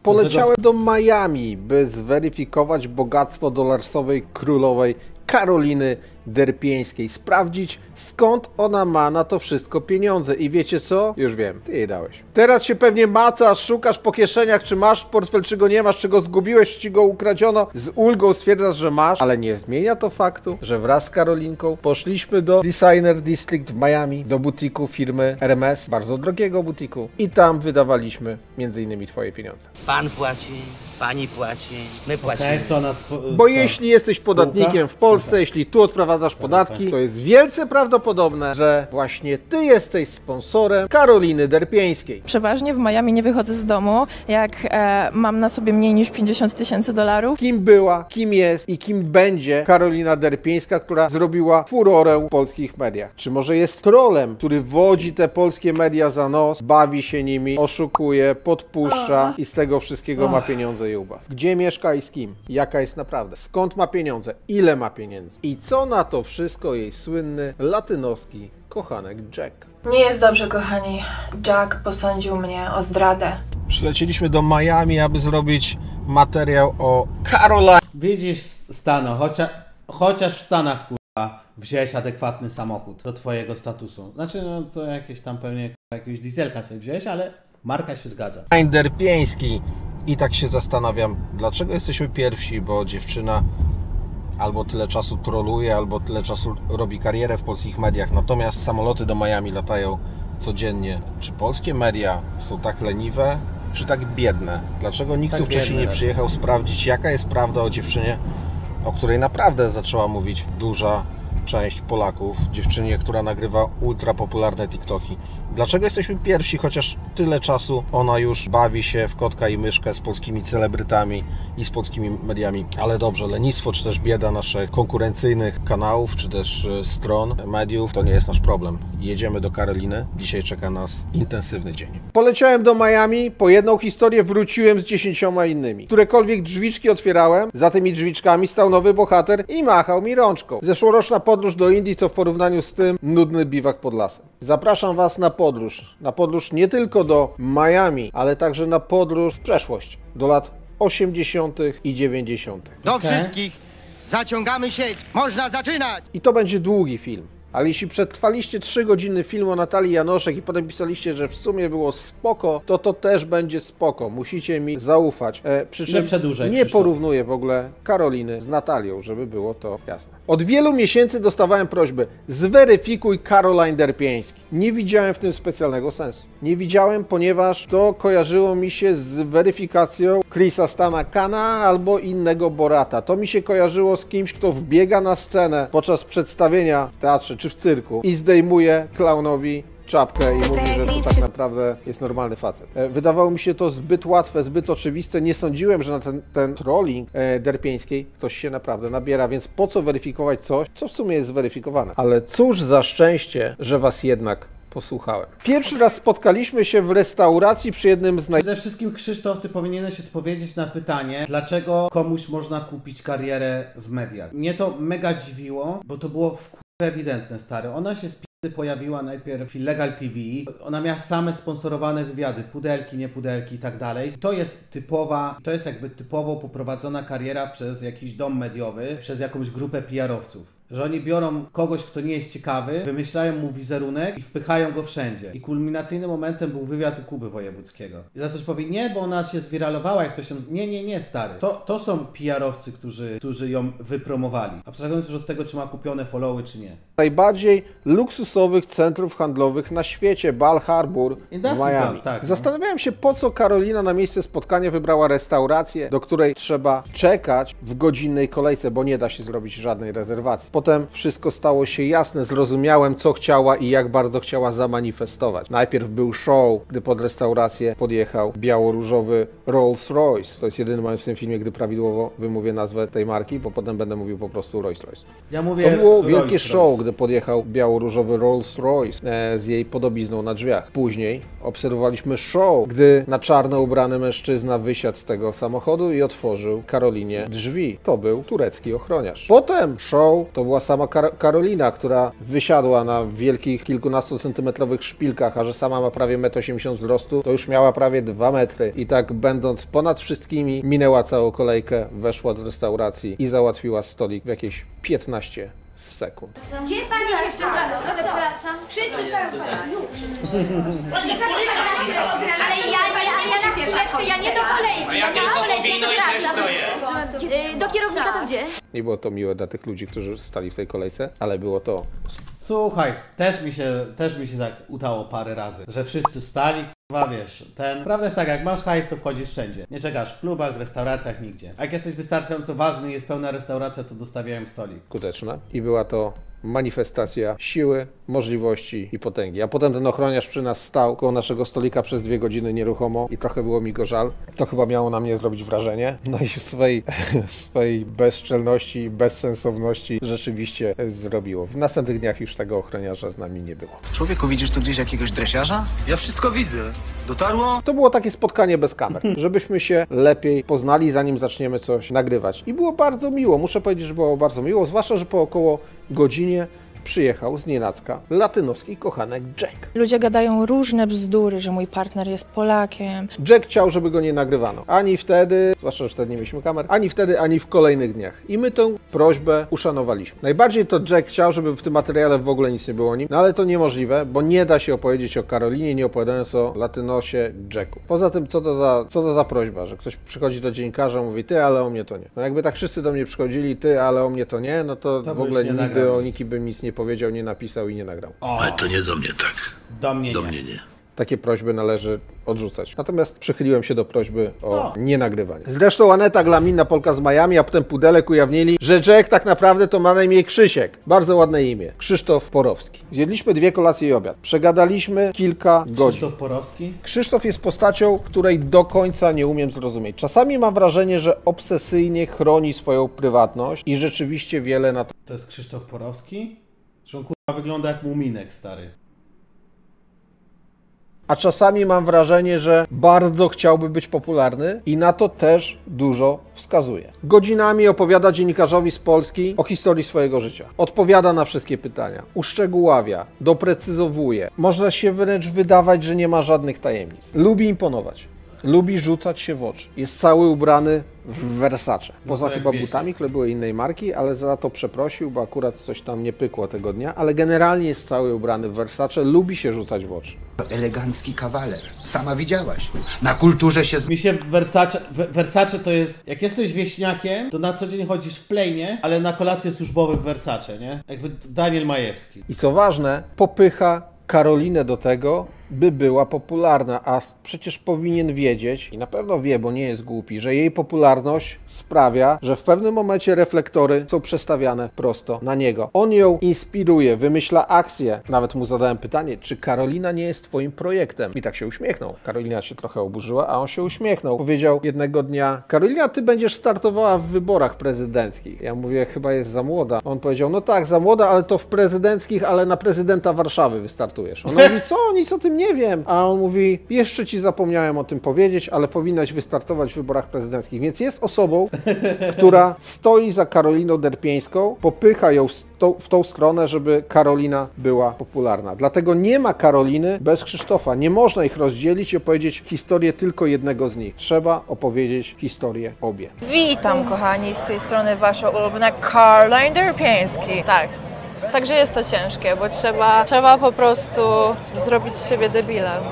Poleciałem do Miami, by zweryfikować bogactwo dolarsowej królowej Karoliny Derpieńskiej. Sprawdzić, skąd ona ma na to wszystko pieniądze. I wiecie co? Już wiem, ty jej dałeś. Teraz się pewnie macasz, szukasz po kieszeniach, czy masz portfel, czy go nie masz, czy go zgubiłeś, czy go ukradziono. Z ulgą stwierdzasz, że masz, ale nie zmienia to faktu, że wraz z Karolinką poszliśmy do Designer District w Miami, do butiku firmy Hermes, bardzo drogiego butiku, i tam wydawaliśmy m.in. twoje pieniądze. Pan płaci, pani płaci, my płacimy. Okay, co nas Bo jeśli jesteś podatnikiem w Polsce, jeśli tu odprowadzasz podatki, to jest wielce prawdopodobne, że właśnie ty jesteś sponsorem Karoliny Derpieńskiej. Przeważnie w Miami nie wychodzę z domu, jak mam na sobie mniej niż $50,000. Kim była, kim jest i kim będzie Karolina Derpieńska, która zrobiła furorę w polskich mediach? Czy może jest trolem, który wodzi te polskie media za nos, bawi się nimi, oszukuje, podpuszcza i z tego wszystkiego ma pieniądze i ubaw? Gdzie mieszka i z kim? Jaka jest naprawdę? Skąd ma pieniądze? Ile ma pieniędzy? I co na to wszystko jej słynny latynoski kochanek Jack? Nie jest dobrze, kochani. Jack posądził mnie o zdradę. Przylecieliśmy do Miami, aby zrobić materiał o Caroline. Widzisz, Stano, chociaż w Stanach, kurwa, wziąłeś adekwatny samochód do twojego statusu. Znaczy, no to jakieś tam pewnie jakiegoś dieselka sobie wziąłeś, ale marka się zgadza. Derpieński. I tak się zastanawiam, dlaczego jesteśmy pierwsi, bo dziewczyna albo tyle czasu troluje, albo tyle czasu robi karierę w polskich mediach. Natomiast samoloty do Miami latają codziennie. Czy polskie media są tak leniwe, czy tak biedne? Dlaczego nikt tu wcześniej nie przyjechał sprawdzić, jaka jest prawda o dziewczynie, o której naprawdę zaczęła mówić duża część Polaków, dziewczynie, która nagrywa ultra popularne TikToki. Dlaczego jesteśmy pierwsi, chociaż tyle czasu ona już bawi się w kotka i myszkę z polskimi celebrytami i z polskimi mediami? Ale dobrze, lenistwo czy też bieda naszych konkurencyjnych kanałów, czy też stron mediów, to nie jest nasz problem. Jedziemy do Karoliny, dzisiaj czeka nas intensywny dzień. Poleciałem do Miami, po jedną historię wróciłem z 10 innymi. Którekolwiek drzwiczki otwierałem, za tymi drzwiczkami stał nowy bohater i machał mi rączką. Zeszłoroczna podróż do Indii to w porównaniu z tym nudny biwak pod lasem. Zapraszam Was na podróż. Na podróż nie tylko do Miami, ale także na podróż w przeszłość, do lat 80. i 90. Do wszystkich zaciągamy sieć, można zaczynać! I to będzie długi film. Ale jeśli przetrwaliście 3-godzinny film o Natalii Janoszek i potem pisaliście, że w sumie było spoko, to też będzie spoko. Musicie mi zaufać. Przy czym nie porównuję w ogóle Karoliny z Natalią, żeby było to jasne. Od wielu miesięcy dostawałem prośbę: zweryfikuj Caroline Derpieński. Nie widziałem w tym specjalnego sensu. Nie widziałem, ponieważ to kojarzyło mi się z weryfikacją Chrisa Stana Kana albo innego Borata. To mi się kojarzyło z kimś, kto wbiega na scenę podczas przedstawienia w teatrze czy w cyrku i zdejmuje klaunowi czapkę i mówi, że to tak naprawdę jest normalny facet. Wydawało mi się to zbyt łatwe, zbyt oczywiste. Nie sądziłem, że na ten trolling Derpieńskiej ktoś się naprawdę nabiera, więc po co weryfikować coś, co w sumie jest zweryfikowane. Ale cóż za szczęście, że Was jednak posłuchałem. Pierwszy raz spotkaliśmy się w restauracji przy jednym z Przede wszystkim, Krzysztof, ty powinieneś odpowiedzieć na pytanie, dlaczego komuś można kupić karierę w mediach. Mnie to mega dziwiło, bo to było ewidentne, stary. Ona się pojawiła najpierw w Illegal TV. Ona miała same sponsorowane wywiady, pudelki, nie pudelki i tak dalej. To jest jakby typowo poprowadzona kariera przez jakiś dom mediowy, przez jakąś grupę PR-owców. Że oni biorą kogoś, kto nie jest ciekawy, wymyślają mu wizerunek i wpychają go wszędzie. I kulminacyjnym momentem był wywiad u Kuby Wojewódzkiego. I za coś powie, nie, bo ona się zwiralowała, jak to się... Nie, stary. To są PR-owcy, którzy ją wypromowali. Abstrahując już od tego, czy ma kupione followy, czy nie. Najbardziej luksusowych centrów handlowych na świecie, Bal Harbour w Miami. Tak, Zastanawiałem się, po co Karolina na miejsce spotkania wybrała restaurację, do której trzeba czekać w godzinnej kolejce, bo nie da się zrobić żadnej rezerwacji. Potem wszystko stało się jasne, zrozumiałem, co chciała i jak bardzo chciała zamanifestować. Najpierw był show, gdy pod restaurację podjechał biało-różowy Rolls Royce. To jest jedyny moment w tym filmie, gdy prawidłowo wymówię nazwę tej marki, bo potem będę mówił po prostu Rolls Royce. Ja mówię to było wielkie Rolls show, Royce. gdy podjechał biało-różowy Rolls Royce z jej podobizną na drzwiach. Później obserwowaliśmy show, gdy na czarno ubrany mężczyzna wysiadł z tego samochodu i otworzył Karolinie drzwi. To był turecki ochroniarz. Potem show to To była sama Karolina, która wysiadła na wielkich, kilkunastocentymetrowych szpilkach, a że sama ma prawie 1,80 m wzrostu, to już miała prawie 2 metry. I tak będąc ponad wszystkimi, minęła całą kolejkę, weszła do restauracji i załatwiła stolik w jakieś 15 sekund. Gdzie pani się przebrała? No przepraszam. Wszyscy stoją pani. Ale ja na chwileczkę, ja nie do kolejki. Ja nie do kolejki, przepraszam. Do kierownika to gdzie? Nie było to miłe dla tych ludzi, którzy stali w tej kolejce, ale było to... Słuchaj, też mi się tak udało parę razy, że wszyscy stali, kurwa, wiesz, Prawda jest tak, jak masz hajs, to wchodzisz wszędzie. Nie czekasz w klubach, w restauracjach, nigdzie. A jak jesteś wystarczająco ważny i jest pełna restauracja, to dostawiałem stolik. skuteczne i była to manifestacja siły, możliwości i potęgi. A potem ten ochroniarz przy nas stał koło naszego stolika przez 2 godziny nieruchomo i trochę było mi go żal. To chyba miało na mnie zrobić wrażenie. No i w swojej bezczelności i bezsensowności rzeczywiście zrobiło. W następnych dniach już tego ochroniarza z nami nie było. Człowieku, widzisz tu gdzieś jakiegoś dresiarza? Ja wszystko widzę. Dotarło? To było takie spotkanie bez kamer, żebyśmy się lepiej poznali, zanim zaczniemy coś nagrywać. I było bardzo miło, muszę powiedzieć, że było bardzo miło, zwłaszcza, że po około godzinie przyjechał znienacka latynoski kochanek Jack. Ludzie gadają różne bzdury, że mój partner jest Polakiem. Jack chciał, żeby go nie nagrywano. Ani wtedy, zwłaszcza, że wtedy nie mieliśmy kamer, ani wtedy, ani w kolejnych dniach. I my tę prośbę uszanowaliśmy. Najbardziej to Jack chciał, żeby w tym materiale w ogóle nic nie było o nim, no ale to niemożliwe, bo nie da się opowiedzieć o Karolinie, nie opowiadając o latynosie Jacku. Poza tym, co to za prośba, że ktoś przychodzi do dziennikarza i mówi, ty, ale o mnie to nie. No jakby tak wszyscy do mnie przychodzili, ty, ale o mnie to nie, no to w ogóle nigdy o nikim bym nic nie powiedział, nie napisał i nie nagrał. Ale to nie do mnie tak. Do mnie Do nie. mnie nie. Takie prośby należy odrzucać. Natomiast przychyliłem się do prośby o nienagrywanie. Zresztą Aneta Glaminna, Polka z Miami, a potem Pudelek ujawnili, że Jack tak naprawdę to ma na imię Krzysiek. Bardzo ładne imię. Krzysztof Porowski. Zjedliśmy 2 kolacje i obiad. Przegadaliśmy kilka godzin. Krzysztof Porowski? Krzysztof jest postacią, której do końca nie umiem zrozumieć. Czasami mam wrażenie, że obsesyjnie chroni swoją prywatność i rzeczywiście wiele na to. To jest Krzysztof Porowski? Że on kurwa wygląda jak muminek, stary. A czasami mam wrażenie, że bardzo chciałby być popularny i na to też dużo wskazuje. Godzinami opowiada dziennikarzowi z Polski o historii swojego życia. Odpowiada na wszystkie pytania, uszczegóławia, doprecyzowuje. Można się wręcz wydawać, że nie ma żadnych tajemnic. Lubi imponować. Lubi rzucać się w oczy. Jest cały ubrany w Versace. Poza jak chyba wieśnie. butami, które były innej marki, ale za to przeprosił, bo akurat coś tam nie pykło tego dnia. Ale generalnie jest cały ubrany w Versace. Lubi się rzucać w oczy. Elegancki kawaler. Sama widziałaś. Na kulturze się Mi się Versace to jest, jak jesteś wieśniakiem, to na co dzień chodzisz w plejnie, ale na kolację służbową w Versace, nie? Jakby Daniel Majewski. I co ważne, popycha Karolinę do tego, by była popularna, a przecież powinien wiedzieć, i na pewno wie, bo nie jest głupi, że jej popularność sprawia, że w pewnym momencie reflektory są przestawiane prosto na niego. On ją inspiruje, wymyśla akcje. Nawet mu zadałem pytanie, czy Karolina nie jest twoim projektem? I tak się uśmiechnął. Karolina się trochę oburzyła, a on się uśmiechnął. Powiedział jednego dnia, Karolina, ty będziesz startowała w wyborach prezydenckich. Ja mówię, chyba jest za młoda. On powiedział, no tak, za młoda, ale to w prezydenckich, ale na prezydenta Warszawy wystartujesz. Ona mówi, co? Nic o tym nie wiem. A on mówi, jeszcze ci zapomniałem o tym powiedzieć, ale powinnaś wystartować w wyborach prezydenckich. Więc jest osobą, która stoi za Karoliną Derpieńską, popycha ją w tą stronę, żeby Karolina była popularna. Dlatego nie ma Karoliny bez Krzysztofa. Nie można ich rozdzielić i opowiedzieć historię tylko jednego z nich. Trzeba opowiedzieć historię obie. Witam, kochani, z tej strony wasza ulubiona Caroline Derpieński. Tak. Także jest to ciężkie, bo trzeba po prostu zrobić z siebie debilem.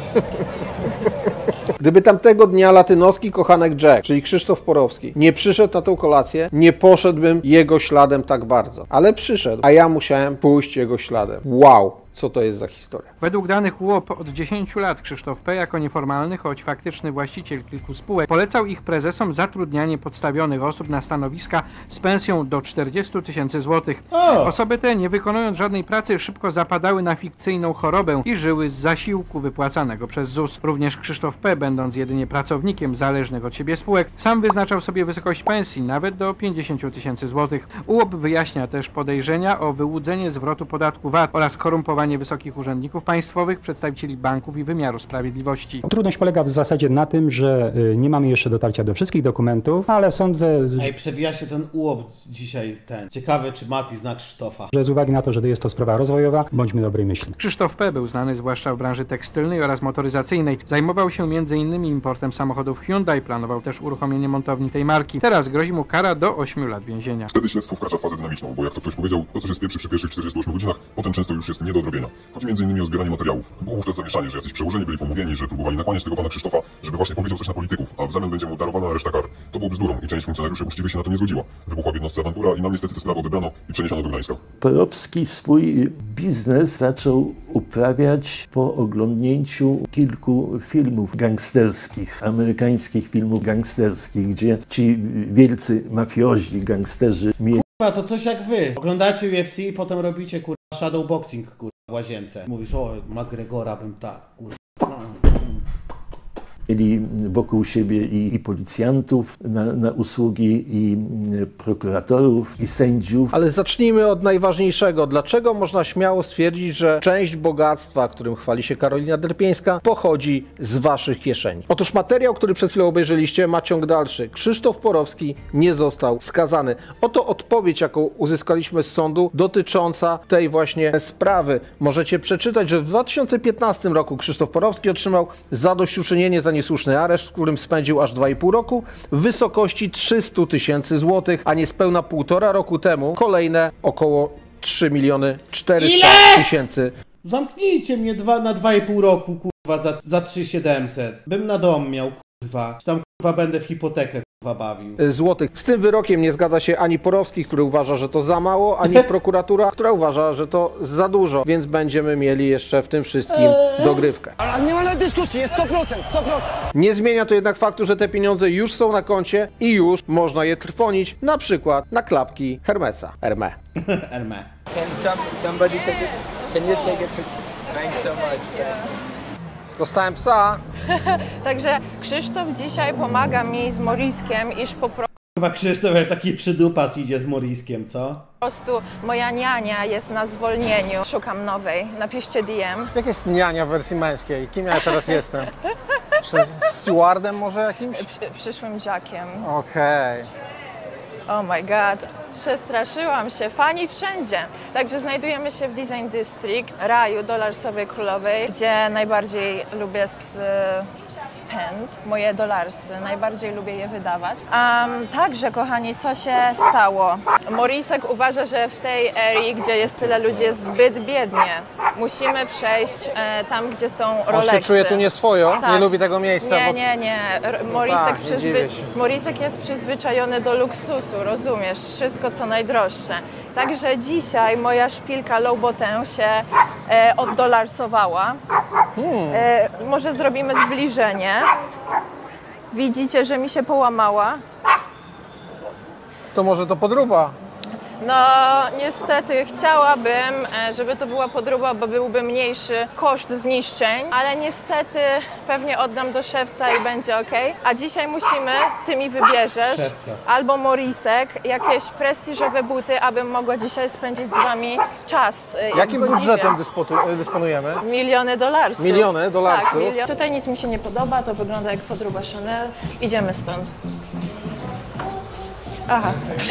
Gdyby tamtego dnia latynoski kochanek Jack, czyli Krzysztof Porowski, nie przyszedł na tą kolację, nie poszedłbym jego śladem tak bardzo. Ale przyszedł, a ja musiałem pójść jego śladem. Wow! Co to jest za historia? Według danych UOP od 10 lat Krzysztof P. jako nieformalny, choć faktyczny właściciel kilku spółek, polecał ich prezesom zatrudnianie podstawionych osób na stanowiska z pensją do 40 000 złotych. Osoby te, nie wykonując żadnej pracy, szybko zapadały na fikcyjną chorobę i żyły z zasiłku wypłacanego przez ZUS. Również Krzysztof P., będąc jedynie pracownikiem zależnych od siebie spółek, sam wyznaczał sobie wysokość pensji, nawet do 50 000 złotych. UOP wyjaśnia też podejrzenia o wyłudzenie zwrotu podatku VAT oraz korumpowanie wysokich urzędników państwowych, przedstawicieli banków i wymiaru sprawiedliwości. Trudność polega w zasadzie na tym, że nie mamy jeszcze dotarcia do wszystkich dokumentów, ale sądzę, że... Ej, przewija się ten ułop dzisiaj ten. Ciekawe, czy Mati zna Krzysztofa. że z uwagi na to, że jest to sprawa rozwojowa, bądźmy dobrej myśli. Krzysztof P. był znany zwłaszcza w branży tekstylnej oraz motoryzacyjnej. Zajmował się m.in. importem samochodów Hyundai, planował też uruchomienie montowni tej marki. Teraz grozi mu kara do 8 lat więzienia. Wtedy śledztwo wkracza w fazę dynamiczną, bo jak to ktoś powiedział, to co się spieprzy przy pierwszych 48 godzinach, potem często już jest nie do odrobienia. Chodzi m.in. o zbieranie materiałów. Było wówczas zamieszanie, że jacyś przełożeni byli pomówieni, że próbowali nakłaniać tego pana Krzysztofa, żeby właśnie powiedział coś na polityków, a w zamian będzie mu darowana reszta kar. To było bzdurą i część funkcjonariuszy uczciwie się na to nie zgodziła. Wybuchła w jednostce awantura i nam niestety tę sprawę odebrano i przeniesiono do Gdańska. Porowski swój biznes zaczął uprawiać po oglądnięciu kilku filmów gangsterskich, amerykańskich filmów gangsterskich, gdzie ci wielcy mafiozi, gangsterzy mieli... Kurwa, to coś jak wy. Oglądacie UFC i potem robicie kurwa shadowboxing kurwa w łazience. Mówisz, o McGregora bym tak, kurwa. Mieli wokół siebie i policjantów na usługi, i prokuratorów, i sędziów. Ale zacznijmy od najważniejszego. Dlaczego można śmiało stwierdzić, że część bogactwa, którym chwali się Karolina Derpieńska, pochodzi z waszych kieszeni? Otóż materiał, który przed chwilą obejrzeliście, ma ciąg dalszy. Krzysztof Porowski nie został skazany. Oto odpowiedź, jaką uzyskaliśmy z sądu dotycząca tej właśnie sprawy. Możecie przeczytać, że w 2015 roku Krzysztof Porowski otrzymał zadośćuczynienie za niesłuszny areszt, w którym spędził aż 2,5 roku w wysokości 300 000 złotych, a niespełna 1,5 roku temu kolejne około 3 400 000. Zamknijcie mnie na 2,5 roku, kurwa, za 3700. Bym na dom miał, kurwa. Czy tam, kurwa, będę w hipotekę, kurwa, bawił. Złotych. Z tym wyrokiem nie zgadza się ani Porowski, który uważa, że to za mało, ani prokuratura, która uważa, że to za dużo, więc będziemy mieli jeszcze w tym wszystkim dogrywkę. Ale nie ma dyskusji, jest 100%. Nie zmienia to jednak faktu, że te pieniądze już są na koncie i już można je trwonić, na przykład na klapki Hermesa. Hermé. Hermé. Somebody take it? Can you take a picture? Thanks so much. Dostałem psa. Także Krzysztof dzisiaj pomaga mi z Moriskiem, iż po Kurwa, Krzysztof jak taki przydupas idzie z Moriskiem, co? prostu moja niania jest na zwolnieniu. Szukam nowej. Napiszcie DM. Jak jest niania w wersji męskiej? Kim ja teraz jestem? Stewardem może jakimś? Przyszłym Jackiem. Okej. Oh my god, przestraszyłam się. Fani wszędzie. Także znajdujemy się w Design District, raju dolarsowej królowej, gdzie najbardziej lubię spend, moje dolarsy. Najbardziej lubię je wydawać. Także, kochani, co się stało? Morisek uważa, że w tej erii, gdzie jest tyle ludzi, jest zbyt biednie. Musimy przejść tam, gdzie są Rolexy. On się czuje tu nieswojo, tak. nie lubi tego miejsca. Nie. Morisek jest przyzwyczajony do luksusu, rozumiesz? Wszystko, co najdroższe. Także dzisiaj moja szpilka Louboutin się oddolarsowała. Może zrobimy zbliżenie. Widzicie, że mi się połamała? To może to podróba? No, niestety chciałabym, żeby to była podróba, bo byłby mniejszy koszt zniszczeń, ale niestety pewnie oddam do szewca i będzie ok. A dzisiaj musimy, ty mi wybierzesz, Szewca. albo Morisek, jakieś prestiżowe buty, abym mogła dzisiaj spędzić z wami czas. Jakim godziwie. budżetem dysponujemy? Miliony dolarsów. Miliony dolarsów? Tak, Tutaj nic mi się nie podoba, to wygląda jak podróba Chanel. Idziemy stąd. Aha.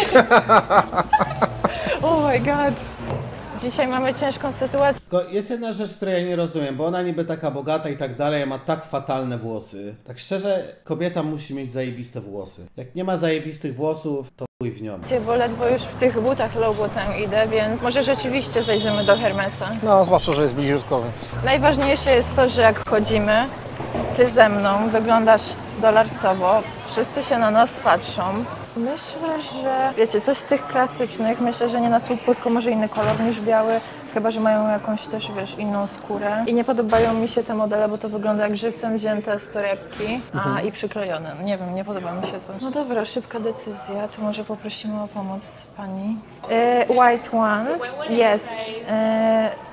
Oh my god. Dzisiaj mamy ciężką sytuację. Tylko jest jedna rzecz, której ja nie rozumiem, bo ona niby taka bogata i tak dalej, a ma tak fatalne włosy. Tak szczerze, kobieta musi mieć zajebiste włosy. Jak nie ma zajebistych włosów, to chuj w nią. Bo ledwo już w tych butach Louboutin idę, więc może rzeczywiście zajdziemy do Hermesa. No, zwłaszcza, że jest bliziutko, więc... Najważniejsze jest to, że jak chodzimy, ty ze mną wyglądasz dolarsowo, wszyscy się na nas patrzą. Myślę, że... Wiecie, coś z tych klasycznych, myślę, że nie na słup, tylko może inny kolor niż biały, chyba że mają jakąś też, wiesz, inną skórę. I nie podobają mi się te modele, bo to wygląda jak żywcem wzięte z torebki i przyklejone. Nie wiem, nie podoba mi się to. No dobra, szybka decyzja, to może poprosimy o pomoc pani. White ones, yes.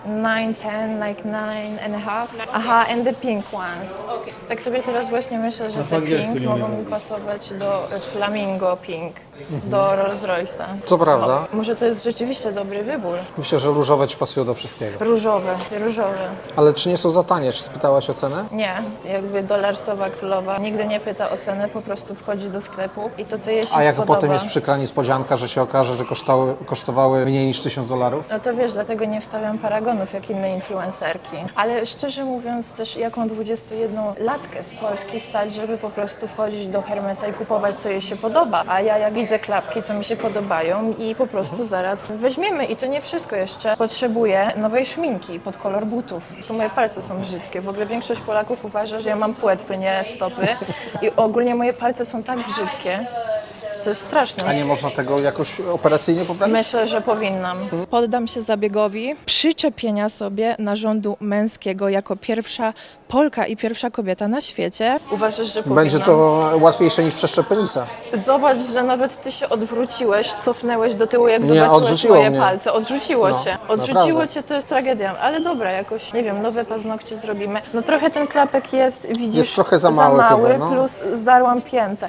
9, 10, like 9.5. Aha, and the pink ones. Tak sobie teraz właśnie myślę, że te pink mogą mi pasować do Flamingo Pink, do Rolls Royce'a. Co prawda. Może to jest rzeczywiście dobry wybór. Myślę, że różowe ci pasują do wszystkiego. Różowe. Ale czy nie są za tanie? Czy spytałaś o cenę? Nie, jakby dolarsowa królowa nigdy nie pyta o cenę, po prostu wchodzi do sklepu i to, co jej się A jak spodoba. potem jest przykra niespodzianka, że się okaże, że kosztowały mniej niż $1000? No to wiesz, dlatego nie wstawiam paragonów jak inne influencerki. Ale szczerze mówiąc też jaką 21-latkę z Polski stać, żeby po prostu wchodzić do Hermesa i kupować, co jej się podoba. A ja jak widzę klapki, co mi się podobają i po prostu zaraz weźmiemy. I to nie wszystko jeszcze. Potrzebuję nowej szminki pod kolor butów. Tu moje palce są brzydkie. W ogóle większość Polaków uważa, że ja mam płetwy, nie stopy. I ogólnie moje palce są tak brzydkie. To jest straszne. A nie można tego jakoś operacyjnie poprawić? Myślę, że powinnam. Poddam się zabiegowi przyczepienia sobie narządu męskiego jako pierwsza Polka i pierwsza kobieta na świecie. Uważasz, że powinnam? Będzie to łatwiejsze niż przeszczep penisa. Zobacz, że nawet ty się odwróciłeś, cofnęłeś do tyłu, jak Nie, zobaczyłeś odrzuciło moje mnie. palce. Odrzuciło No, cię. naprawdę. Odrzuciło cię, to jest tragedia. Ale dobra, jakoś, nie wiem, nowe paznokcie zrobimy. No trochę ten klapek jest, widzisz, Jest trochę za mały chyba, no. plus zdarłam piętę.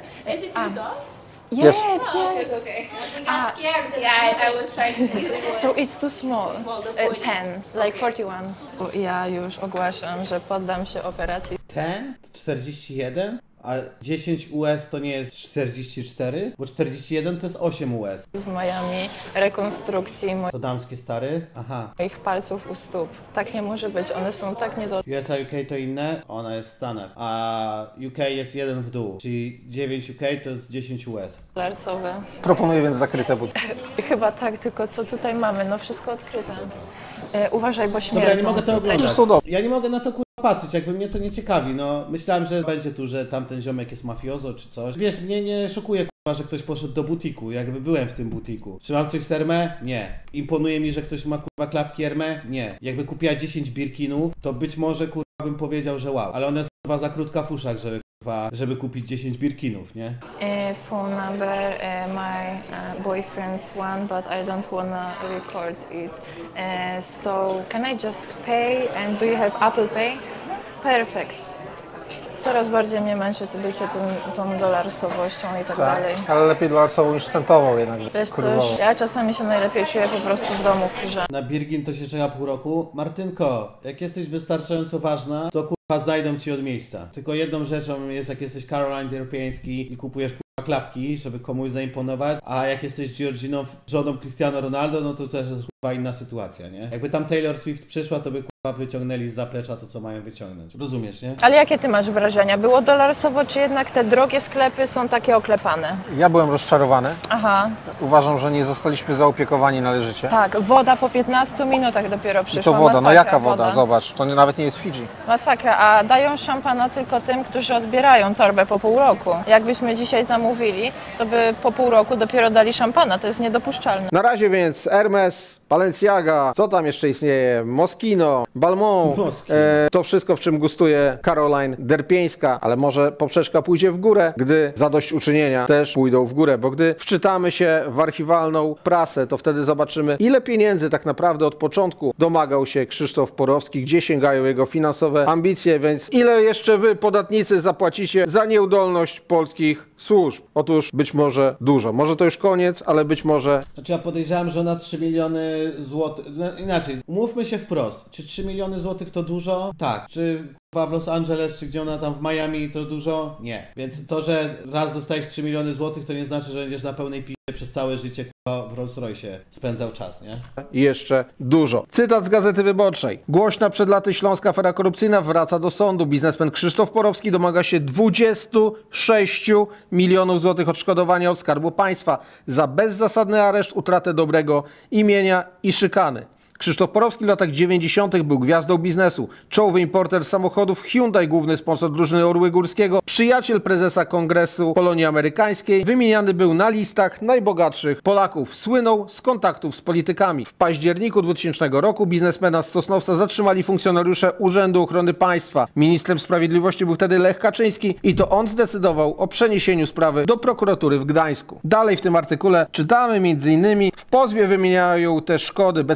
Yes, yes. Okay. I'm not scared. Yeah, I was trying to. So it's too small. 10, like 41. Ja już ogłaszam, że poddam się operacji. 10? 41? A 10 US to nie jest 44? Bo 41 to jest 8 US. W Miami rekonstrukcji To damskie stary? Aha. moich palców u stóp. Tak nie może być, one są tak USA, UK to inne, ona jest w Stanach. A UK jest jeden w dół, czyli 9 UK to jest 10 US. niedolarsowe. Proponuję więc zakryte buty. Chyba tak, tylko co tutaj mamy? No wszystko odkryte. Uważaj, bo śmierdzą. Dobra, ja nie mogę to oglądać. Są dobre. Ja nie mogę na to patrzeć, jakby mnie to nie ciekawi. No, myślałem, że będzie tu, że tamten ziomek jest mafiozo czy coś. Wiesz, mnie nie szokuje, że ktoś poszedł do butiku, jakby byłem w tym butiku. Czy mam coś z Hermé? Nie. Imponuje mi, że ktoś ma klapki Hermé? Nie. Jakby kupiła 10 Birkinów, to być może bym powiedział, że wow. Ale one są za krótka w uszach, żeby kupić 10 Birkinów, nie? Phone number, my boyfriend's one, but I don't wanna record it. So can I just pay and do you have Apple Pay? Perfect. Coraz bardziej mnie męczy to bycie tą dolarsowością i tak dalej. Ale lepiej dolarsową niż centową jednak. Wiesz coś, ja czasami się najlepiej czuję po prostu w domu w grze. Na Birkin to się czeka pół roku. Martynko, jak jesteś wystarczająco ważna, to znajdą ci od miejsca. Tylko jedną rzeczą jest, jak jesteś Caroline Derpiński i kupujesz klapki, żeby komuś zaimponować, a jak jesteś Georginą, żoną Cristiano Ronaldo, no to też jest inna sytuacja, nie? Jakby tam Taylor Swift przyszła, to by wyciągnęli z zaplecza to, co mają wyciągnąć. Rozumiesz, nie? Ale jakie ty masz wrażenia? Było dolarsowo, czy jednak te drogie sklepy są takie oklepane? Ja byłem rozczarowany. Aha. Uważam, że nie zostaliśmy zaopiekowani należycie. Tak, woda po 15 minutach dopiero przyszła. I to woda, Masakra, no jaka woda? Zobacz, to nawet nie jest Fidżi. Masakra, a dają szampana tylko tym, którzy odbierają torbę po pół roku. Jakbyśmy dzisiaj zamówili, to by po pół roku dopiero dali szampana, to jest niedopuszczalne. Na razie więc Hermes, Balenciaga, co tam jeszcze istnieje? Moschino, Balmain, to wszystko, w czym gustuje Caroline Derpińska, ale może poprzeczka pójdzie w górę, gdy zadośćuczynienia też pójdą w górę, bo gdy wczytamy się w archiwalną prasę, to wtedy zobaczymy, ile pieniędzy tak naprawdę od początku domagał się Krzysztof Porowski, gdzie sięgają jego finansowe ambicje, więc ile jeszcze wy, podatnicy, zapłacicie za nieudolność polskich służb? Otóż być może dużo. Może to już koniec, ale być może... Znaczy ja podejrzewam, że na 3 miliony złotych... No, inaczej, umówmy się wprost. Czy 3 miliony złotych to dużo? Tak. Czy w Los Angeles, czy gdzie ona tam w Miami to dużo? Nie. Więc to, że raz dostajesz 3 miliony złotych, to nie znaczy, że będziesz na pełnej pisie przez całe życie w Rolls Royce spędzał czas, nie? I jeszcze dużo. Cytat z Gazety Wyborczej. Głośna przed laty śląska afera korupcyjna wraca do sądu. Biznesmen Krzysztof Porowski domaga się 26 milionów złotych odszkodowania od Skarbu Państwa za bezzasadny areszt, utratę dobrego imienia i szykany. Krzysztof Porowski w latach 90. był gwiazdą biznesu, czołowy importer samochodów Hyundai, główny sponsor drużyny Orły Górskiego, przyjaciel prezesa Kongresu Polonii Amerykańskiej, wymieniany był na listach najbogatszych Polaków. Słynął z kontaktów z politykami. W październiku 2000 roku biznesmena z Sosnowca zatrzymali funkcjonariusze Urzędu Ochrony Państwa. Ministrem Sprawiedliwości był wtedy Lech Kaczyński i to on zdecydował o przeniesieniu sprawy do prokuratury w Gdańsku. Dalej w tym artykule czytamy m.in. w pozwie wymieniają te szkody, bezprawne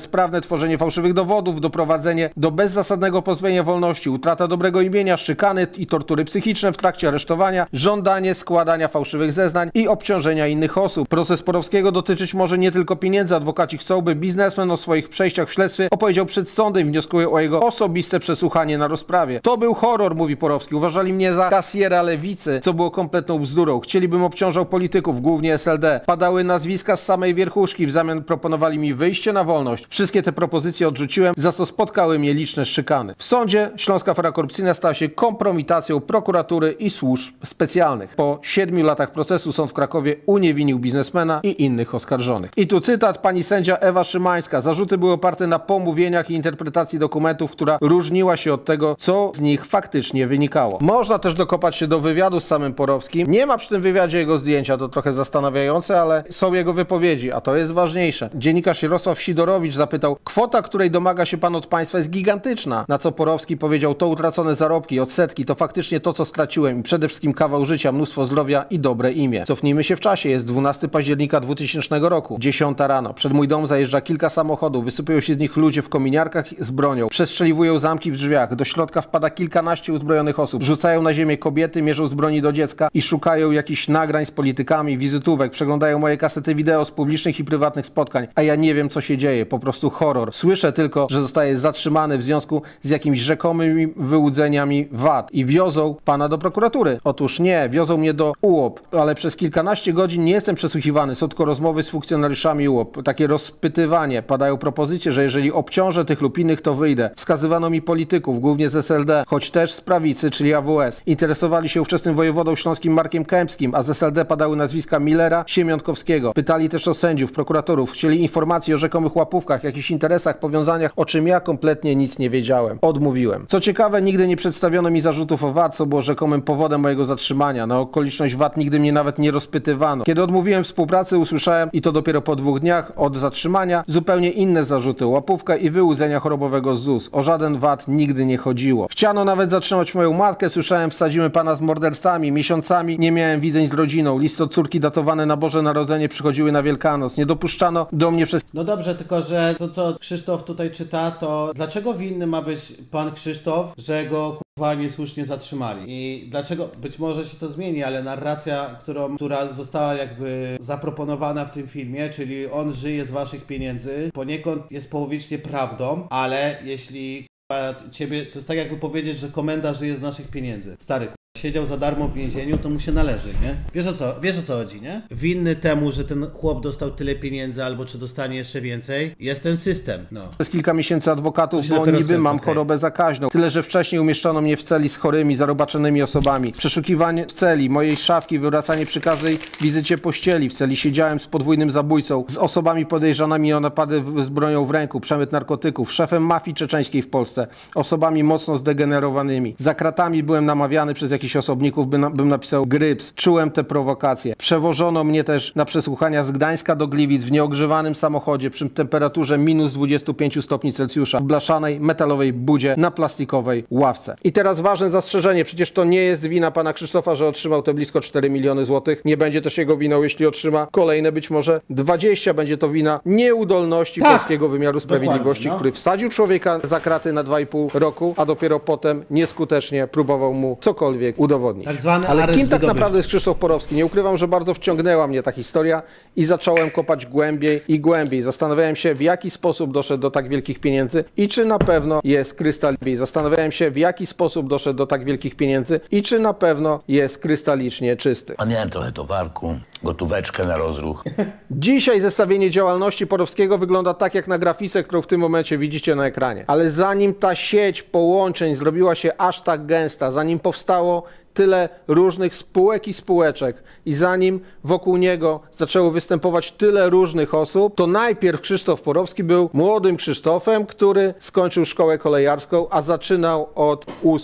tworzenie fałszywych dowodów, doprowadzenie do bezzasadnego pozbawienia wolności, utrata dobrego imienia, szykany i tortury psychiczne w trakcie aresztowania, żądanie składania fałszywych zeznań i obciążenia innych osób. Proces Porowskiego dotyczyć może nie tylko pieniędzy. Adwokaci chcą, by biznesmen o swoich przejściach w śledztwie opowiedział przed sądem i wnioskują o jego osobiste przesłuchanie na rozprawie. To był horror, mówi Porowski. Uważali mnie za kasjera lewicy, co było kompletną bzdurą. Chcieliby, obciążał polityków, głównie SLD. Padały nazwiska z samej wierchuszki, w zamian proponowali mi wyjście na wolność. Wszystkie te propozycje odrzuciłem, za co spotkały mnie liczne szykany. W sądzie śląska afera korupcyjna stała się kompromitacją prokuratury i służb specjalnych. Po 7 latach procesu sąd w Krakowie uniewinnił biznesmena i innych oskarżonych. I tu cytat pani sędzia Ewa Szymańska. Zarzuty były oparte na pomówieniach i interpretacji dokumentów, która różniła się od tego, co z nich faktycznie wynikało. Można też dokopać się do wywiadu z samym Porowskim. Nie ma przy tym wywiadzie jego zdjęcia, to trochę zastanawiające, ale są jego wypowiedzi, a to jest ważniejsze. Dziennikarz Jarosław Sidorowicz zapytał: kwota, której domaga się pan od państwa, jest gigantyczna. Na co Porowski powiedział: to utracone zarobki, odsetki, to faktycznie to, co straciłem i przede wszystkim kawał życia, mnóstwo zdrowia i dobre imię. Cofnijmy się w czasie, jest 12 października 2000 roku, 10 rano. Przed mój dom zajeżdża kilka samochodów, wysypują się z nich ludzie w kominiarkach z bronią, przestrzeliwują zamki w drzwiach, do środka wpada kilkanaście uzbrojonych osób, rzucają na ziemię kobiety, mierzą z broni do dziecka i szukają jakichś nagrań z politykami, wizytówek, przeglądają moje kasety wideo z publicznych i prywatnych spotkań, a ja nie wiem, co się dzieje, po prostu horror. Słyszę tylko, że zostaje zatrzymany w związku z jakimiś rzekomymi wyłudzeniami VAT i wiozą pana do prokuratury. Otóż nie, wiozą mnie do UOP, ale przez kilkanaście godzin nie jestem przesłuchiwany, są tylko rozmowy z funkcjonariuszami UOP, takie rozpytywanie, padają propozycje, że jeżeli obciążę tych lub innych, to wyjdę. Wskazywano mi polityków, głównie z SLD, choć też z prawicy, czyli AWS. Interesowali się ówczesnym wojewodą śląskim Markiem Kępskim, a z SLD padały nazwiska Millera, Siemiątkowskiego. Pytali też o sędziów, prokuratorów, chcieli informacji o rzekomych łapówkach, jakichś interesach, powiązaniach, o czym ja kompletnie nic nie wiedziałem. Odmówiłem. Co ciekawe, nigdy nie przedstawiono mi zarzutów o VAT, co było rzekomym powodem mojego zatrzymania. Na okoliczność VAT nigdy mnie nawet nie rozpytywano. Kiedy odmówiłem współpracy, usłyszałem, i to dopiero po 2 dniach od zatrzymania, zupełnie inne zarzuty, łapówkę i wyłudzenia chorobowego z ZUS. O żaden VAT nigdy nie chodziło. Chciano nawet zatrzymać moją matkę, słyszałem, wsadzimy pana z morderstwami. Miesiącami nie miałem widzeń z rodziną. Listy od córki datowane na Boże Narodzenie przychodziły na Wielkanoc. Nie dopuszczano do mnie przez... No dobrze, tylko że to, co Krzysztof tutaj czyta, to dlaczego winny ma być pan Krzysztof, że go niesłusznie zatrzymali? I dlaczego? Być może się to zmieni, ale narracja, która została jakby zaproponowana w tym filmie, czyli on żyje z waszych pieniędzy, poniekąd jest połowicznie prawdą, ale jeśli ciebie, to jest tak jakby powiedzieć, że komenda żyje z naszych pieniędzy. Stary, siedział za darmo w więzieniu, to mu się należy, nie? Wiesz o co chodzi, nie? Winny temu, że ten chłop dostał tyle pieniędzy, albo czy dostanie jeszcze więcej, jest ten system, no. Przez kilka miesięcy adwokatów, bo niby mam chorobę zakaźną. Tyle, że wcześniej umieszczono mnie w celi z chorymi, zarobaczonymi osobami. Przeszukiwanie w celi, mojej szafki, wywracanie przy każdej wizycie pościeli. W celi siedziałem z podwójnym zabójcą, z osobami podejrzanymi o napady z bronią w ręku, przemyt narkotyków, szefem mafii czeczeńskiej w Polsce, osobami mocno zdegenerowanymi. Za kratami byłem namawiany przez jakichś osobników, bym napisał gryps. Czułem te prowokacje. Przewożono mnie też na przesłuchania z Gdańska do Gliwic w nieogrzewanym samochodzie przy temperaturze minus 25 stopni Celsjusza w blaszanej metalowej budzie na plastikowej ławce. I teraz ważne zastrzeżenie. Przecież to nie jest wina pana Krzysztofa, że otrzymał te blisko 4 miliony złotych. Nie będzie też jego winą, jeśli otrzyma kolejne być może 20. Będzie to wina nieudolności polskiego wymiaru sprawiedliwości, który wsadził człowieka za kraty na 2,5 roku, a dopiero potem nieskutecznie próbował mu cokolwiek udowodnić. Ale kim tak naprawdę jest Krzysztof Porowski? Nie ukrywam, że bardzo wciągnęła mnie ta historia i zacząłem kopać głębiej i głębiej. Zastanawiałem się, w jaki sposób doszedł do tak wielkich pieniędzy i czy na pewno jest krystalicznie. Zastanawiałem się, w jaki sposób doszedł do tak wielkich pieniędzy i czy na pewno jest krystalicznie czysty. A miałem trochę towarku, gotóweczkę na rozruch. Dzisiaj zestawienie działalności Porowskiego wygląda tak jak na grafice, którą w tym momencie widzicie na ekranie. Ale zanim ta sieć połączeń zrobiła się aż tak gęsta, zanim powstało tyle różnych spółek i spółeczek i zanim wokół niego zaczęło występować tyle różnych osób, to najpierw Krzysztof Porowski był młodym Krzysztofem, który skończył szkołę kolejarską, a zaczynał od usług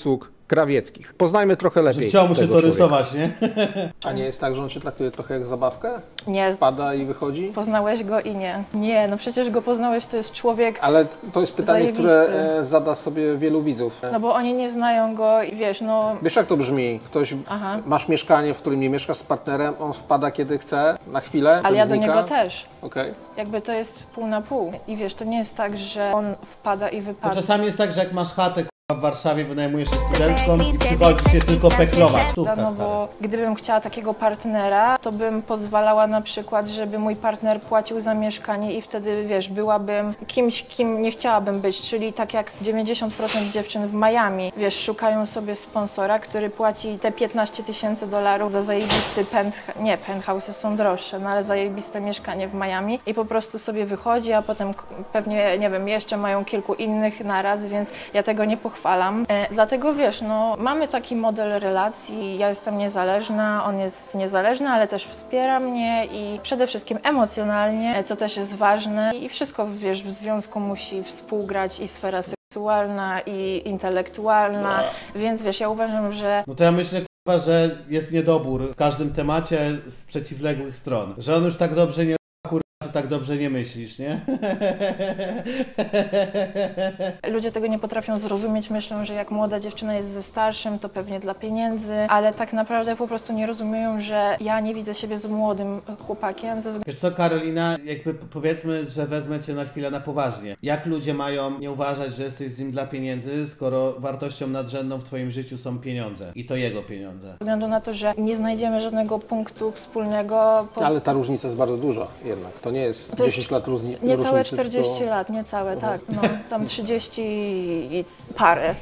Krawieckich. Poznajmy trochę lepiej. Że chciał mu się tego to człowieka. rysować, nie? A nie jest tak, że on cię traktuje trochę jak zabawkę? Nie. Wpada i wychodzi? Poznałeś go i nie. Nie, no przecież go poznałeś, to jest człowiek. Ale to jest pytanie, zajebisty. które zada sobie wielu widzów. No bo oni nie znają go i wiesz, no... Wiesz jak to brzmi? Masz mieszkanie, w którym nie mieszkasz z partnerem, on wpada kiedy chce, na chwilę, Ale ja znika. do niego też. Okej. Jakby to jest pół na pół. I wiesz, to nie jest tak, że on wpada i To wypada. czasami jest tak, że jak masz chatę w Warszawie, wynajmujesz się studentką i przychodzisz się tylko peklować. No bo gdybym chciała takiego partnera, to bym pozwalała na przykład, żeby mój partner płacił za mieszkanie i wtedy, wiesz, byłabym kimś, kim nie chciałabym być, czyli tak jak 90% dziewczyn w Miami, wiesz, szukają sobie sponsora, który płaci te $15,000 za zajebisty penthouse są droższe, no ale zajebiste mieszkanie w Miami i po prostu sobie wychodzi, a potem pewnie, nie wiem, jeszcze mają kilku innych naraz, więc ja tego nie pochwalam. Dlatego wiesz, no mamy taki model relacji, ja jestem niezależna, on jest niezależny, ale też wspiera mnie i przede wszystkim emocjonalnie, co też jest ważne i wszystko, wiesz, w związku musi współgrać i sfera seksualna i intelektualna, więc wiesz, ja uważam, że... No to ja myślę, kurwa, że jest niedobór w każdym temacie z przeciwległych stron. Że on już tak dobrze nie kurwa, to tak dobrze nie myślisz, nie? Ludzie tego nie potrafią zrozumieć, myślą, że jak młoda dziewczyna jest ze starszym, to pewnie dla pieniędzy, ale tak naprawdę po prostu nie rozumieją, że ja nie widzę siebie z młodym chłopakiem. Wiesz co, Karolina, jakby powiedzmy, że wezmę cię na chwilę na poważnie. Jak ludzie mają nie uważać, że jesteś z nim dla pieniędzy, skoro wartością nadrzędną w twoim życiu są pieniądze i to jego pieniądze? Ze względu na to, że nie znajdziemy żadnego punktu wspólnego. Ale ta różnica jest bardzo duża jednak. To nie jest 10 lat różnicy. Niecałe 40 lat, niecałe, tak. No, tam 30 i parę.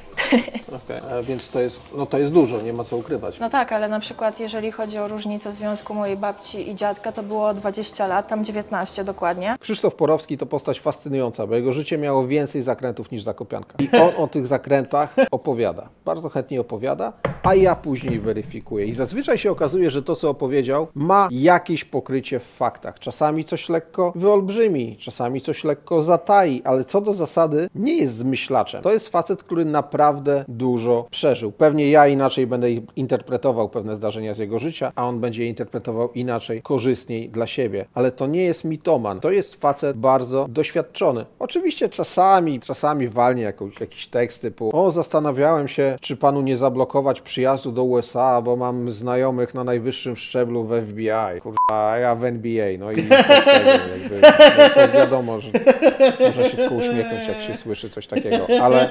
Okay. Więc to jest dużo, nie ma co ukrywać. No tak, ale na przykład jeżeli chodzi o różnicę związku mojej babci i dziadka, to było 20 lat, tam 19 dokładnie. Krzysztof Porowski to postać fascynująca, bo jego życie miało więcej zakrętów niż Zakopianka. I on o tych zakrętach opowiada. Bardzo chętnie opowiada, a ja później weryfikuję. I zazwyczaj się okazuje, że to, co opowiedział, ma jakieś pokrycie w faktach. Czasami coś lekko wyolbrzymi, czasami coś lekko zatai, ale co do zasady nie jest zmyślaczem. To jest facet, który naprawdę dużo przeżył. Pewnie ja inaczej będę interpretował pewne zdarzenia z jego życia, a on będzie je interpretował inaczej, korzystniej dla siebie. Ale to nie jest mitoman. To jest facet bardzo doświadczony. Oczywiście czasami walnie jakiś tekst typu: o, zastanawiałem się, czy panu nie zablokować przyjazdu do USA, bo mam znajomych na najwyższym szczeblu w FBI. Kurwa, a ja w NBA. No i co z tego, jakby, no to wiadomo, że można się tylko uśmiechnąć, jak się słyszy coś takiego. Ale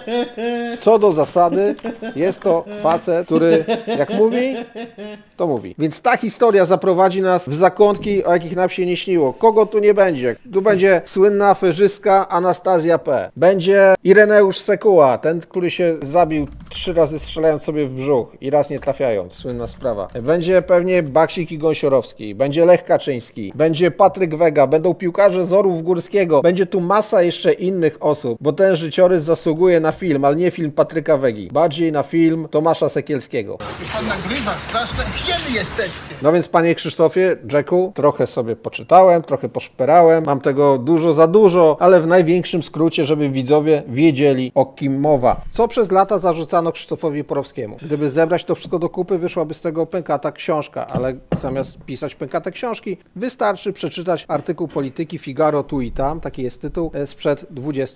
co do zasady, jest to facet, który jak mówi, to mówi. Więc ta historia zaprowadzi nas w zakątki, o jakich nam się nie śniło. Kogo tu nie będzie? Tu będzie słynna aferzystka Anastazja P. Będzie Ireneusz Sekuła, ten, który się zabił 3 razy strzelając sobie w brzuch i raz nie trafiając. Słynna sprawa. Będzie pewnie Baksik i Gąsiorowski. Będzie Lech Kaczyński. Będzie Patryk Wega. Będą piłkarze z Orłów Górskiego. Będzie tu masa jeszcze innych osób, bo ten życiorys zasługuje na film, ale nie film Patryka Wegi. Bardziej na film Tomasza Sekielskiego. Pan nagrywa, straszne hieny jesteście. No więc, panie Krzysztofie, Jacku, trochę sobie poczytałem, trochę poszperałem. Mam tego dużo za dużo, ale w największym skrócie, żeby widzowie wiedzieli, o kim mowa. Co przez lata zarzucano Krzysztofowi Porowskiemu. Gdyby zebrać to wszystko do kupy, wyszłaby z tego pękata książka, ale zamiast pisać pękate książki, wystarczy przeczytać artykuł Polityki Figaro tu i tam, taki jest tytuł, sprzed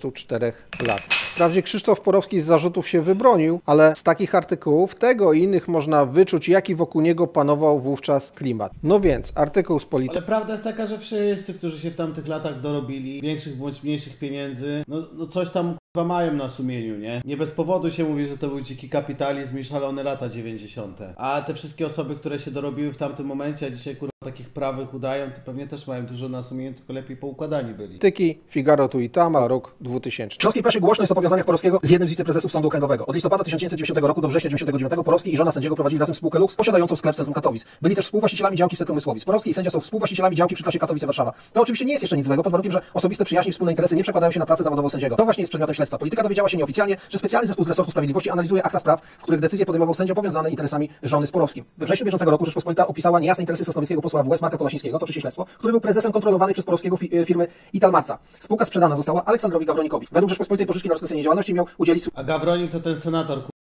24 lat. Wprawdzie Krzysztof Porowski z zarzutów się wybronił, ale z takich artykułów tego i innych można wyczuć, jaki wokół niego panował wówczas klimat. No więc, artykuł z Polityki. Ale prawda jest taka, że wszyscy, którzy się w tamtych latach dorobili, większych bądź mniejszych pieniędzy, no coś tam kurwa mają na sumieniu, nie? Nie bez powodu się mówi, że to był dziki kapitalizm i szalone lata 90. A te wszystkie osoby, które się dorobiły w tamtym momencie, a dzisiaj kurwa takich prawych udają, to pewnie też mają dużo na sumieniu, tylko lepiej poukładani byli. Polityki Figaro tu i tam, a rok 2000. W śląskiej prasie głośno jest o powiązaniach Porowskiego z jednym z wiceprezesów Sądu Okręgowego. Od listopada 1990 roku do września 1999 Porowski i żona sędziego prowadzili razem spółkę Lux, posiadającą sklep w centrum Katowic. Byli też współwłaścicielami działki w centrum Mysłowic. Porowski i sędzia są współwłaścicielami działki przy trasie Katowice-Warszawa. To oczywiście nie jest jeszcze nic złego, pod warunkiem, że osobiste przyjaźnie i wspólne interesy nie przekładają się na pracę zawodową sędziego. To właśnie jest przedmiotem śledztwa. Polityka dowiedziała się nieoficjalnie, że specjalny zespół z resortu sprawiedliwości analizuje akta spraw, w których decyzje podejmował sędzia powiązane interesami żony z Porowskim. We wrześniu bieżącego roku Rzeczpospolita opisała niejasne interesy sosnowieckiego posła WS Marka Kolasińskiego, toczy się śledztwo, który był prezesem kontrolowanej przez Porowskiego firmy Italmarca. Spółka sprzedana została Aleksandrowi Gawronikowi. Według Rzeczpospolitej pożyczki na rozkręcenie działalności miał udzielić... A Gawronik to ten senator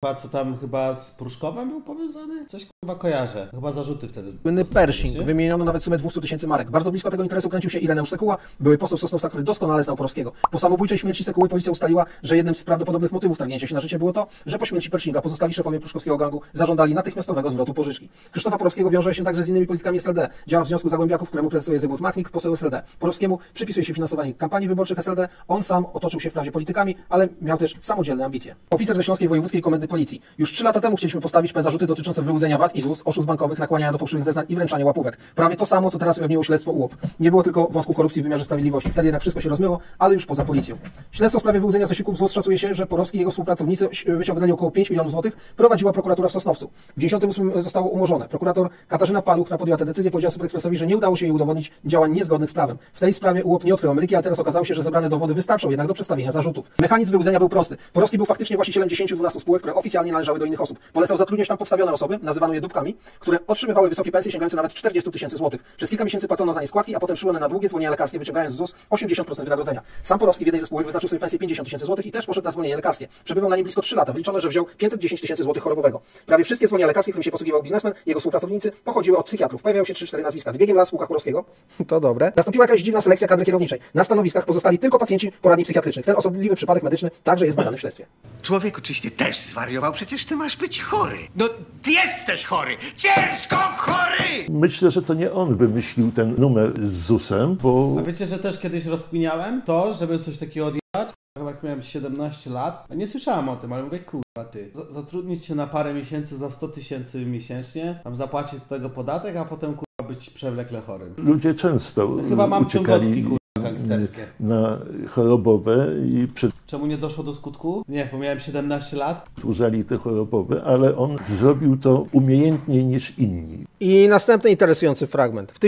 co tam chyba z Pruszkowem był powiązany? Coś kurwa kojarzę. Chyba zarzuty wtedy. Słynny Pershing, wymieniono nawet sumę 200 000 marek. Bardzo blisko tego interesu kręcił się Ireneusz Sekuła, były poseł Sosnowca, który doskonale znał Porowskiego. Po samobójczej śmierci Sekuły policja ustaliła, że jednym z prawdopodobnych motywów targnięcia się na życie było to, że po śmierci Pershinga pozostali szefowie pruszkowskiego gangu zażądali natychmiastowego zwrotu pożyczki. Krzysztofa Porowskiego wiąże się także z innymi politykami SLD. Działa w Związku Zagłębiaków, któremu prezesuje Zygmunt Machnik, poseł SLD. Porowskiemu przypisuje się finansowanie kampanii wyborczych SLD. On sam otoczył się wprawdzie politykami, ale miał też samodzielne ambicje. Oficer ze Śląskiej Wojewódzkiej Komendy Policji. Już 3 lata temu chcieliśmy postawić zarzuty dotyczące wyłudzenia VAT i ZUS, oszustw bankowych, nakłaniania do fałszywych zeznań i wręczania łapówek. Prawie to samo, co teraz ujawniło śledztwo UOP. Nie było tylko wątku korupcji w wymiarze sprawiedliwości. Wtedy jednak wszystko się rozmyło, ale już poza policją. Śledztwo w sprawie wyłudzenia zasiłków ZUS szacuje się, że Porowski i jego współpracownicy wyciągnęli około 5 milionów złotych. Prowadziła prokuratura w Sosnowcu. W 98 zostało umorzone. Prokurator Katarzyna Paluch podjęła tę decyzję, powiedziała Superekspresowi, że nie udało się jej udowodnić działań niezgodnych z prawem. W tej sprawie UOP nie odkrył Ameryki, ale teraz okazało się, że zebrane dowody wystarczą jednak do przedstawienia zarzutów. Mechanizm wyłudzenia był prosty. Porowski był faktycznie właścicielem 10-12 spółek, które oficjalnie należały do innych osób. Polecał zatrudniać tam podstawione osoby, nazywano je dupkami, które otrzymywały wysokie pensje sięgające nawet 40 000 złotych. Przez kilka miesięcy płacono za nie składki, a potem szły one na długie zwolnienia lekarskie, wyciągając z ZUS 80% wynagrodzenia. Sam Porowski w jednej ze spółek wyznaczył sobie pensję 50 000 złotych i też poszedł na zwolnienie lekarskie. Przebywał na nim blisko 3 lata. Wyliczono, że wziął 510 000 złotych chorobowego. Prawie wszystkie zwolnienia lekarskie, którymi się posługiwał biznesmen, jego współpracownicy, pochodziły od psychiatrów. Pojawiały się 3-4 nazwiska. Z biegiem lat w spółkach Porowskiego. To dobre. Nastąpiła jakaś dziwna selekcja kadry kierowniczej. Na stanowiskach pozostali tylko pacjenci poradni psychiatrycznych. Ten osobliwy przypadek medyczny także jest badany w śledztwie. Człowieku, czyś ty też zwariował? Przecież ty masz być chory. No, ty jesteś chory. Ciężko chory! Myślę, że to nie on wymyślił ten numer z ZUS-em, bo... A wiecie, że też kiedyś rozkminiałem to, żeby coś takiego odjechać? Chyba jak miałem 17 lat. Nie słyszałem o tym, ale mówię, kurwa ty. Zatrudnić się na parę miesięcy za 100 000 miesięcznie, tam zapłacić do tego podatek, a potem kurwa być przewlekle chorym. Ludzie często chyba mam uciekali ciągotki, kurwa, gangsterskie. na chorobowe i Czemu nie doszło do skutku? Nie, bo miałem 17 lat. przedłużali te chorobowe, ale on zrobił to umiejętniej niż inni. I następny interesujący fragment. W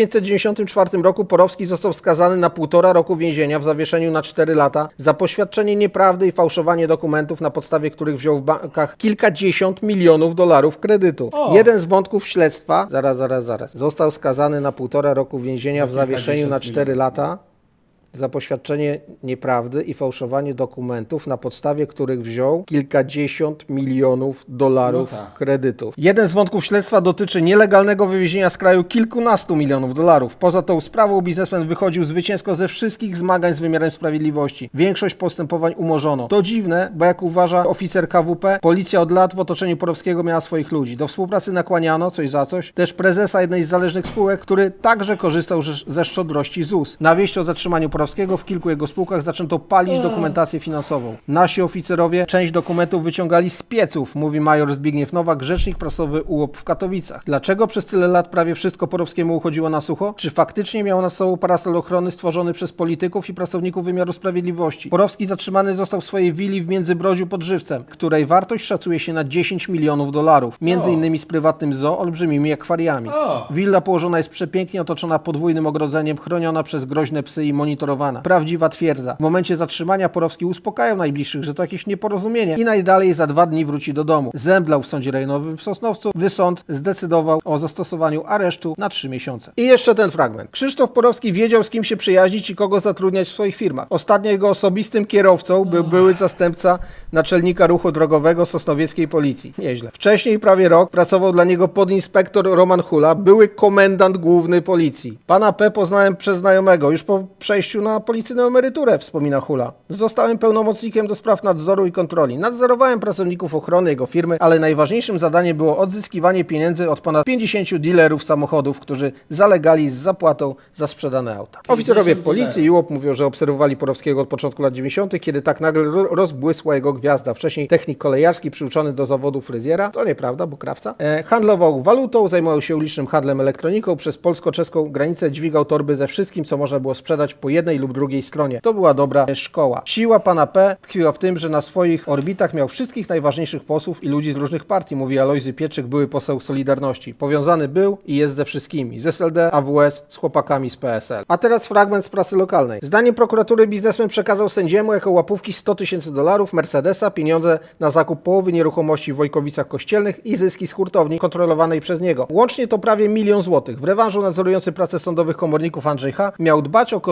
1994 roku Porowski został skazany na 1,5 roku więzienia w zawieszeniu na 4 lata za poświadczenie nieprawdy i fałszowanie dokumentów, na podstawie których wziął w bankach kilkadziesiąt milionów dolarów kredytu. Jeden z wątków śledztwa, zaraz, został skazany na 1,5 roku więzienia w zawieszeniu na 4 lata za poświadczenie nieprawdy i fałszowanie dokumentów, na podstawie których wziął kilkadziesiąt milionów dolarów kredytów. Jeden z wątków śledztwa dotyczy nielegalnego wywiezienia z kraju kilkunastu milionów dolarów. Poza tą sprawą biznesmen wychodził zwycięsko ze wszystkich zmagań z wymiarem sprawiedliwości. Większość postępowań umorzono. To dziwne, bo jak uważa oficer KWP, policja od lat w otoczeniu Porowskiego miała swoich ludzi. Do współpracy nakłaniano, coś za coś, też prezesa jednej z zależnych spółek, który także korzystał ze szczodrości ZUS. Na wieść o zatrzymaniu Porowskiego w kilku jego spółkach zaczęto palić dokumentację finansową. Nasi oficerowie część dokumentów wyciągali z pieców, mówi major Zbigniew Nowak, rzecznik prasowy UOP w Katowicach. Dlaczego przez tyle lat prawie wszystko Porowskiemu uchodziło na sucho? Czy faktycznie miał nad sobą parasol ochrony stworzony przez polityków i pracowników wymiaru sprawiedliwości? Porowski zatrzymany został w swojej willi w Międzybrodziu pod Żywcem, której wartość szacuje się na 10 milionów dolarów. Między innymi z prywatnym zoo, olbrzymimi akwariami. Willa położona jest przepięknie, otoczona podwójnym ogrodzeniem, chroniona przez groźne psy i monitorowana. Prawdziwa twierdza. W momencie zatrzymania Porowski uspokajał najbliższych, że to jakieś nieporozumienie i najdalej za 2 dni wróci do domu. Zemdlał w sądzie rejonowym w Sosnowcu, gdy sąd zdecydował o zastosowaniu aresztu na 3 miesiące. I jeszcze ten fragment. Krzysztof Porowski wiedział, z kim się przyjaźnić i kogo zatrudniać w swoich firmach. Ostatnio jego osobistym kierowcą był były zastępca naczelnika ruchu drogowego sosnowieckiej policji. Nieźle. Wcześniej prawie rok pracował dla niego podinspektor Roman Hula, były komendant główny policji. Pana P. poznałem przez znajomego, już po przejściu na policyjną emeryturę, wspomina Hula. Zostałem pełnomocnikiem do spraw nadzoru i kontroli. Nadzorowałem pracowników ochrony jego firmy, ale najważniejszym zadaniem było odzyskiwanie pieniędzy od ponad 50 dealerów samochodów, którzy zalegali z zapłatą za sprzedane auta. Oficerowie policji i UOP mówią, że obserwowali Porowskiego od początku lat 90., kiedy tak nagle rozbłysła jego gwiazda. Wcześniej technik kolejarski przyuczony do zawodu fryzjera, to nieprawda, bo krawca. Handlował walutą, zajmował się ulicznym handlem elektroniką, przez polsko-czeską granicę dźwigał torby ze wszystkim, co można było sprzedać po jednej lub drugiej stronie. To była dobra szkoła. Siła pana P. tkwiła w tym, że na swoich orbitach miał wszystkich najważniejszych posłów i ludzi z różnych partii, mówi Alojzy Pietrzyk, były poseł Solidarności. Powiązany był i jest ze wszystkimi. Z SLD, AWS, z chłopakami z PSL. A teraz fragment z prasy lokalnej. Zdaniem prokuratury biznesmen przekazał sędziemu jako łapówki 100 000 dolarów, Mercedesa, pieniądze na zakup połowy nieruchomości w Wojkowicach Kościelnych i zyski z hurtowni kontrolowanej przez niego. Łącznie to prawie 1 000 000 złotych. W rewanżu nadzorujący pracę sądowych komorników Andrzej H. miał dbać o korzystne dla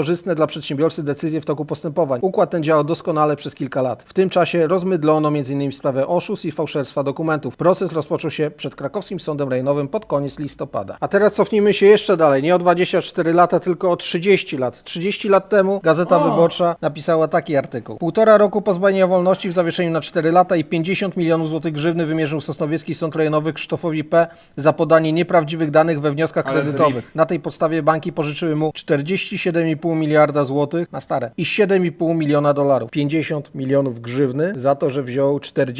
dla przedsiębiorcy decyzję w toku postępowań. Układ ten działał doskonale przez kilka lat. W tym czasie rozmydlono m.in. sprawę oszustw i fałszerstwa dokumentów. Proces rozpoczął się przed krakowskim sądem rejonowym pod koniec listopada. A teraz cofnijmy się jeszcze dalej, nie o 24 lata, tylko o 30 lat. 30 lat temu Gazeta Wyborcza napisała taki artykuł. 1,5 roku pozbawienia wolności w zawieszeniu na 4 lata i 50 milionów złotych grzywny wymierzył Sosnowiecki Sąd Rejonowy Krzysztofowi P. za podanie nieprawdziwych danych we wnioskach kredytowych. Na tej podstawie banki pożyczyły mu 47,5 miliarda złotych na stare i 7,5 miliona dolarów. 50 milionów grzywny za to, że wziął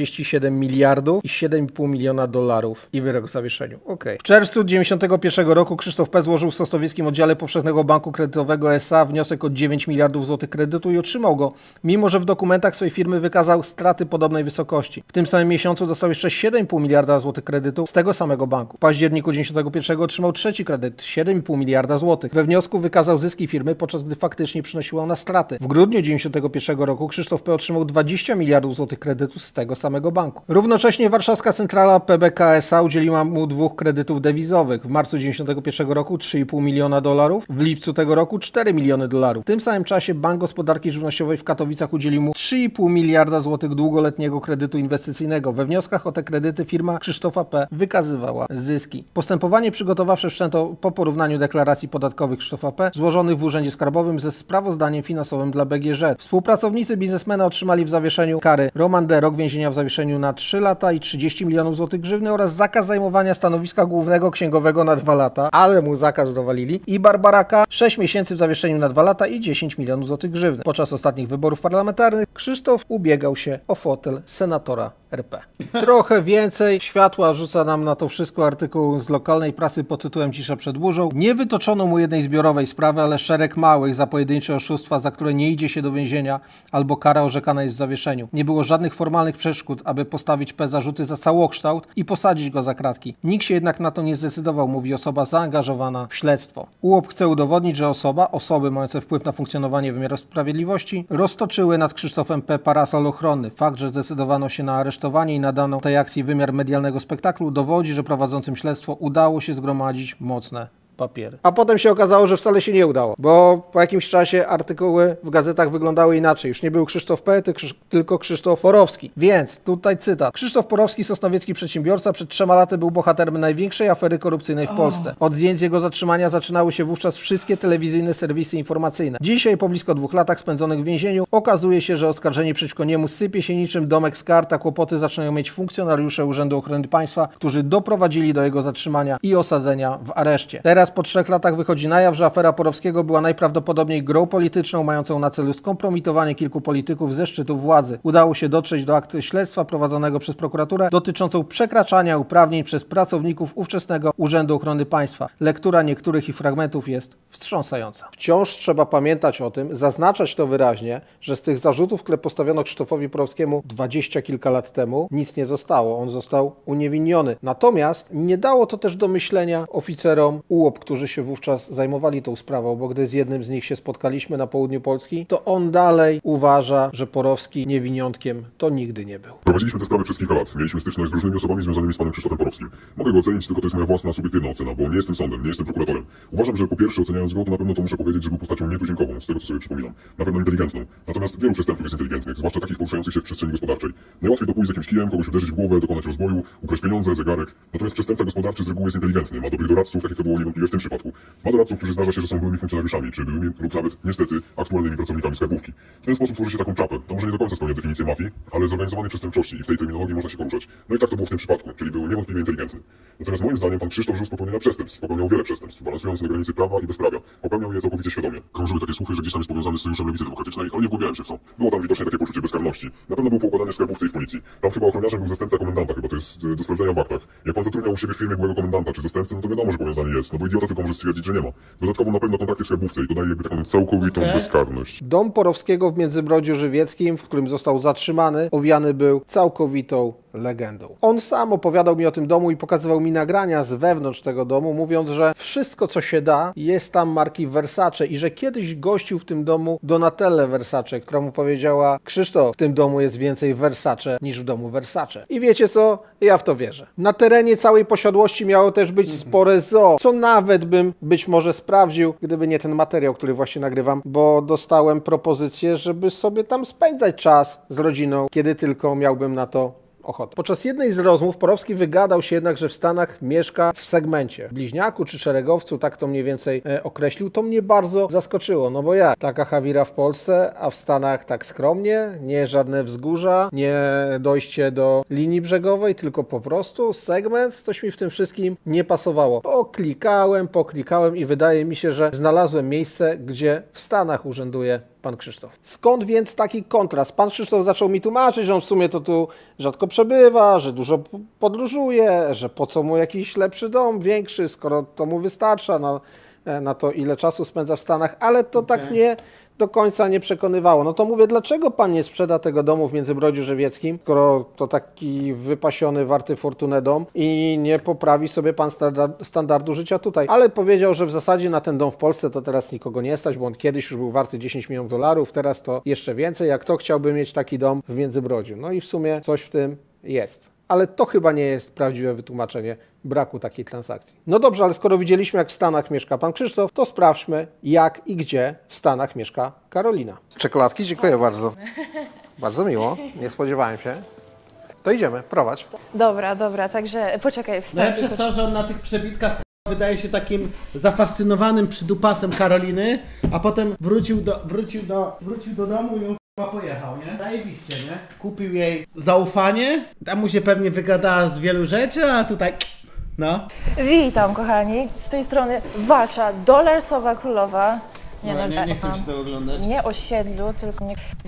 47 miliardów i 7,5 miliona dolarów i wyrok w zawieszeniu. W czerwcu 1991 roku Krzysztof P. złożył w Sosnowieckim Oddziale Powszechnego Banku Kredytowego S.A. wniosek o 9 miliardów złotych kredytu i otrzymał go, mimo że w dokumentach swojej firmy wykazał straty podobnej wysokości. W tym samym miesiącu dostał jeszcze 7,5 miliarda złotych kredytu z tego samego banku. W październiku 1991 otrzymał trzeci kredyt, 7,5 miliarda złotych. We wniosku wykazał zyski firmy, podczas gdy faktycznie przynosiła ona straty. W grudniu 1991 roku Krzysztof P. otrzymał 20 miliardów złotych kredytu z tego samego banku. Równocześnie warszawska centrala PBK S.A. udzieliła mu 2 kredytów dewizowych. W marcu 1991 roku 3,5 miliona dolarów, w lipcu tego roku 4 miliony dolarów. W tym samym czasie Bank Gospodarki Żywnościowej w Katowicach udzielił mu 3,5 miliarda złotych długoletniego kredytu inwestycyjnego. We wnioskach o te kredyty firma Krzysztofa P. wykazywała zyski. Postępowanie przygotowawcze wszczęto po porównaniu deklaracji podatkowych Krzysztofa P. złożonych w Urzędzie Skarbowym ze sprawozdaniem finansowym dla BGŻ. Współpracownicy biznesmena otrzymali w zawieszeniu kary: Roman D. rok więzienia w zawieszeniu na 3 lata i 30 milionów złotych grzywny oraz zakaz zajmowania stanowiska głównego księgowego na 2 lata, ale mu zakaz dowalili, i Barbara K. 6 miesięcy w zawieszeniu na 2 lata i 10 milionów złotych grzywny. Podczas ostatnich wyborów parlamentarnych Krzysztof ubiegał się o fotel senatora RP. Trochę więcej światła rzuca nam na to wszystko artykuł z lokalnej prasy pod tytułem Cisza przed burzą. Nie wytoczono mu jednej zbiorowej sprawy, ale szereg małych za pojedyncze oszustwa, za które nie idzie się do więzienia albo kara orzekana jest w zawieszeniu. Nie było żadnych formalnych przeszkód, aby postawić P. zarzuty za całokształt i posadzić go za kratki. Nikt się jednak na to nie zdecydował, mówi osoba zaangażowana w śledztwo. UOP chce udowodnić, że osoby mające wpływ na funkcjonowanie wymiaru sprawiedliwości roztoczyły nad Krzysztofem P. parasol ochronny. Fakt, że zdecydowano się na aresztowanie i nadano tej akcji wymiar medialnego spektaklu, dowodzi, że prowadzącym śledztwo udało się zgromadzić mocne papiery. A potem się okazało, że wcale się nie udało, bo po jakimś czasie artykuły w gazetach wyglądały inaczej. Już nie był Krzysztof P., tylko Krzysztof Porowski. Więc tutaj cytat. Krzysztof Porowski, sosnowiecki przedsiębiorca, przed 3 laty był bohaterem największej afery korupcyjnej w Polsce. Od zdjęć jego zatrzymania zaczynały się wówczas wszystkie telewizyjne serwisy informacyjne. Dzisiaj, po blisko 2 latach spędzonych w więzieniu, okazuje się, że oskarżenie przeciwko niemu sypie się niczym domek z kart, a kłopoty zaczynają mieć funkcjonariusze Urzędu Ochrony Państwa, którzy doprowadzili do jego zatrzymania i osadzenia w areszcie. Teraz po 3 latach wychodzi na jaw, że afera Porowskiego była najprawdopodobniej grą polityczną mającą na celu skompromitowanie kilku polityków ze szczytów władzy. Udało się dotrzeć do aktu śledztwa prowadzonego przez prokuraturę dotyczącą przekraczania uprawnień przez pracowników ówczesnego Urzędu Ochrony Państwa. Lektura niektórych ich fragmentów jest wstrząsająca. Wciąż trzeba pamiętać o tym, zaznaczać to wyraźnie, że z tych zarzutów, które postawiono Krzysztofowi Porowskiemu 20 kilka lat temu, nic nie zostało. On został uniewinniony. Natomiast nie dało to też do myślenia oficerom UOP, którzy się wówczas zajmowali tą sprawą, bo gdy z jednym z nich się spotkaliśmy na południu Polski, to on dalej uważa, że Porowski niewiniątkiem to nigdy nie był. Prowadziliśmy tę sprawę przez kilka lat. Mieliśmy styczność z różnymi osobami związanymi z panem Krzysztofem Porowskim. Mogę go ocenić, tylko to jest moja własna, subiektywna ocena, bo nie jestem sądem, nie jestem prokuratorem. Uważam, że po pierwsze, oceniając go, to na pewno to muszę powiedzieć, że był postacią nietuzinkową, z tego co sobie przypominam. Na pewno inteligentną. Natomiast wielu przestępców jest inteligentnych, zwłaszcza takich poruszających się w przestrzeni gospodarczej. Najłatwiej to pójść z jakimś kijem, kogoś uderzyć w głowę, dokonać rozboju, ukraść pieniądze, zegarek. Natomiast przestępca gospodarczy z reguły jest inteligentny, ma dobrych doradców, tak jak to było niewątpliwie w tym przypadku. Ma doradców, którzy zdarza się, że są byłymi funkcjonariuszami, czy byłymi lub nawet, niestety, aktualnymi pracownikami skarbówki. W ten sposób tworzy się taką czapę. To może nie do końca spełnia definicję mafii, ale zorganizowanej przestępczości i w tej terminologii można się poruszać. No i tak to było w tym przypadku, czyli był niewątpliwie inteligentny. Natomiast moim zdaniem pan Krzysztof żył z popełnienia przestępstw, popełniał wiele przestępstw, balansując na granicy prawa i bezprawia. Popełniał je całkowicie świadomie. Krążyły takie słuchy, że gdzieś tam jest powiązany z Sojuszem Lewicy Demokratycznej, ale nie wgłębiałem się w to. Było tam widocznie takie poczucie bezkarności. Na pewno był poukładany w skarbówce i w policji. Tam chyba ochroniarzem był zastępca komendanta, chyba to jest do sprawdzenia w aktach. Jak pan zatrudniał u siebie w firmie byłego komendanta czy zastępcy, no to wiadomo, że powiązany jest, no bo idiota tylko może stwierdzić, że nie ma. Dodatkowo na pewno kontakty w skarbówce i to daje jakby taką całkowitą bezkarność. Dom Porowskiego w Międzybrodziu Żywieckim, w którym został zatrzymany, owiany był całkowitą legendą. On sam opowiadał mi o tym domu i pokazywał mi nagrania z wewnątrz tego domu, mówiąc, że wszystko, co się da, jest tam marki Versace i że kiedyś gościł w tym domu Donatellę Versace, która mu powiedziała: Krzysztof, w tym domu jest więcej Versace niż w domu Versace. I wiecie co? Ja w to wierzę. Na terenie całej posiadłości miało też być spore zoo, co nawet bym być może sprawdził, gdyby nie ten materiał, który właśnie nagrywam, bo dostałem propozycję, żeby sobie tam spędzać czas z rodziną, kiedy tylko miałbym na to ochotę. Podczas jednej z rozmów Porowski wygadał się jednak, że w Stanach mieszka w segmencie bliźniaku czy szeregowcu, tak to mniej więcej określił. To mnie bardzo zaskoczyło, no bo jak? Taka Hawira w Polsce, a w Stanach tak skromnie, nie żadne wzgórza, nie dojście do linii brzegowej, tylko po prostu segment, coś mi w tym wszystkim nie pasowało. Poklikałem i wydaje mi się, że znalazłem miejsce, gdzie w Stanach urzęduje pan Krzysztof. Skąd więc taki kontrast? Pan Krzysztof zaczął mi tłumaczyć, że on w sumie to tu rzadko przebywa, że dużo podróżuje, że po co mu jakiś lepszy dom, większy, skoro to mu wystarcza na to, ile czasu spędza w Stanach, ale to tak mnie do końca nie przekonywało. No to mówię, dlaczego pan nie sprzeda tego domu w Międzybrodziu Żywieckim, skoro to taki wypasiony, warty fortunę dom i nie poprawi sobie pan standardu życia tutaj. Ale powiedział, że w zasadzie na ten dom w Polsce to teraz nikogo nie stać, bo on kiedyś już był warty $10 milionów, teraz to jeszcze więcej. Jak kto chciałby mieć taki dom w Międzybrodziu? No i w sumie coś w tym jest. Ale to chyba nie jest prawdziwe wytłumaczenie braku takiej transakcji. No dobrze, ale skoro widzieliśmy, jak w Stanach mieszka pan Krzysztof, to sprawdźmy, jak i gdzie w Stanach mieszka Karolina. Czekoladki? Dziękuję bardzo. Bardzo miło, nie spodziewałem się. To idziemy, prowadź. Dobra, także poczekaj, wstań. No przez to, że on na tych przebitkach wydaje się takim zafascynowanym przydupasem Karoliny, a potem wrócił do domu i on pojechał, nie? Zajebiście, nie? Kupił jej zaufanie, tam mu się pewnie wygadała z wielu rzeczy, a tutaj no. Witam, kochani, z tej strony wasza dolarsowa królowa. Nie chcę się tego oglądać. Nie osiedlu, tylko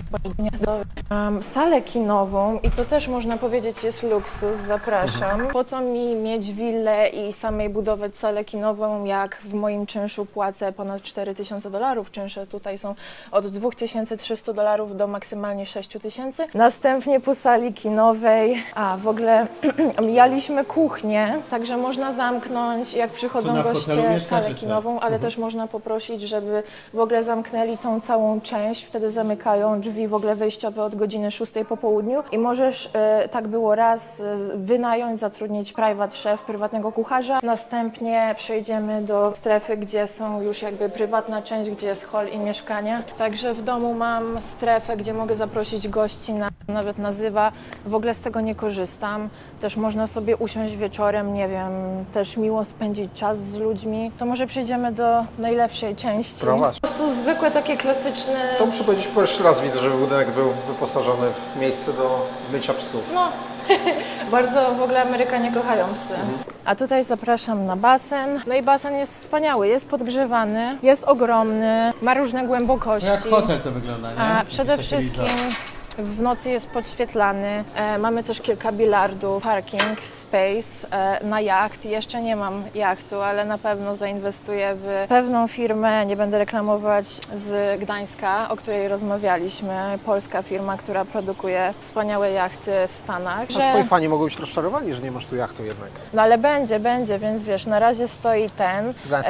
salę kinową i to też można powiedzieć jest luksus, zapraszam. Po co mi mieć willę i samej budować salę kinową, jak w moim czynszu płacę ponad $4000, czynsze tutaj są od $2300 do maksymalnie $6000. Następnie po sali kinowej, w ogóle mijaliśmy kuchnię, także można zamknąć, jak przychodzą goście, salę kinową, ale też można poprosić, żeby w ogóle zamknęli tą całą część, wtedy zamykają drzwi w ogóle wejściowe od godziny 6 po południu i możesz, tak było raz, wynająć, zatrudnić private chef, prywatnego kucharza. Następnie przejdziemy do strefy, gdzie są już jakby prywatna część, gdzie jest hall i mieszkanie. Także w domu mam strefę, gdzie mogę zaprosić gości, nawet nazywa. W ogóle z tego nie korzystam. Też można sobie usiąść wieczorem, nie wiem, też miło spędzić czas z ludźmi. To może przejdziemy do najlepszej części. Prowadź. Po prostu zwykłe takie klasyczne... To muszę powiedzieć, po jeszcze raz widzę, że budynek był wyposażony w miejsce do mycia psów. No, bardzo w ogóle Amerykanie kochają psy. A tutaj zapraszam na basen. No i basen jest wspaniały, jest podgrzewany, jest ogromny, ma różne głębokości. Jak hotel to wygląda, nie? A przede wszystkim w nocy jest podświetlany. Mamy też kilka bilardów, parking, space na jacht. Jeszcze nie mam jachtu, ale na pewno zainwestuję w pewną firmę, nie będę reklamować, z Gdańska, o której rozmawialiśmy. Polska firma, która produkuje wspaniałe jachty w Stanach. A twoi fani mogą być rozczarowani, że nie masz tu jachtu jednak. No ale będzie, więc wiesz, na razie stoi ten.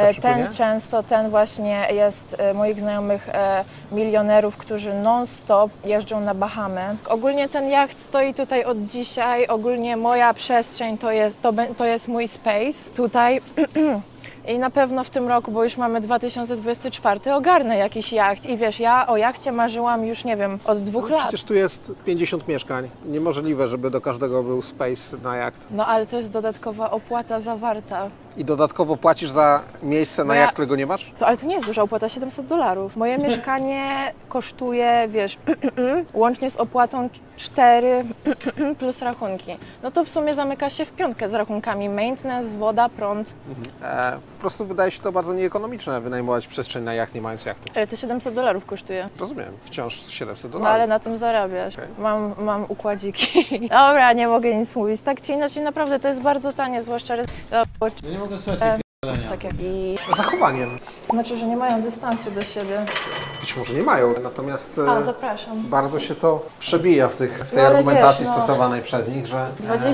Ten właśnie jest moich znajomych milionerów, którzy non-stop jeżdżą na Bahamy. Ogólnie ten jacht stoi tutaj od dzisiaj, ogólnie moja przestrzeń to jest mój space tutaj. I na pewno w tym roku, bo już mamy 2024, ogarnę jakiś jacht. I wiesz, ja o jachcie marzyłam już, nie wiem, od 2 lat. Przecież tu jest 50 mieszkań. Niemożliwe, żeby do każdego był space na jacht. No ale to jest dodatkowa opłata zawarta. I dodatkowo płacisz za miejsce na jacht, którego nie masz? Ale to nie jest duża opłata, $700. Moje mieszkanie kosztuje, wiesz, łącznie z opłatą 4 plus rachunki. No to w sumie zamyka się w piątkę z rachunkami maintenance, woda, prąd. Po prostu wydaje się to bardzo nieekonomiczne, wynajmować przestrzeń na jacht, nie mając jachtu. Ale to $700 kosztuje. Rozumiem, wciąż $700. No ale na tym zarabiasz. Okay. Mam układziki. Dobra, nie mogę nic mówić. Tak czy inaczej, naprawdę to jest bardzo tanie, zwłaszcza... Nie mogę słuchać tak jak i... Zachowaniem. To znaczy, że nie mają dystansu do siebie. być może nie mają, natomiast zapraszam. bardzo się to przebija w tej ale argumentacji wiesz, stosowanej przez nich, że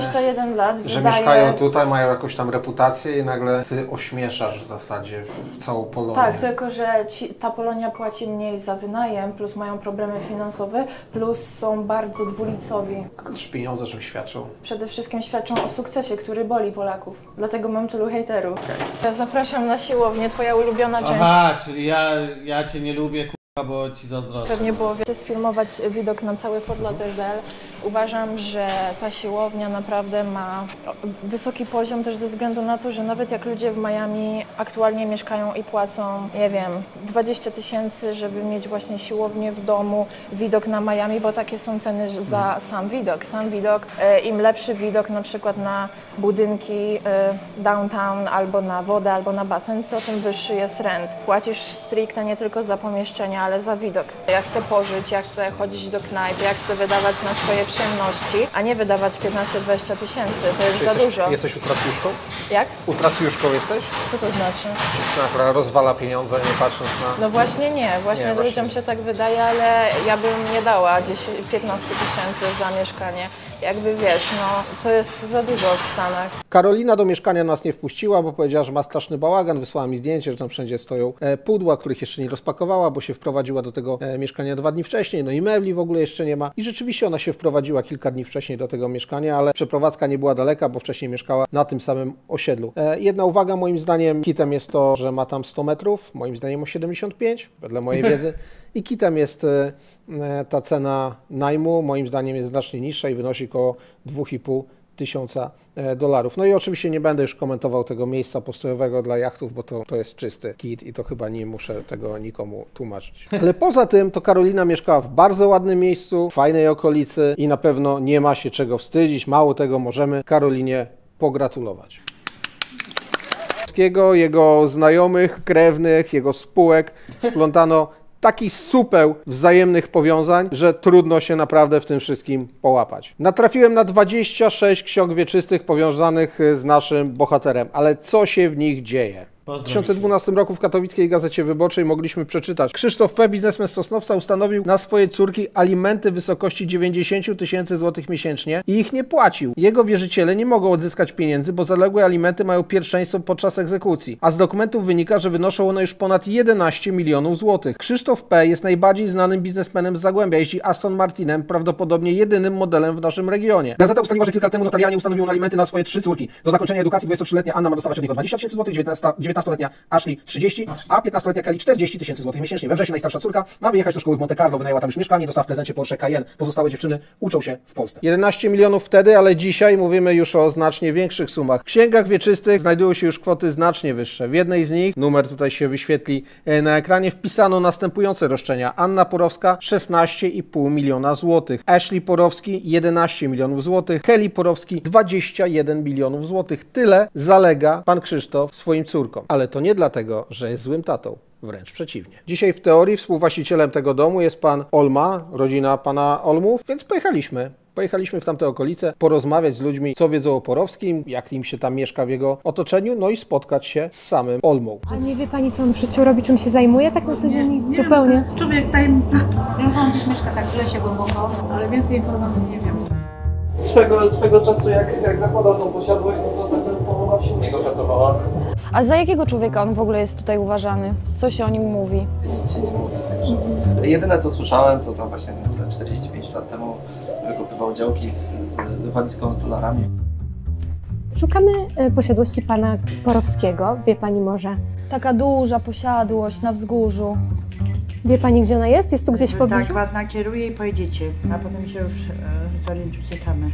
21 lat że wydaje... mieszkają tutaj, mają jakąś tam reputację i nagle ty ośmieszasz w zasadzie całą Polonię. Tak, tylko że ta Polonia płaci mniej za wynajem, plus mają problemy finansowe, plus są bardzo dwulicowi. Ależ pieniądze czym świadczą? Przede wszystkim świadczą o sukcesie, który boli Polaków. Dlatego mam tylu hejterów. Ja zapraszam na siłownię, twoja ulubiona część. Aha, czyli ja cię nie lubię, bo ci zazdroszczę. Pewnie było sfilmować widok na cały Fort Lauderdale. Uważam, że ta siłownia naprawdę ma wysoki poziom też ze względu na to, że nawet jak ludzie w Miami aktualnie mieszkają i płacą, nie wiem, 20 000, żeby mieć właśnie siłownię w domu, widok na Miami, bo takie są ceny za sam widok. Sam widok, im lepszy widok na przykład na budynki downtown, albo na wodę, albo na basen, to tym wyższy jest rent. Płacisz stricte nie tylko za pomieszczenia, ale za widok. Ja chcę pożyć, ja chcę chodzić do knajpy, ja chcę wydawać na swoje przyjemności, a nie wydawać 15-20 tysięcy. To jest za dużo. Jesteś utracjuszką? Jak? Utracjuszką jesteś? Co to znaczy? Dziewczyna, która rozwala pieniądze, nie patrząc na... No właśnie nie. Właśnie ludziom się tak wydaje, ale ja bym nie dała 10-15 tysięcy za mieszkanie. Jakby wiesz, no to jest za dużo w Stanach. Karolina do mieszkania nas nie wpuściła, bo powiedziała, że ma straszny bałagan. Wysłała mi zdjęcie, że tam wszędzie stoją pudła, których jeszcze nie rozpakowała, bo się wprowadziła do tego mieszkania 2 dni wcześniej, no i mebli w ogóle jeszcze nie ma. I rzeczywiście ona się wprowadziła kilka dni wcześniej do tego mieszkania, ale przeprowadzka nie była daleka, bo wcześniej mieszkała na tym samym osiedlu. Jedna uwaga, moim zdaniem kitem jest to, że ma tam 100 metrów, moim zdaniem o 75, wedle mojej wiedzy. I kitem jest ta cena najmu, moim zdaniem jest znacznie niższa i wynosi około $2,5 tysiąca. No i oczywiście nie będę już komentował tego miejsca postojowego dla jachtów, bo to jest czysty kit i to chyba nie muszę tego nikomu tłumaczyć. Ale poza tym to Karolina mieszkała w bardzo ładnym miejscu, w fajnej okolicy i na pewno nie ma się czego wstydzić. Mało tego, możemy Karolinie pogratulować. Jego znajomych, krewnych, jego spółek splątano taki supeł wzajemnych powiązań, że trudno się naprawdę w tym wszystkim połapać. Natrafiłem na 26 ksiąg wieczystych powiązanych z naszym bohaterem, ale co się w nich dzieje? W 2012 roku w Katowickiej Gazecie Wyborczej mogliśmy przeczytać: Krzysztof P., biznesmen z Sosnowca, ustanowił na swoje córki alimenty w wysokości 90 tysięcy złotych miesięcznie i ich nie płacił. Jego wierzyciele nie mogą odzyskać pieniędzy, bo zaległe alimenty mają pierwszeństwo podczas egzekucji, a z dokumentów wynika, że wynoszą one już ponad 11 milionów złotych. Krzysztof P. jest najbardziej znanym biznesmenem z Zagłębia, jeździ Aston Martinem, prawdopodobnie jedynym modelem w naszym regionie. Gazeta ustaliła, że kilka lat temu notarialnie ustanowił alimenty na swoje 3 córki. Do zakończenia edukacji 23-letnia Anna ma dostawać od niego 20 tysięcy złotych, 19-letnia Ashley 30, a 15-letnia Kelly 40 tysięcy złotych miesięcznie. We wrześniu najstarsza córka ma wyjechać do szkoły w Monte Carlo, wynajęła tam już mieszkanie, dostała w prezencie Porsche Cayenne. Pozostałe dziewczyny uczą się w Polsce. 11 milionów wtedy, ale dzisiaj mówimy już o znacznie większych sumach. W księgach wieczystych znajdują się już kwoty znacznie wyższe. W jednej z nich, numer tutaj się wyświetli na ekranie, wpisano następujące roszczenia. Anna Porowska 16,5 miliona złotych, Ashley Porowski 11 milionów złotych, Kelly Porowski 21 milionów złotych. Tyle zalega pan Krzysztof swoim córkom. Ale to nie dlatego, że jest złym tatą. Wręcz przeciwnie. Dzisiaj w teorii współwłaścicielem tego domu jest pan Olma, rodzina pana Olmów, więc pojechaliśmy. Pojechaliśmy w tamte okolice, porozmawiać z ludźmi, co wiedzą o Porowskim, jak im się tam mieszka w jego otoczeniu, no i spotkać się z samym Olmą. A nie wie pani, co on w życiu robi, czym się zajmuje tak na co dzień? Nie, zupełnie. To jest człowiek tajemnica. Ja że on gdzieś mieszka tak w lesie głęboko, ale więcej informacji nie wiem. Swego czasu, jak zakładał tą posiadłość, no to ta połowa wsi u niego pracowała. A za jakiego człowieka on w ogóle jest tutaj uważany? Co się o nim mówi? Nic się nie mówi, także... Jedyne co słyszałem, to właśnie za 45 lat temu wykupywał działki z walizką z dolarami. Szukamy posiadłości pana Porowskiego. Wie pani może? Taka duża posiadłość na wzgórzu. Wie pani, gdzie ona jest? Jest tu gdzieś w pobliżu? Tak, was nakieruje i pojedziecie, a potem się już zorientujcie same.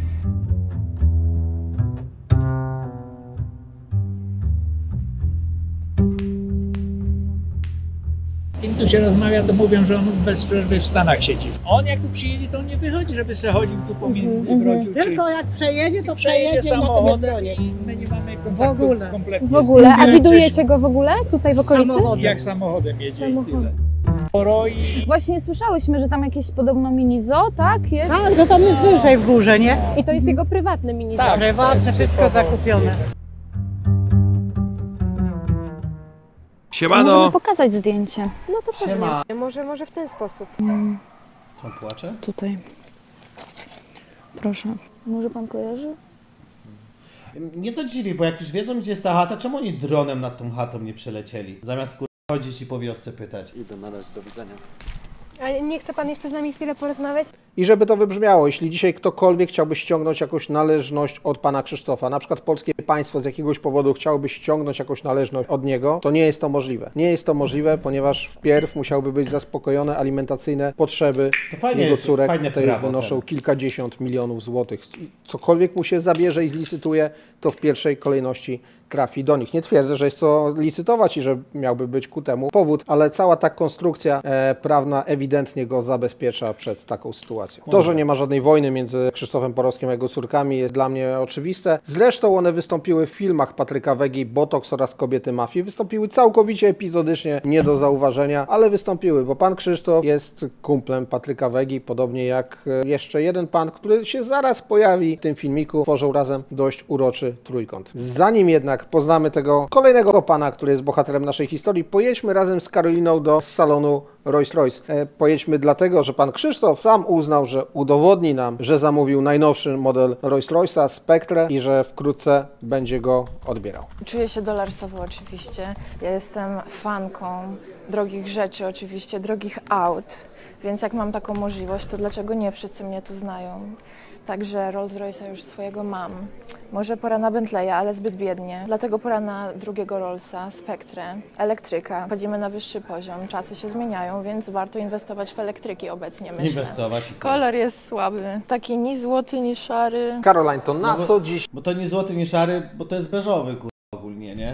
Kim tu się rozmawia, to mówią, że on bez przerwy w Stanach siedzi. On jak tu przyjedzie, to on nie wychodzi, żeby se chodził tu pomiędzy brodził. Tylko jak przejedzie, to przejedzie samochodem i my nie mamy kontaktu kompletnie. W ogóle? A widujecie go w ogóle tutaj w okolicy? Jak samochodem jedzie i tyle. Właśnie słyszałyśmy, że tam jakieś podobno mini zoo, tak? Jest? Tak, no tam jest wyżej w górze, nie? I to jest jego prywatne mini zoo? Tak, prywatne, wszystko zakupione. Możemy pokazać zdjęcie. No to pewnie. Siema. Może w ten sposób. On płacze? Tutaj. Proszę. Może pan kojarzy? Mnie to dziwi, bo jak już wiedzą, gdzie jest ta chata, czemu oni dronem nad tą chatą nie przelecieli? Zamiast chodzić i po wiosce pytać. Idę na razie, do widzenia. A nie chce pan jeszcze z nami chwilę porozmawiać? I żeby to wybrzmiało, jeśli dzisiaj ktokolwiek chciałby ściągnąć jakąś należność od pana Krzysztofa, na przykład polskie państwo z jakiegoś powodu chciałoby ściągnąć jakąś należność od niego, to nie jest to możliwe. Nie jest to możliwe, ponieważ wpierw musiałby być zaspokojone alimentacyjne potrzeby jego córek, które już wynoszą kilkadziesiąt milionów złotych. Cokolwiek mu się zabierze i zlicytuje, to w pierwszej kolejności trafi do nich. Nie twierdzę, że jest co licytować i że miałby być ku temu powód, ale cała ta konstrukcja prawna ewidentnie go zabezpiecza przed taką sytuacją. To, że nie ma żadnej wojny między Krzysztofem Porowskim a jego córkami, jest dla mnie oczywiste. Zresztą one wystąpiły w filmach Patryka Wegi, Botox oraz Kobiety Mafii. Wystąpiły całkowicie epizodycznie, nie do zauważenia, ale wystąpiły, bo pan Krzysztof jest kumplem Patryka Wegi, podobnie jak jeszcze jeden pan, który się zaraz pojawi w tym filmiku. Tworzą razem dość uroczy trójkąt. Zanim jednak poznamy tego kolejnego pana, który jest bohaterem naszej historii, pojedźmy razem z Karoliną do salonu Rolls-Royce. Pojedźmy dlatego, że pan Krzysztof sam uznał, że udowodni nam, że zamówił najnowszy model Rolls-Royce'a Spectre i że wkrótce będzie go odbierał. Czuję się dolarsowo oczywiście. Ja jestem fanką drogich rzeczy oczywiście, drogich aut, więc jak mam taką możliwość, to dlaczego nie wszyscy mnie tu znają? Także Rolls-Royce'a już swojego mam. Może pora na Bentleya, ale zbyt biednie. Dlatego pora na drugiego Rollsa, Spectre, elektryka. Chodzimy na wyższy poziom, czasy się zmieniają, więc warto inwestować w elektryki obecnie, myślę. Inwestować. Kolor jest słaby. Taki ni złoty, ni szary. Caroline, to na co dziś? Bo to nie złoty, nie szary, bo to jest beżowy, ogólnie, nie?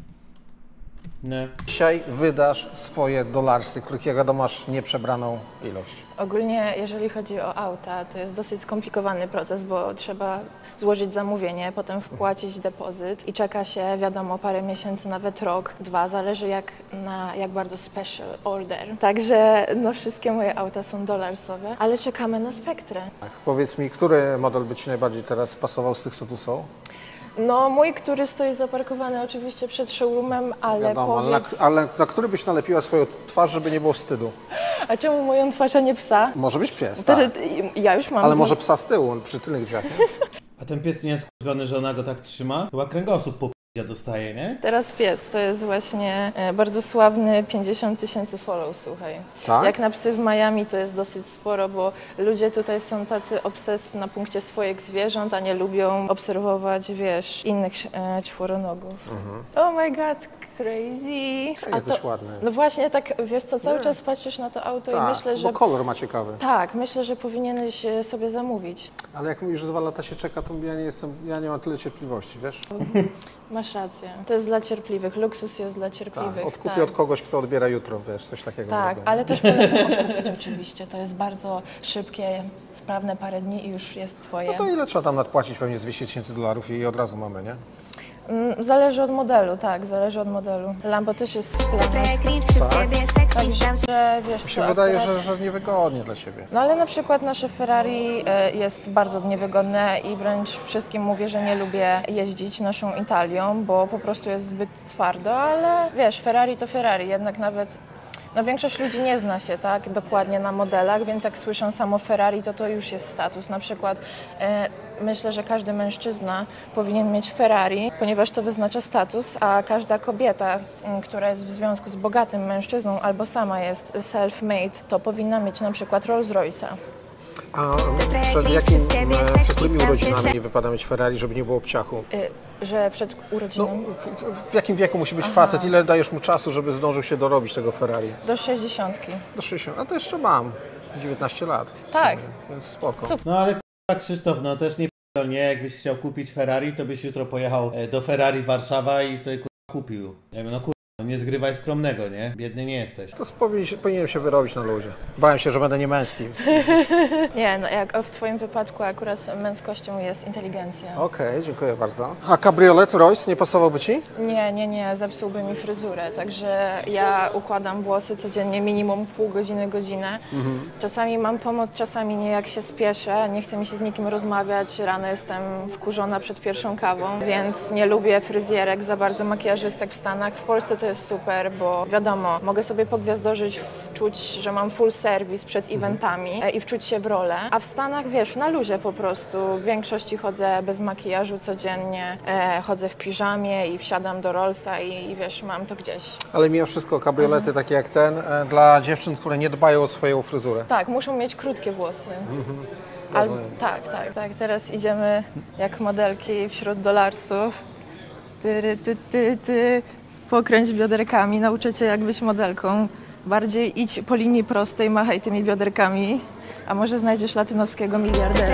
Nie. Dzisiaj wydasz swoje dolarsy, których jak wiadomo masz nieprzebraną ilość. Ogólnie, jeżeli chodzi o auta, to jest dosyć skomplikowany proces, bo trzeba złożyć zamówienie, potem wpłacić depozyt i czeka się, wiadomo, parę miesięcy, nawet rok, 2, zależy jak bardzo special order. Także no, wszystkie moje auta są dolarsowe, ale czekamy na Spectre. Tak, powiedz mi, który model by ci najbardziej teraz pasował z tych, co tu są? No mój, który stoi zaparkowany oczywiście przed showroomem, ale wiadomo, powiedz... ale na który byś nalepiła swoją twarz, żeby nie było wstydu? A czemu moją twarz, a nie psa? Może być pies, tak. Ja już mam. Ale może psa z tyłu, przy tylnych drzwiach. A ten pies nie jest wkurzony, że ona go tak trzyma? Chyba kręgosłup po p***zie dostaje, nie? Teraz pies, to jest właśnie bardzo sławny 50 000 follow, słuchaj. Tak? Jak na psy w Miami to jest dosyć sporo, bo ludzie tutaj są tacy obsesji na punkcie swoich zwierząt, a nie lubią obserwować, wiesz, innych czworonogów. Oh my god, crazy. Jesteś ładny. No właśnie, tak, wiesz co, cały czas patrzysz na to auto tak, i myślę, że... bo kolor ma ciekawy. Tak, myślę, że powinieneś sobie zamówić. Ale jak mówisz, że 2 lata się czeka, to ja nie mam tyle cierpliwości, wiesz? Masz rację. To jest dla cierpliwych. Luksus jest dla cierpliwych. Tak, odkupię od kogoś, kto odbiera jutro, wiesz, coś takiego. Tak, zrobię. ale też polecam odkupić oczywiście. To jest bardzo szybkie, sprawne parę dni i już jest twoje. No to ile trzeba tam nadpłacić? Pewnie z 200 000 dolarów i od razu mamy, nie? Zależy od modelu, tak, zależy od modelu. Lambo też jest w planach. Także, wiesz Mi się co, wydaje, akurat... że niewygodnie dla ciebie. No ale na przykład nasze Ferrari jest bardzo niewygodne i wręcz wszystkim mówię, że nie lubię jeździć naszą Italią, bo po prostu jest zbyt twardo, ale wiesz, Ferrari to Ferrari, jednak nawet... No większość ludzi nie zna się tak dokładnie na modelach, więc jak słyszą samo Ferrari, to już jest status. Na przykład myślę, że każdy mężczyzna powinien mieć Ferrari, ponieważ to wyznacza status, a każda kobieta, która jest w związku z bogatym mężczyzną albo sama jest self-made, to powinna mieć na przykład Rolls-Royce'a. A przed którymi urodzinami nie wypada mieć Ferrari, żeby nie było obciachu? Że przed urodziną? No, w jakim wieku musi być facet? Ile dajesz mu czasu, żeby zdążył się dorobić tego Ferrari? Do 60. Do 60. A to jeszcze mam 19 lat. Tak. Więc spoko. No ale Krzysztof, no też nie, jakbyś chciał kupić Ferrari, to byś jutro pojechał do Ferrari Warszawa i sobie kupił. Ja mówię, no nie zgrywaj skromnego, nie? Biedny nie jesteś. To powinienem się wyrobić na luzie. Bałem się, że będę niemęski. Nie, no jak w twoim wypadku akurat męskością jest inteligencja. Okej, dziękuję bardzo. A kabriolet Royce nie pasowałby ci? Nie, zepsułby mi fryzurę, także ja układam włosy codziennie minimum pół godziny, godzinę. Czasami mam pomoc, czasami nie, jak się spieszę, nie chce mi się z nikim rozmawiać, rano jestem wkurzona przed pierwszą kawą, więc nie lubię fryzjerek, za bardzo makijażystek w Stanach. W Polsce to jest super, bo wiadomo, mogę sobie pogwiazdorzyć, wczuć, że mam full service przed eventami i wczuć się w rolę, a w Stanach, wiesz, na luzie po prostu. W większości chodzę bez makijażu codziennie, chodzę w piżamie i wsiadam do Rollsa i wiesz, mam to gdzieś. Ale mimo wszystko kabriolety takie jak ten, dla dziewczyn, które nie dbają o swoją fryzurę. Tak, muszą mieć krótkie włosy. Tak. Teraz idziemy jak modelki wśród dollarsów. Pokręć bioderkami, nauczę cię jak być modelką. Bardziej idź po linii prostej, machaj tymi bioderkami. A może znajdziesz latynowskiego miliardera.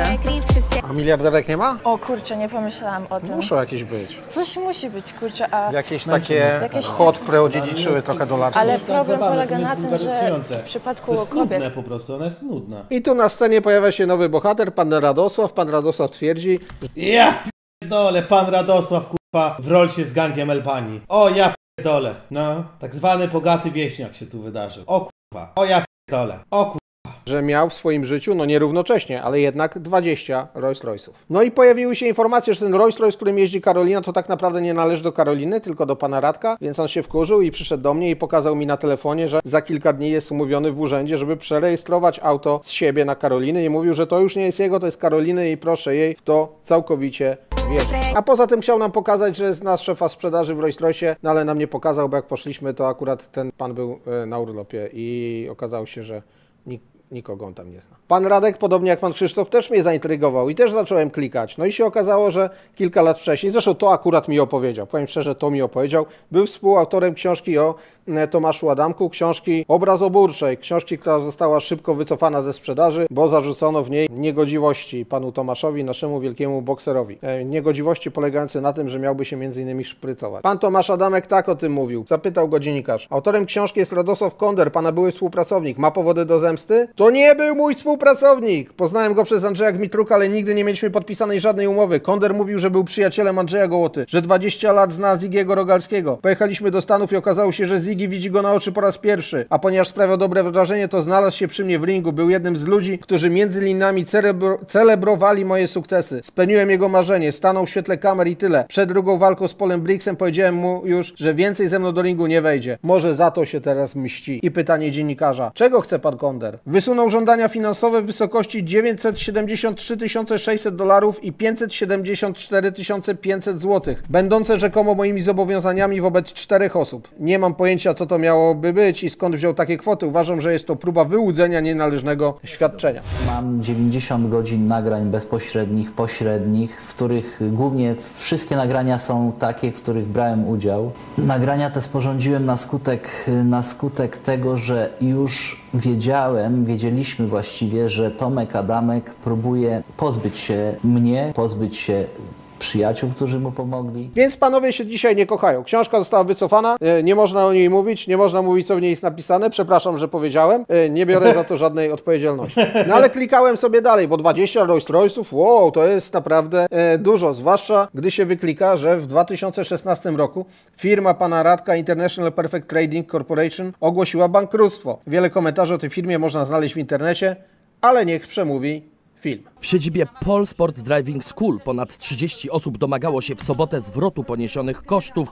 A miliarderek nie ma? O kurczę, nie pomyślałam o tym. Muszą jakieś być. Coś musi być, kurczę, a... Jakieś takie hot, które odziedziczyły trochę dolarów. Ale problem polega na tym, że w przypadku to jest kobiet... nudne po prostu, ona jest nudna. I tu na scenie pojawia się nowy bohater, pan Radosław. Pan Radosław twierdzi... Ja pierdolę, pan Radosław, kurwa, w Rollsie z gangiem Elbanii. O ja pierdolę, no. Tak zwany bogaty wieśniak się tu wydarzył. O kurwa, o ja pierdolę, o kurwa. Że miał w swoim życiu, no nie równocześnie, ale jednak 20 Rolls-Royce'ów. No i pojawiły się informacje, że ten Rolls-Royce, którym jeździ Karolina, to tak naprawdę nie należy do Karoliny, tylko do pana Radka, więc on się wkurzył i przyszedł do mnie i pokazał mi na telefonie, że za kilka dni jest umówiony w urzędzie, żeby przerejestrować auto z siebie na Karolinę i mówił, że to już nie jest jego, to jest Karoliny i proszę jej w to całkowicie wierzyć. A poza tym chciał nam pokazać, że jest nasz szefa sprzedaży w Rolls-Royce, no ale nam nie pokazał, bo jak poszliśmy, to akurat ten pan był na urlopie i okazało się, że nikogo on tam nie zna. Pan Radek, podobnie jak pan Krzysztof, też mnie zaintrygował i też zacząłem klikać. No i się okazało, że kilka lat wcześniej, zresztą to akurat mi opowiedział, powiem szczerze, to mi opowiedział, był współautorem książki o Tomaszu Adamku, książki obrazoburczej, książki, która została szybko wycofana ze sprzedaży, bo zarzucono w niej niegodziwości panu Tomaszowi, naszemu wielkiemu bokserowi. Niegodziwości polegające na tym, że miałby się m.in. szprycować. Pan Tomasz Adamek tak o tym mówił. Zapytał go dziennikarz. Autorem książki jest Radosław Konder, pana były współpracownik. Ma powody do zemsty? To nie był mój współpracownik! Poznałem go przez Andrzeja Gmitruka, ale nigdy nie mieliśmy podpisanej żadnej umowy. Konder mówił, że był przyjacielem Andrzeja Gołoty, że 20 lat zna Ziggiego Rogalskiego. Pojechaliśmy do Stanów i okazało się, że Ziggy widzi go na oczy po raz pierwszy, a ponieważ sprawiał dobre wrażenie, to znalazł się przy mnie w ringu. Był jednym z ludzi, którzy między linami celebrowali moje sukcesy. Spełniłem jego marzenie, stanął w świetle kamer i tyle. Przed drugą walką z Polem Brixem powiedziałem mu już, że więcej ze mną do ringu nie wejdzie. Może za to się teraz mści. I pytanie dziennikarza, czego chce pan Konder? Wysunął żądania finansowe w wysokości $973 600 i $574 500 zł, będące rzekomo moimi zobowiązaniami wobec 4 osób. Nie mam pojęcia, co to miałoby być i skąd wziął takie kwoty. Uważam, że jest to próba wyłudzenia nienależnego świadczenia. Mam 90 godzin nagrań bezpośrednich, pośrednich, w których głównie wszystkie nagrania są takie, w których brałem udział. Nagrania te sporządziłem na skutek tego, że już wiedzieliśmy właściwie, że Tomek Adamek próbuje pozbyć się mnie, pozbyć się przyjaciół, którzy mu pomogli. Więc panowie się dzisiaj nie kochają. Książka została wycofana, nie można o niej mówić, nie można mówić, co w niej jest napisane. Przepraszam, że powiedziałem. Nie biorę za to żadnej odpowiedzialności. No ale klikałem sobie dalej, bo 20 Rolls-Royce'ów, wow, to jest naprawdę dużo. Zwłaszcza, gdy się wyklika, że w 2016 roku firma pana Radka International Perfect Trading Corporation ogłosiła bankructwo. Wiele komentarzy o tej firmie można znaleźć w internecie, ale niech przemówi film. W siedzibie Pol Sport Driving School ponad 30 osób domagało się w sobotę zwrotu poniesionych kosztów.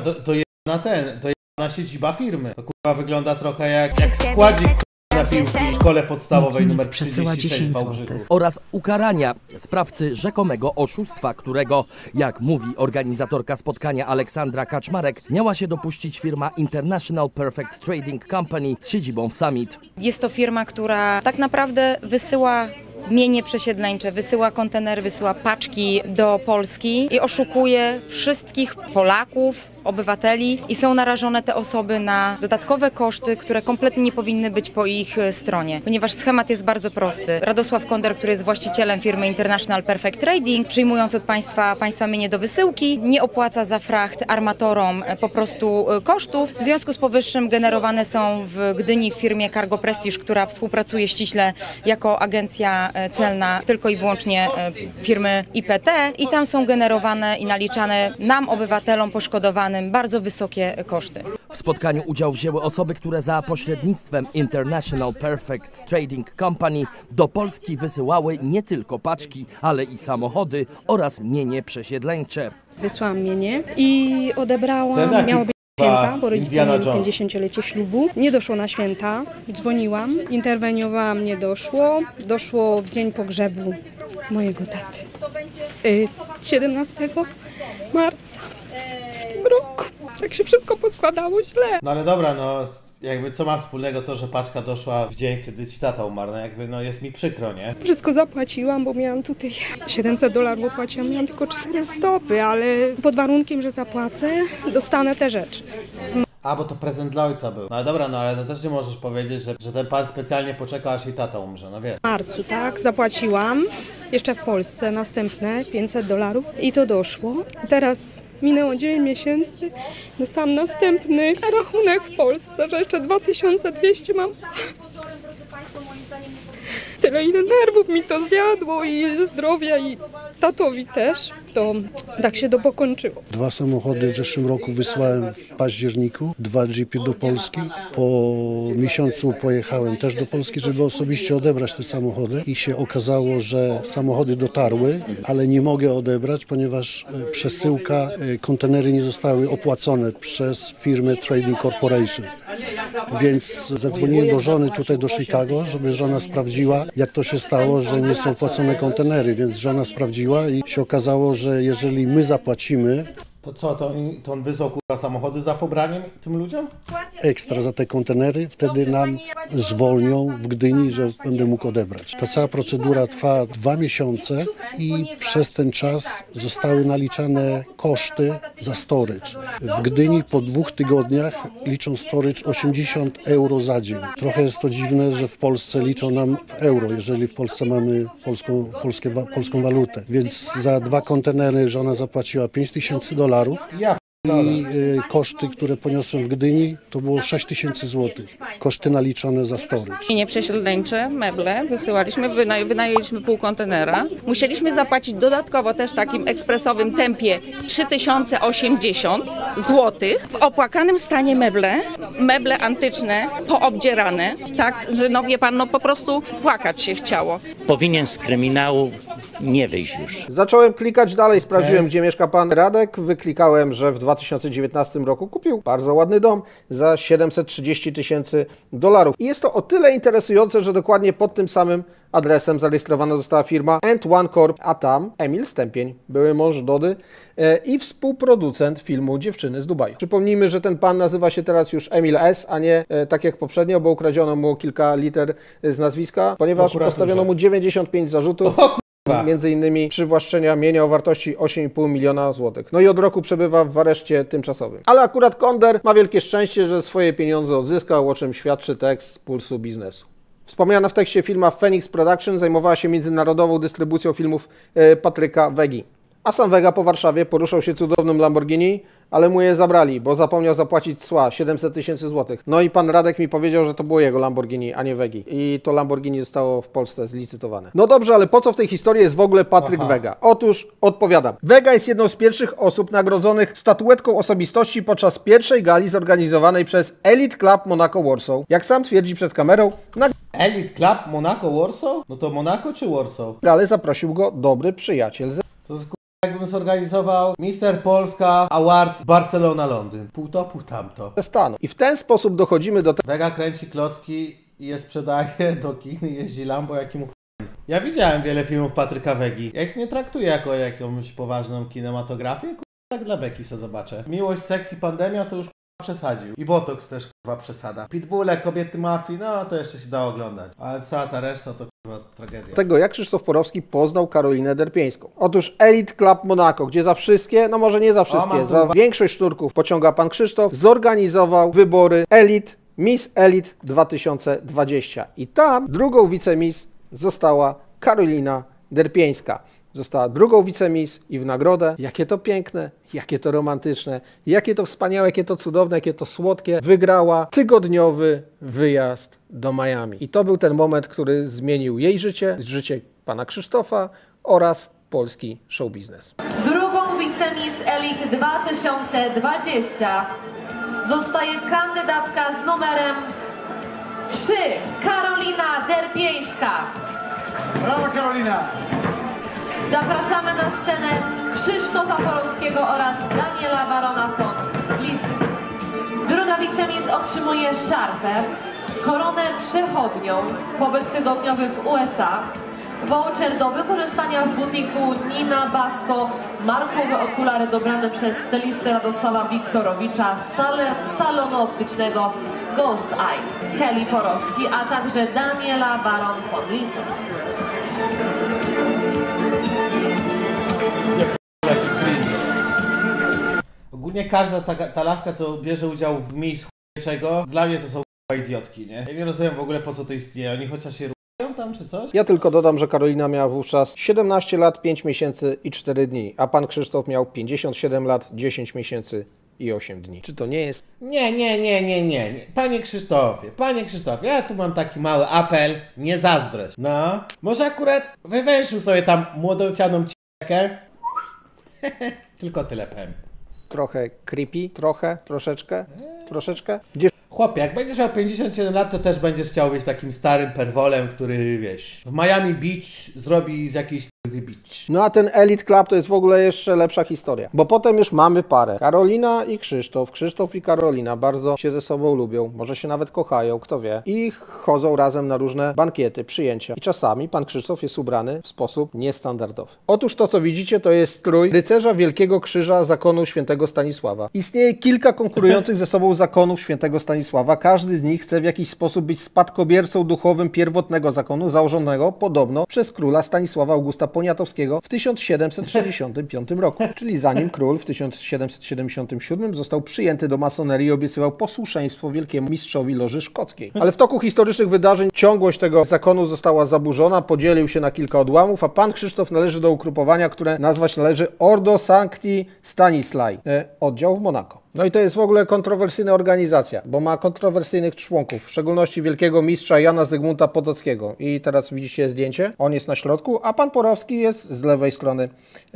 To jedna siedziba firmy. To kurwa wygląda trochę jak składzik na piłki w szkole podstawowej numer 36 w Wałbrzychu. Oraz ukarania sprawcy rzekomego oszustwa, którego, jak mówi organizatorka spotkania Aleksandra Kaczmarek, miała się dopuścić firma International Perfect Trading Company z siedzibą w Summit. Jest to firma, która tak naprawdę wysyła mienie przesiedleńcze, wysyła kontenery, wysyła paczki do Polski i oszukuje wszystkich Polaków, obywateli i są narażone te osoby na dodatkowe koszty, które kompletnie nie powinny być po ich stronie, ponieważ schemat jest bardzo prosty. Radosław Konder, który jest właścicielem firmy International Perfect Trading, przyjmując od państwa mienie do wysyłki, nie opłaca za fracht armatorom po prostu kosztów. W związku z powyższym generowane są w Gdyni w firmie Cargo Prestige, która współpracuje ściśle jako agencja celna tylko i wyłącznie firmy IPT i tam są generowane i naliczane nam, obywatelom poszkodowanym, bardzo wysokie koszty. W spotkaniu udział wzięły osoby, które za pośrednictwem International Perfect Trading Company do Polski wysyłały nie tylko paczki, ale i samochody oraz mienie przesiedleńcze. Wysłałam mienie i odebrałam, miało być Indiana bo rodzice mieli Jones. 50-lecie ślubu. Nie doszło na święta. Dzwoniłam, interweniowałam, nie doszło. Doszło w dzień pogrzebu mojego taty. 17 marca w tym roku. Tak się wszystko poskładało źle. No ale dobra, no jakby co ma wspólnego to, że paczka doszła w dzień, kiedy ci tata umarł, no jakby no jest mi przykro, nie? Wszystko zapłaciłam, bo miałam tutaj $700 opłaciłam, miałam tylko 4 stopy, ale pod warunkiem, że zapłacę, dostanę te rzeczy. A, bo to prezent dla ojca był. No dobra, no ale to też nie możesz powiedzieć, że ten pan specjalnie poczekał, aż jej tata umrze, no wiesz. W marcu, tak, zapłaciłam, jeszcze w Polsce następne $500 i to doszło. Teraz minęło 9 miesięcy, dostałam następny rachunek w Polsce, że jeszcze 2200 mam. Tyle ile nerwów mi to zjadło i zdrowia i tatowi też, to tak się to pokończyło. 2 samochody w zeszłym roku wysłałem w październiku, 2 jeepy do Polski. Po miesiącu pojechałem też do Polski, żeby osobiście odebrać te samochody i się okazało, że samochody dotarły, ale nie mogę odebrać, ponieważ przesyłka, kontenery nie zostały opłacone przez firmę Trading Corporation. Więc zadzwoniłem do żony tutaj do Chicago, żeby żona sprawdziła, jak to się stało, że nie są płacone kontenery, więc żona sprawdziła i się okazało, że jeżeli my zapłacimy, To co, to on wysłał kurwa samochody za pobraniem tym ludziom? ekstra za te kontenery, wtedy nam zwolnią w Gdyni, że będę mógł odebrać. Ta cała procedura trwa 2 miesiące i przez ten czas zostały naliczane koszty za storage. W Gdyni po 2 tygodniach liczą storage 80 euro za dzień. Trochę jest to dziwne, że w Polsce liczą nam w euro, jeżeli w Polsce mamy polską walutę. Więc za 2 kontenery żona zapłaciła $5000. I koszty, które poniosłem w Gdyni, to było 6000 zł. Koszty naliczone za storage. Nieprzesiedleńcze meble wysyłaliśmy, wynajęliśmy pół kontenera. Musieliśmy zapłacić dodatkowo też w takim ekspresowym tempie 3080 zł. W opłakanym stanie meble antyczne, poobdzierane, tak, że no wie pan, no po prostu płakać się chciało. Powinien z kryminału nie wyjść już. Zacząłem klikać dalej, sprawdziłem, gdzie mieszka pan Radek. Wyklikałem, że w 2019 roku kupił bardzo ładny dom za $730,000. I jest to o tyle interesujące, że dokładnie pod tym samym adresem zarejestrowana została firma And1 Corp, a tam Emil Stępień, były mąż Dody i współproducent filmu Dziewczyny z Dubaju. Przypomnijmy, że ten pan nazywa się teraz już Emil S., a nie tak jak poprzednio, bo ukradziono mu kilka liter z nazwiska, ponieważ postawiono mu 95 zarzutów. Między innymi przywłaszczenia mienia o wartości 8,5 miliona złotych. No i od roku przebywa w areszcie tymczasowym. Ale akurat Konder ma wielkie szczęście, że swoje pieniądze odzyskał, o czym świadczy tekst z Pulsu Biznesu. Wspomniana w tekście firma Phoenix Production zajmowała się międzynarodową dystrybucją filmów Patryka Wegi. A sam Wega po Warszawie poruszał się cudownym Lamborghini, ale mu je zabrali, bo zapomniał zapłacić cła 700,000 złotych. No i pan Radek mi powiedział, że to było jego Lamborghini, a nie Wegi. I to Lamborghini zostało w Polsce zlicytowane. No dobrze, ale po co w tej historii jest w ogóle Patryk Wega? Otóż odpowiadam. Wega jest jedną z pierwszych osób nagrodzonych statuetką osobistości podczas pierwszej gali zorganizowanej przez Elite Club Monaco Warsaw. Jak sam twierdzi przed kamerą, na Elite Club Monaco Warsaw? No to Monaco czy Warsaw? galę zaprosił go dobry przyjaciel z To jest jakbym zorganizował Mister Polska Award Barcelona Londyn. Pół to, pół tamto. stanu. I w ten sposób dochodzimy do tego. Wega kręci klocki i je sprzedaje do kin i jeździ Lambo jakim ch**em. Ja widziałem wiele filmów Patryka Wegi. Ja ich nie traktuję jako jakąś poważną kinematografię. Tak dla beki sobie zobaczę. Miłość, seks i pandemia to już przesadził. I Botox też przesada. Pitbulle, kobiety mafii, no to jeszcze się da oglądać. Ale cała ta reszta to tragedia. Tego, jak Krzysztof Porowski poznał Karolinę Derpieńską. Otóż Elite Club Monaco, gdzie za wszystkie, no może nie za wszystkie, za większość sznurków pociąga pan Krzysztof, zorganizował wybory Elite, Miss Elite 2020. I tam drugą wicemis została Karolina Derpieńska. Została drugą wicemis i w nagrodę, jakie to piękne, jakie to romantyczne, jakie to wspaniałe, jakie to cudowne, jakie to słodkie, wygrała tygodniowy wyjazd do Miami. I to był ten moment, który zmienił jej życie, życie pana Krzysztofa oraz polski show biznes. Drugą wicemis Elite 2020 zostaje kandydatka z numerem 3, Karolina Derpieńska. Brawo Karolina! Zapraszamy na scenę Krzysztofa Porowskiego oraz Daniela Barona von Lisy. Chemis otrzymuje szarfę, koronę przechodnią, pobyt tygodniowy w USA, voucher do wykorzystania w butiku Nina Basko, markowe okulary dobrane przez stylistę Radosława Wiktorowicza z salonu optycznego Ghost Eye, Heli Porowski, a także Daniela Baron von Lisen. Ogólnie każda ta laska, co bierze udział w Miss czego, dla mnie to są idiotki, nie? Ja nie rozumiem w ogóle, po co to istnieje. Oni chociaż się tam czy coś? Ja tylko dodam, że Karolina miała wówczas 17 lat, 5 miesięcy i 4 dni, a pan Krzysztof miał 57 lat, 10 miesięcy i 8 dni. Czy to nie jest? Nie. Panie Krzysztofie, ja tu mam taki mały apel, nie zazdrość. No, może akurat wywęszył sobie tam młodocianą c***kę. Tylko tyle powiem. Trochę creepy, troszeczkę. Chłopie, jak będziesz miał 57 lat, to też będziesz chciał być takim starym perwolem, który, wiesz, w Miami Beach zrobi z jakiejś beach. No a ten Elite Club to jest w ogóle jeszcze lepsza historia, bo potem już mamy parę. Karolina i Krzysztof. Krzysztof i Karolina bardzo się ze sobą lubią, może się nawet kochają, kto wie. I chodzą razem na różne bankiety, przyjęcia. I czasami pan Krzysztof jest ubrany w sposób niestandardowy. Otóż to, co widzicie, to jest strój rycerza Wielkiego Krzyża Zakonu Świętego Stanisława. Istnieje kilka konkurujących ze sobą zakonów Świętego Stanisława. Każdy z nich chce w jakiś sposób być spadkobiercą duchowym pierwotnego zakonu założonego podobno przez króla Stanisława Augusta Poniatowskiego w 1765 roku, czyli zanim król w 1777 został przyjęty do masonerii i obiecywał posłuszeństwo wielkiemu mistrzowi Loży Szkockiej. Ale w toku historycznych wydarzeń ciągłość tego zakonu została zaburzona, podzielił się na kilka odłamów, a pan Krzysztof należy do ugrupowania, które nazwać należy Ordo Sancti Stanislai, oddział w Monako. No i to jest w ogóle kontrowersyjna organizacja, bo ma kontrowersyjnych członków, w szczególności wielkiego mistrza Jana Zygmunta Potockiego. I teraz widzicie zdjęcie, on jest na środku, a pan Porowski jest z lewej strony.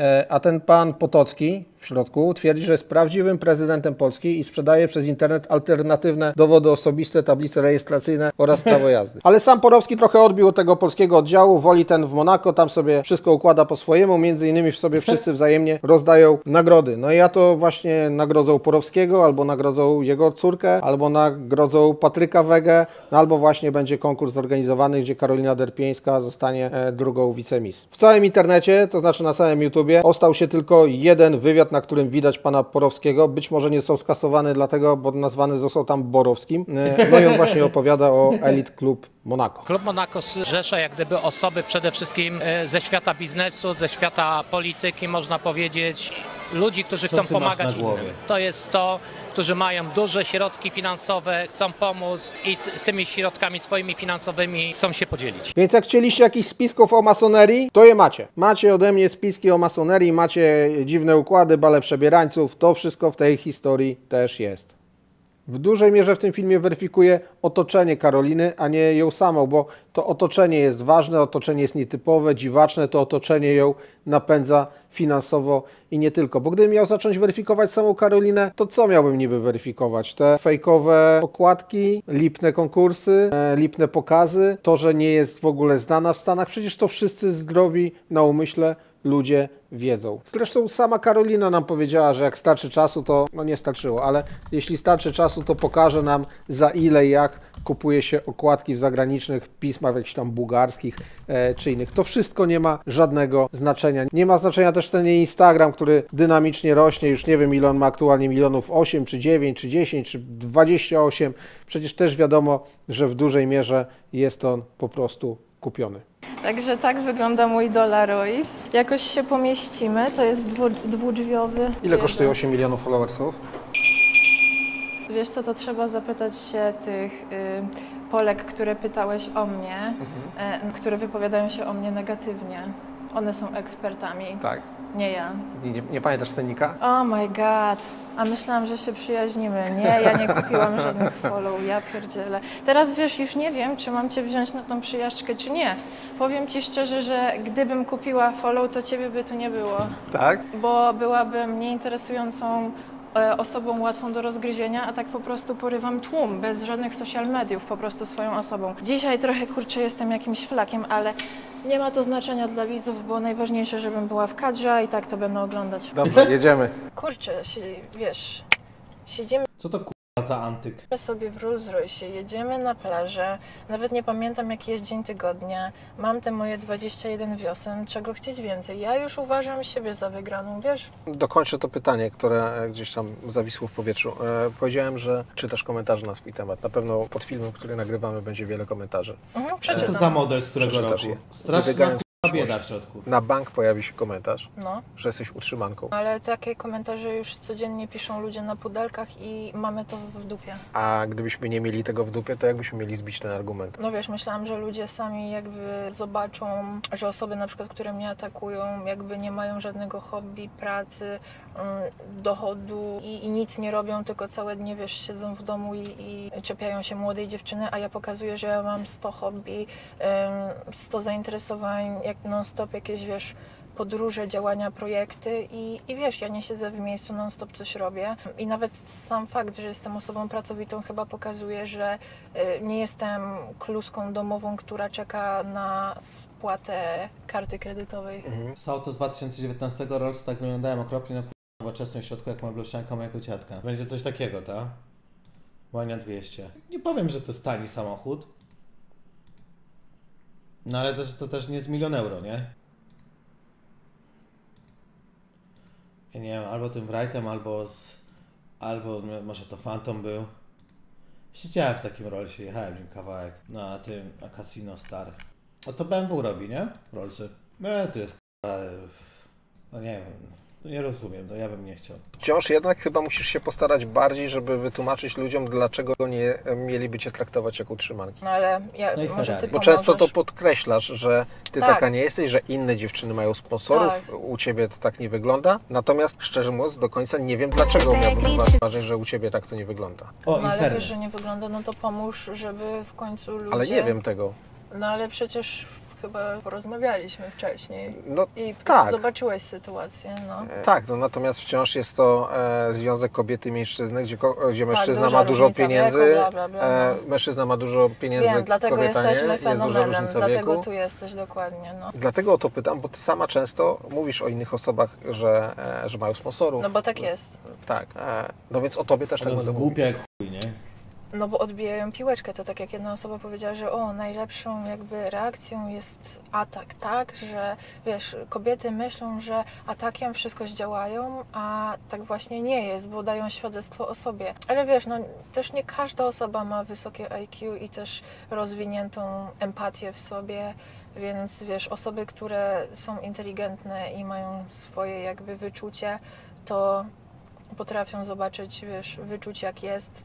A ten pan Potocki w środku twierdzi, że jest prawdziwym prezydentem Polski i sprzedaje przez internet alternatywne dowody osobiste, tablice rejestracyjne oraz prawo jazdy. Ale sam Porowski trochę odbił od tego polskiego oddziału, woli ten w Monako, tam sobie wszystko układa po swojemu, między innymi sobie wszyscy wzajemnie rozdają nagrody. No i ja to właśnie nagrodzą Porowskiego, albo nagrodzą jego córkę, albo nagrodzą Patryka Wegę, no albo właśnie będzie konkurs zorganizowany, gdzie Karolina Derpieńska zostanie drugą wicemis. W całym internecie, to znaczy na całym YouTubie, ostał się tylko jeden wywiad, na którym widać pana Porowskiego. Być może nie są skasowane dlatego, bo nazwany został tam Borowskim. No i on właśnie opowiada o Elite Club Monaco. Klub Monaco zrzesza jak gdyby osoby przede wszystkim ze świata biznesu, ze świata polityki, można powiedzieć, ludzi, którzy chcą pomagać innym. To jest to, którzy mają duże środki finansowe, chcą pomóc i z tymi środkami swoimi finansowymi chcą się podzielić. Więc jak chcieliście jakichś spisków o masonerii, to je macie. Macie ode mnie spiski o masonerii, macie dziwne układy, bale przebierańców, to wszystko w tej historii też jest. W dużej mierze w tym filmie weryfikuje otoczenie Karoliny, a nie ją samą, bo to otoczenie jest ważne, otoczenie jest nietypowe, dziwaczne, to otoczenie ją napędza finansowo i nie tylko. Bo gdybym miał zacząć weryfikować samą Karolinę, to co miałbym niby weryfikować? Te fejkowe okładki, lipne konkursy, lipne pokazy, to, że nie jest w ogóle znana w Stanach, przecież to wszyscy zdrowi na umyśle ludzie wiedzą. Zresztą sama Karolina nam powiedziała, że jak starczy czasu, to no nie starczyło, ale jeśli starczy czasu, to pokaże nam za ile i jak kupuje się okładki w zagranicznych pismach, jakichś tam bułgarskich czy innych. To wszystko nie ma żadnego znaczenia. Nie ma znaczenia też ten Instagram, który dynamicznie rośnie. Już nie wiem, ile on ma aktualnie milionów, 8 czy 9 czy 10 czy 28. Przecież też wiadomo, że w dużej mierze jest on po prostu kupiony. Także tak wygląda mój Dolarois. Jakoś się pomieścimy, to jest dwudrzwiowy. Ile kosztuje 8 milionów followersów? Wiesz co, to trzeba zapytać się tych Polek, które pytałeś o mnie, które wypowiadają się o mnie negatywnie. One są ekspertami. Tak. Nie ja. Nie pamiętasz cennika? Oh my god. A myślałam, że się przyjaźnimy. Nie, ja nie kupiłam żadnych follow, ja pierdzielę. Teraz wiesz, już nie wiem, czy mam Cię wziąć na tą przyjażdżkę, czy nie. Powiem Ci szczerze, że gdybym kupiła follow, to Ciebie by tu nie było. Tak? Bo byłabym nieinteresującą osobą łatwą do rozgryzienia, a tak po prostu porywam tłum, bez żadnych social mediów, po prostu swoją osobą. Dzisiaj trochę, kurczę, jestem jakimś flakiem, ale nie ma to znaczenia dla widzów, bo najważniejsze, żebym była w kadrze i tak to będą oglądać. Dobrze, jedziemy. Kurczę, wiesz, siedzimy... Co to za antyk. Sobie w Rolls Royce, jedziemy na plażę, nawet nie pamiętam jaki jest dzień tygodnia, mam te moje 21 wiosen, czego chcieć więcej. Ja już uważam siebie za wygraną, wiesz? Dokończę to pytanie, które gdzieś tam zawisło w powietrzu. Powiedziałem, że czytasz komentarze na swój temat. Na pewno pod filmem, który nagrywamy, będzie wiele komentarzy. Co to za model z którego roku? Straszna bieda w środku. Na bank pojawi się komentarz, No. że jesteś utrzymanką. Ale takie komentarze już codziennie piszą ludzie na pudelkach i mamy to w dupie. A gdybyśmy nie mieli tego w dupie, to jakbyśmy mieli zbić ten argument? No wiesz, myślałam, że ludzie sami jakby zobaczą, że osoby na przykład, które mnie atakują, jakby nie mają żadnego hobby, pracy, dochodu i nic nie robią, tylko całe dnie, wiesz, siedzą w domu i czepiają się młodej dziewczyny, a ja pokazuję, że ja mam 100 hobby, 100 zainteresowań, jak non-stop jakieś, wiesz, podróże, działania, projekty i wiesz, ja nie siedzę w miejscu, non-stop coś robię i nawet sam fakt, że jestem osobą pracowitą chyba pokazuje, że nie jestem kluską domową, która czeka na spłatę karty kredytowej. To auto z 2019 Rolls tak wyglądałem okropnie na nowoczesnym środku, jak ma bluszczanka mojego dziadka. Będzie coś takiego, tak? Łania 200. Nie powiem, że to jest tani samochód. No ale to też nie jest 1 000 000 euro, nie? Ja nie wiem, albo tym Wrightem, albo może to Phantom był. Siedziałem w takim Rollsie, jechałem nim kawałek na Casino stary. A to BMW robi, nie? Rollsy. No to jest no nie wiem. No nie rozumiem, no ja bym nie chciał. Wciąż jednak chyba musisz się postarać bardziej, żeby wytłumaczyć ludziom, dlaczego nie mieliby cię traktować jako utrzymanki. No ale może ty Bo często to podkreślasz, że ty taka nie jesteś, że inne dziewczyny mają sponsorów, u ciebie to tak nie wygląda. Natomiast szczerze mówiąc do końca nie wiem, dlaczego miałbym uważać, że u ciebie tak to nie wygląda. No ale wiesz, że nie wygląda, no to pomóż, żeby w końcu ludzie... Ale nie wiem tego. No ale przecież chyba porozmawialiśmy wcześniej i tak. Zobaczyłeś sytuację. No. Tak, no natomiast wciąż jest to związek kobiety i mężczyzny, gdzie mężczyzna ma dużo pieniędzy, wieku, bla, bla, no. Mężczyzna ma dużo pieniędzy, wiem, dlatego kobieta nie, jesteśmy jest duża fenomenem, różnica dlatego wieku. tu jesteś dokładnie. No. Dlatego o to pytam, bo ty sama często mówisz o innych osobach, że mają sponsorów. No bo tak jest. Tak, no więc o tobie też tak będę głupia jak chuj, nie? No bo odbijają piłeczkę, to tak jak jedna osoba powiedziała, że najlepszą jakby reakcją jest atak, tak? Że wiesz, kobiety myślą, że atakiem wszystko zdziałają, a tak właśnie nie jest, bo dają świadectwo o sobie. Ale wiesz, no też nie każda osoba ma wysokie IQ i też rozwiniętą empatię w sobie, więc wiesz, osoby, które są inteligentne i mają swoje jakby wyczucie, to potrafią zobaczyć, wiesz, wyczuć jak jest,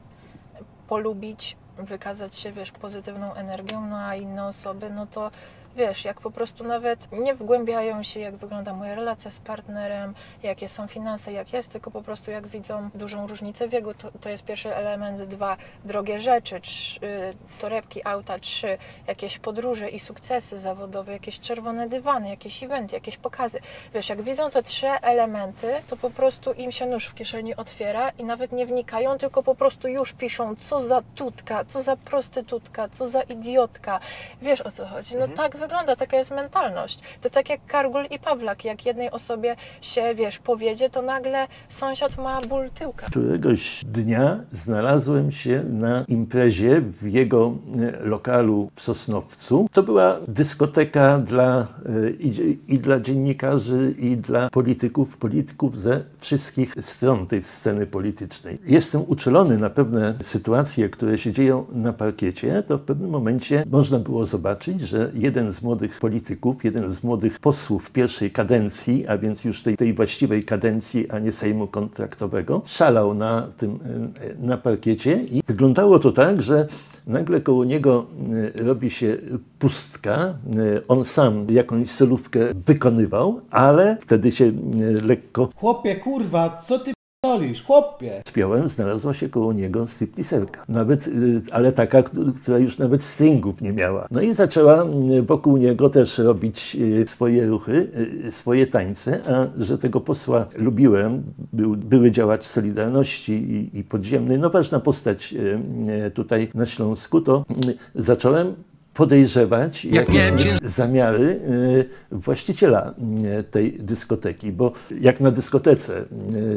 polubić, wykazać się, wiesz, pozytywną energią, no a inne osoby, no to wiesz, jak po prostu nawet nie wgłębiają się, jak wygląda moja relacja z partnerem, jakie są finanse, jak jest, tylko po prostu jak widzą dużą różnicę wieku, to jest pierwszy element. 2, drogie rzeczy, 3, torebki, auta, 3, jakieś podróże i sukcesy zawodowe, jakieś czerwone dywany, jakieś eventy, jakieś pokazy. Wiesz, jak widzą te 3 elementy, to po prostu im się nóż w kieszeni otwiera i nawet nie wnikają, tylko po prostu już piszą, co za tutka, co za prostytutka, co za idiotka. Wiesz, o co chodzi? No tak wygląda, taka jest mentalność. To tak jak Kargul i Pawlak, jak jednej osobie się, wiesz, powiedzie, to nagle sąsiad ma ból tyłka. Któregoś dnia znalazłem się na imprezie w jego lokalu w Sosnowcu. To była dyskoteka i dla dziennikarzy, i dla polityków ze wszystkich stron tej sceny politycznej. Jestem uczulony na pewne sytuacje, które się dzieją na parkiecie, to w pewnym momencie można było zobaczyć, że jeden z młodych polityków, jeden z młodych posłów pierwszej kadencji, a więc już tej właściwej kadencji, a nie Sejmu kontraktowego, szalał na parkiecie i wyglądało to tak, że nagle koło niego robi się pustka, on sam jakąś solówkę wykonywał, ale wtedy się lekko... Chłopie, kurwa, co ty p***olisz, chłopie? Spiąłem, znalazła się koło niego stripteaserka. Nawet, ale taka, która już nawet stringów nie miała. No i zaczęła wokół niego też robić swoje ruchy, swoje tańce, a że tego posła lubiłem, były działacz Solidarności i podziemnej, no ważna postać tutaj na Śląsku, to zacząłem podejrzewać jakieś zamiary właściciela tej dyskoteki, bo jak na dyskotece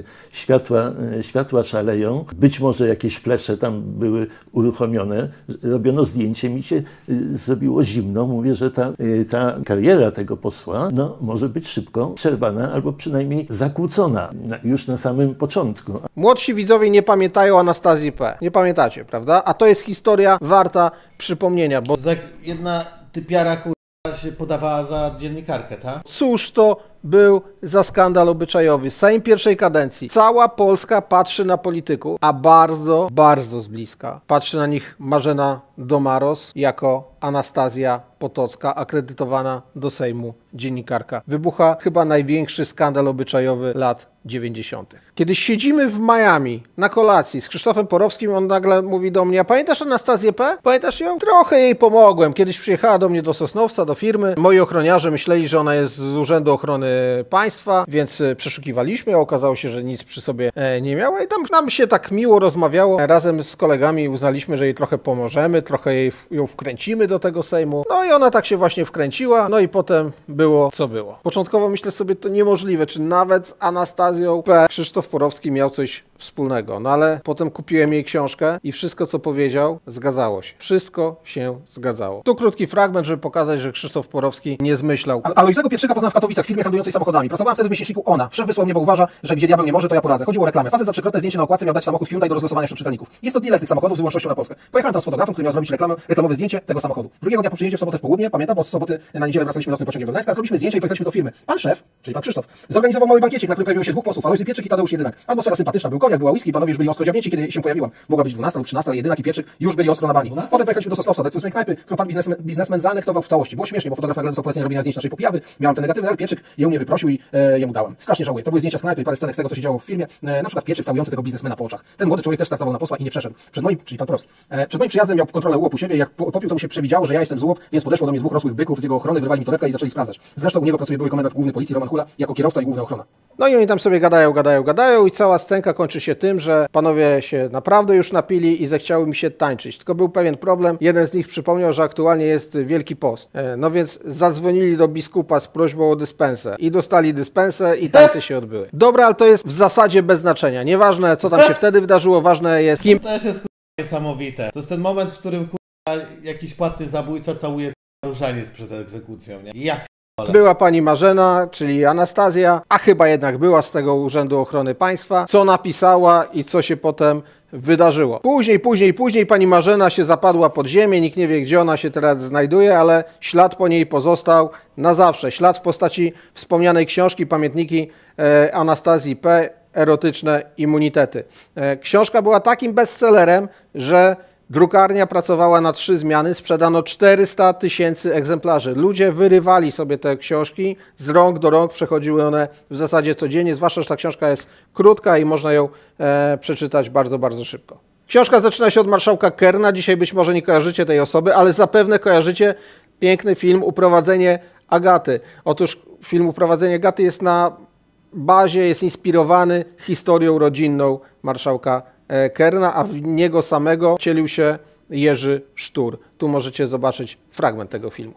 światła szaleją, być może jakieś flesze tam były uruchomione, robiono zdjęcie, mi się zrobiło zimno, mówię, że ta kariera tego posła może być szybko przerwana albo przynajmniej zakłócona już na samym początku. Młodsi widzowie nie pamiętają Anastazji P. Nie pamiętacie, prawda? A to jest historia warta przypomnienia, bo jedna typiara się podawała za dziennikarkę, tak? Cóż to był za skandal obyczajowy. Sejm pierwszej kadencji. Cała Polska patrzy na polityków, a bardzo, bardzo z bliska patrzy na nich Marzena Domaros jako Anastazja Potocka, akredytowana do Sejmu dziennikarka. Wybucha chyba największy skandal obyczajowy lat 90. Kiedy siedzimy w Miami na kolacji z Krzysztofem Porowskim, on nagle mówi do mnie: a pamiętasz Anastazję P? Pamiętasz ją? Trochę jej pomogłem. Kiedyś przyjechała do mnie do Sosnowca, do firmy. Moi ochroniarze myśleli, że ona jest z Urzędu Ochrony Państwa, więc przeszukiwaliśmy, a okazało się, że nic przy sobie nie miała i tam nam się tak miło rozmawiało. Razem z kolegami uznaliśmy, że jej trochę pomożemy, trochę ją wkręcimy do tego Sejmu. No i ona tak się właśnie wkręciła, no i potem było co było. Początkowo myślę sobie, to niemożliwe, czy nawet z Anastazją P. Krzysztof Porowski miał coś wspólnego. No ale potem kupiłem jej książkę i wszystko, co powiedział, zgadzało się. Wszystko się zgadzało. Tu krótki fragment, żeby pokazać, że Krzysztof Porowski nie zmyślał. Alojzego Pietrzyka poznałem w Katowicach w firmie handlującej samochodami. Pracowałem wtedy w miesięczniku Ona. Szef wysłał mnie, bo uważa, że gdzie diabeł nie może, to ja poradzę. Chodziło o reklamę. Facet za 3-krotne zdjęcie na okładce miał dać samochód Hyundai do rozlosowania wśród czytelników. Jest to dealer tych samochodów z wyłącznością na Polskę. Pojechałem tam z fotografem, który miał zrobić reklamowe zdjęcie tego samochodu. Drugiego dnia po przyjeździe w sobotę w południe, pamiętam, bo z soboty na niedzielę wracaliśmy nocnym pociągiem do Gdańska, zrobiliśmy zdjęcie i pojechaliśmy do firmy. Pan szef, czyli pan Krzysztof, zorganizował mały bankiecik, na którym pojawiło się 2 posłów, Alojzy Pietrzyk i Tadeusz Jedynak. Atmosfera sympatyczna, był koniak, była whisky, panowie już byli ostro dziabnięci, kiedy się pojawiłam. Mogła być 12 lub 13, ale Jedynak i Pietrzyk już byli ostro na bani. Potem pojechaliśmy do Sosnowca, do tej knajpy, którą pan biznesmen zaanektował w całości. Było śmiesznie, bo fotograf nagle dostał polecenie robienia zdjęć naszej popijawy. Miałem te negatywne, ale Pietrzyk je u mnie wyprosił i jemu dałem. Strasznie żałuję. To były zdjęcia z knajpy i parę scenek z tego, co się działo w filmie. Na przykład Pietrzyk całujący tego biznesmena po oczach. Ten młody człowiek też startował na posła i nie przeszedł. Czyli pan Porowski. Przed moim przyjazdem miał kontrolę UOP u siebie, jak popił, to mu się przewidziało, że ja jestem z UOP, więc podeszło do mnie 2 rosłych byków z jego ochrony, wyrwali mi torebkę i zaczęli sprawdzać. Zresztą u niego pracuje były komendant główny policji Roman Hula jako kierowca i główna ochrona. No i oni tam sobie gadają i cała scenka kończy się tym, że panowie się naprawdę już napili i zechciały mi się tańczyć. Tylko był pewien problem. Jeden z nich przypomniał, że aktualnie jest Wielki Post. No więc zadzwonili do biskupa z prośbą o dyspensę i dostali dyspensę i tańce się odbyły. Dobra, ale to jest w zasadzie bez znaczenia. Nieważne, co tam się wtedy wydarzyło, ważne jest kim... To też jest niesamowite. To jest ten moment, w którym jakiś płatny zabójca całuje różaniec przed egzekucją. Nie? Jak była pani Marzena, czyli Anastazja, a chyba jednak była z tego Urzędu Ochrony Państwa, co napisała i co się potem wydarzyło. Później pani Marzena się zapadła pod ziemię, nikt nie wie, gdzie ona się teraz znajduje, ale ślad po niej pozostał na zawsze. Ślad w postaci wspomnianej książki, pamiętniki Anastazji P., erotyczne immunitety. Książka była takim bestsellerem, że drukarnia pracowała na 3 zmiany, sprzedano 400 000 egzemplarzy. Ludzie wyrywali sobie te książki, z rąk do rąk przechodziły one w zasadzie codziennie, zwłaszcza, że ta książka jest krótka i można ją przeczytać bardzo, bardzo szybko. Książka zaczyna się od marszałka Kerna, dzisiaj być może nie kojarzycie tej osoby, ale zapewne kojarzycie piękny film Uprowadzenie Agaty. Otóż film Uprowadzenie Agaty jest na bazie, jest inspirowany historią rodzinną marszałka Kerna, a w niego samego wcielił się Jerzy Sztur. Tu możecie zobaczyć fragment tego filmu.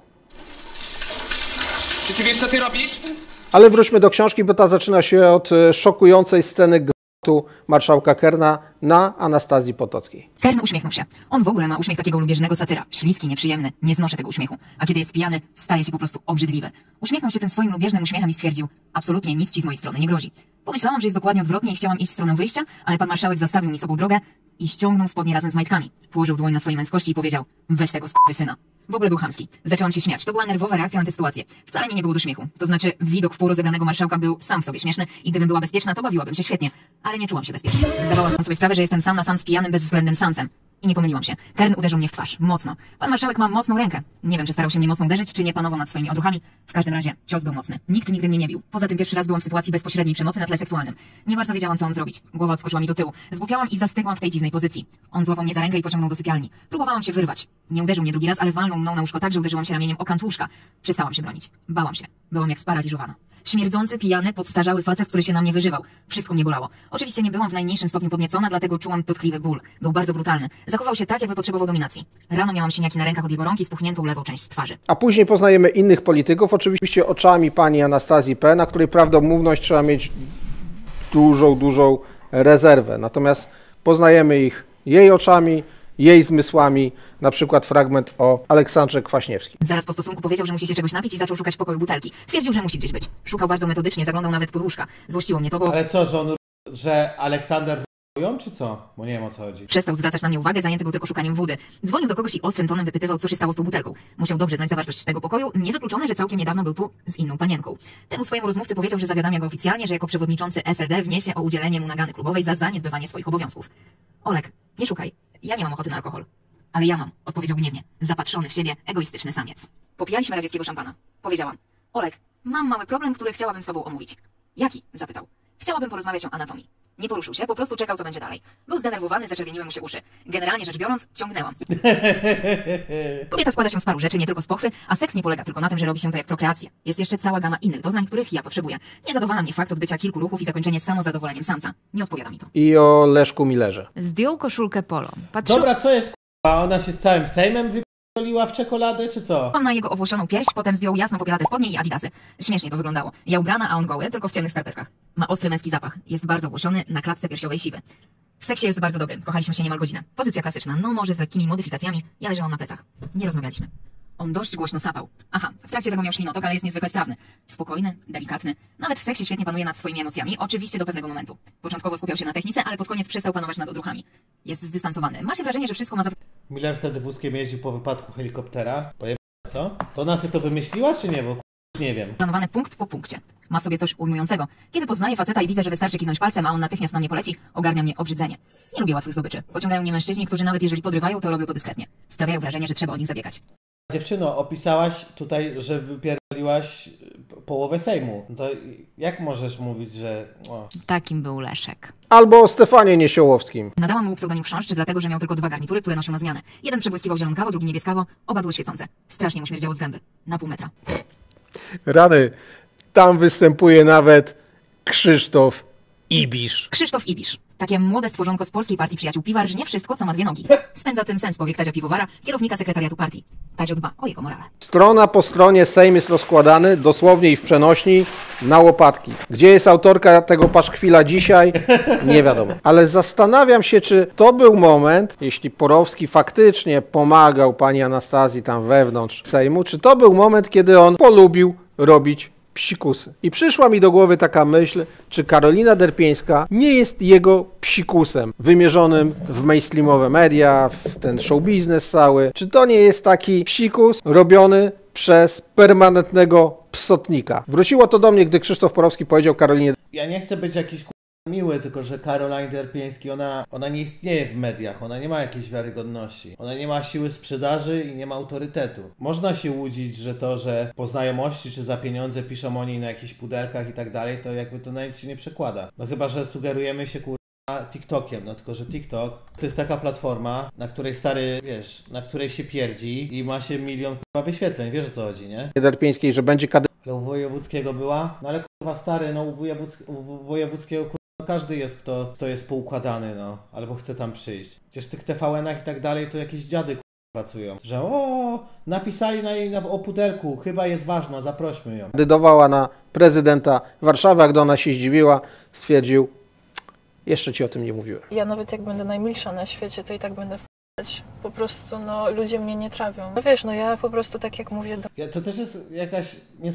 Czy ty wiesz, co ty robisz? Ale wróćmy do książki, bo ta zaczyna się od szokującej sceny gwałtu marszałka Kerna na Anastazji Potockiej. Kern uśmiechnął się. On w ogóle ma uśmiech takiego lubieżnego satyra. Śliski, nieprzyjemny. Nie znoszę tego uśmiechu. A kiedy jest pijany, staje się po prostu obrzydliwy. Uśmiechnął się tym swoim lubieżnym uśmiechem i stwierdził: absolutnie nic ci z mojej strony nie grozi. Pomyślałam, że jest dokładnie odwrotnie i chciałam iść w stronę wyjścia, ale pan marszałek zastawił mi sobą drogę i ściągnął spodnie razem z majtkami. Położył dłoń na swojej męskości i powiedział: weź tego syna. W ogóle był chamski. Zaczęłam się śmiać. To była nerwowa reakcja na tę sytuację. Wcale mi nie było do śmiechu. To znaczy, widok wpół rozebranego marszałka był sam w sobie śmieszny i gdybym była bezpieczna, to bawiłabym się świetnie. Ale nie czułam się bezpiecznie. Zdawałam sobie sprawę, że jestem sam na sam z pijanym, bezwzględnym samcem. I nie pomyliłam się. Kern uderzył mnie w twarz. Mocno. Pan marszałek ma mocną rękę. Nie wiem, czy starał się mnie mocno uderzyć, czy nie panował nad swoimi odruchami. W każdym razie cios był mocny. Nikt nigdy mnie nie bił. Poza tym pierwszy raz byłam w sytuacji bezpośredniej przemocy na tle seksualnym. Nie bardzo wiedziałam, co mam zrobić. Głowa odskoczyła mi do tyłu. Zgłupiałam i zastygłam w tej dziwnej pozycji. On złapał mnie za rękę i pociągnął do sypialni. Próbowałam się wyrwać. Nie uderzył mnie drugi raz, ale walnął walnął mną na łóżko tak, że uderzyłam się ramieniem o kant łóżka. Przestałam się bronić. Bałam się. Byłam jak sparaliżowana. Śmierdzący, pijany, podstarzały facet, który się na mnie wyżywał. Wszystko mnie bolało. Oczywiście nie byłam w najmniejszym stopniu podniecona, dlatego czułam dotkliwy ból. Był bardzo brutalny. Zachował się tak, jakby potrzebował dominacji. Rano miałam siniaki na rękach od jego rąk i spuchniętą lewą część twarzy. A później poznajemy innych polityków, oczywiście oczami pani Anastazji P., na której prawdomówność trzeba mieć dużą rezerwę. Natomiast poznajemy ich jej oczami, jej zmysłami, na przykład fragment o Aleksandrze Kwaśniewskim. Zaraz po stosunku powiedział, że musi się czegoś napić i zaczął szukać w pokoju butelki. Twierdził, że musi gdzieś być. Szukał bardzo metodycznie, zaglądał nawet pod łóżka. Złościło mnie to, bo... Ale co, że Aleksander czy co? Bo nie wiem, o co chodzi. Przestał zwracać na mnie uwagę, zajęty był tylko szukaniem wody. Dzwonił do kogoś i ostrym tonem wypytywał, co się stało z tą butelką. Musiał dobrze znać zawartość tego pokoju. Niewykluczone, że całkiem niedawno był tu z inną panienką. Temu swojemu rozmówcy powiedział, że zawiadamia go oficjalnie, że jako przewodniczący SLD wniesie o udzielenie mu nagany klubowej za zaniedbywanie swoich obowiązków. Olek, nie szukaj. Ja nie mam ochoty na alkohol. Ale ja mam, odpowiedział gniewnie. Zapatrzony w siebie, egoistyczny samiec. Popijaliśmy radzieckiego szampana. Powiedziałam. Olek, mam mały problem, który chciałabym z tobą omówić. Jaki? Zapytał. Chciałabym porozmawiać o anatomii. Nie poruszył się, po prostu czekał, co będzie dalej. Był zdenerwowany, zaczerwieniły mu się uszy. Generalnie rzecz biorąc, ciągnęłam. Kobieta składa się z paru rzeczy, nie tylko z pochwy, a seks nie polega tylko na tym, że robi się to jak prokreacja. Jest jeszcze cała gama innych doznań, których ja potrzebuję. Nie zadowala mnie fakt odbycia kilku ruchów i zakończenie samozadowoleniem samca. Nie odpowiada mi to. I o Leszku Millerze. Zdjął koszulkę polo. Dobra, co jest k***a? Ona się z całym Sejmem wypierdoliła w czekoladę, czy co? Mam na jego owłosioną pierś, potem zdjął jasno popielate spodnie i adidasy. Śmiesznie to wyglądało. Ja ubrana, a on goły, tylko w ciemnych skarpetkach. Ma ostry męski zapach. Jest bardzo ogłoszony, na klatce piersiowej siwy. W seksie jest bardzo dobry. Kochaliśmy się niemal godzinę. Pozycja klasyczna, no może z lekkimi modyfikacjami. Ja leżałam na plecach. Nie rozmawialiśmy. On dość głośno sapał. Aha, w trakcie tego miał ślinotok, ale jest niezwykle sprawny. Spokojny, delikatny. Nawet w seksie świetnie panuje nad swoimi emocjami, oczywiście do pewnego momentu. Początkowo skupiał się na technice, ale pod koniec przestał panować nad odruchami. Jest zdystansowany. Ma się wrażenie, że wszystko ma Miller wtedy wózkiem jeździł po wypadku helikoptera. Co? To ona sobie to wymyśliła, czy nie? Bo nie wiem. Planowany punkt po punkcie. Ma w sobie coś ujmującego. Kiedy poznaję faceta i widzę, że wystarczy kiwnąć palcem, a on natychmiast na mnie poleci, ogarnia mnie obrzydzenie. Nie lubię łatwych zdobyczy. Pociągają mnie mężczyźni, którzy nawet jeżeli podrywają, to robią to dyskretnie. Sprawiają wrażenie, że trzeba o nich zabiegać. Dziewczyno, opisałaś tutaj, że wypierdoliłaś połowę Sejmu. To jak możesz mówić, że... O. Takim był Leszek. Albo o Stefanie Niesiołowskim. Nadałam mu pseudonim Chrząszcz, dlatego że miał tylko 2 garnitury, które nosił na zmianę. Jeden przebłyskiwał zielonkawo, drugi niebieskawo, oba były świecące. Strasznie mu śmierdziało z gęby. Na pół metra. Rany, tam występuje nawet Krzysztof Ibisz. Krzysztof Ibisz. Takie młode stworzonko z Polskiej Partii Przyjaciół Piwa rżnie wszystko, co ma 2 nogi. Spędza tym sens powiek Tadzia Piwowara, kierownika sekretariatu partii. Tadzio dba o jego morale. Strona po stronie Sejm jest rozkładany, dosłownie i w przenośni, na łopatki. Gdzie jest autorka tego paszkwila dzisiaj? Nie wiadomo. Ale zastanawiam się, czy to był moment, jeśli Porowski faktycznie pomagał pani Anastazji tam wewnątrz Sejmu, czy to był moment, kiedy on polubił robić psikusy. I przyszła mi do głowy taka myśl, czy Karolina Derpieńska nie jest jego psikusem wymierzonym w mainstreamowe media, w ten show biznes cały. Czy to nie jest taki psikus robiony przez permanentnego psotnika? Wróciło to do mnie, gdy Krzysztof Porowski powiedział Karolinie... Ja nie chcę być jakiś miły, tylko że Caroline Derpieński, ona nie istnieje w mediach, ona nie ma jakiejś wiarygodności. Ona nie ma siły sprzedaży i nie ma autorytetu. Można się łudzić, że to, że po znajomości czy za pieniądze piszą o niej na jakichś pudelkach i tak dalej, to jakby to na nic się nie przekłada. No chyba, że sugerujemy się TikTokiem, no tylko, że TikTok to jest taka platforma, na której na której się pierdzi i ma się 1 milion wyświetleń, wiesz o co chodzi, nie? Derpieńskiej, że będzie Ale u Wojewódzkiego była? No ale kurwa stary, no u Wojewódzkiego kurwa każdy jest, kto jest poukładany, no, albo chce tam przyjść. Przecież w tych TVN-ach i tak dalej to jakieś dziady pracują, że napisali na jej o pudelku, chyba jest ważna, zaprośmy ją. Kandydowała na prezydenta Warszawy, a gdy ona się zdziwiła, stwierdził, jeszcze ci o tym nie mówiłem. Ja nawet jak będę najmilsza na świecie, to i tak będę wpadać. Po prostu, no, ludzie mnie nie trawią. No wiesz, no ja po prostu tak jak mówię... To też jest jakaś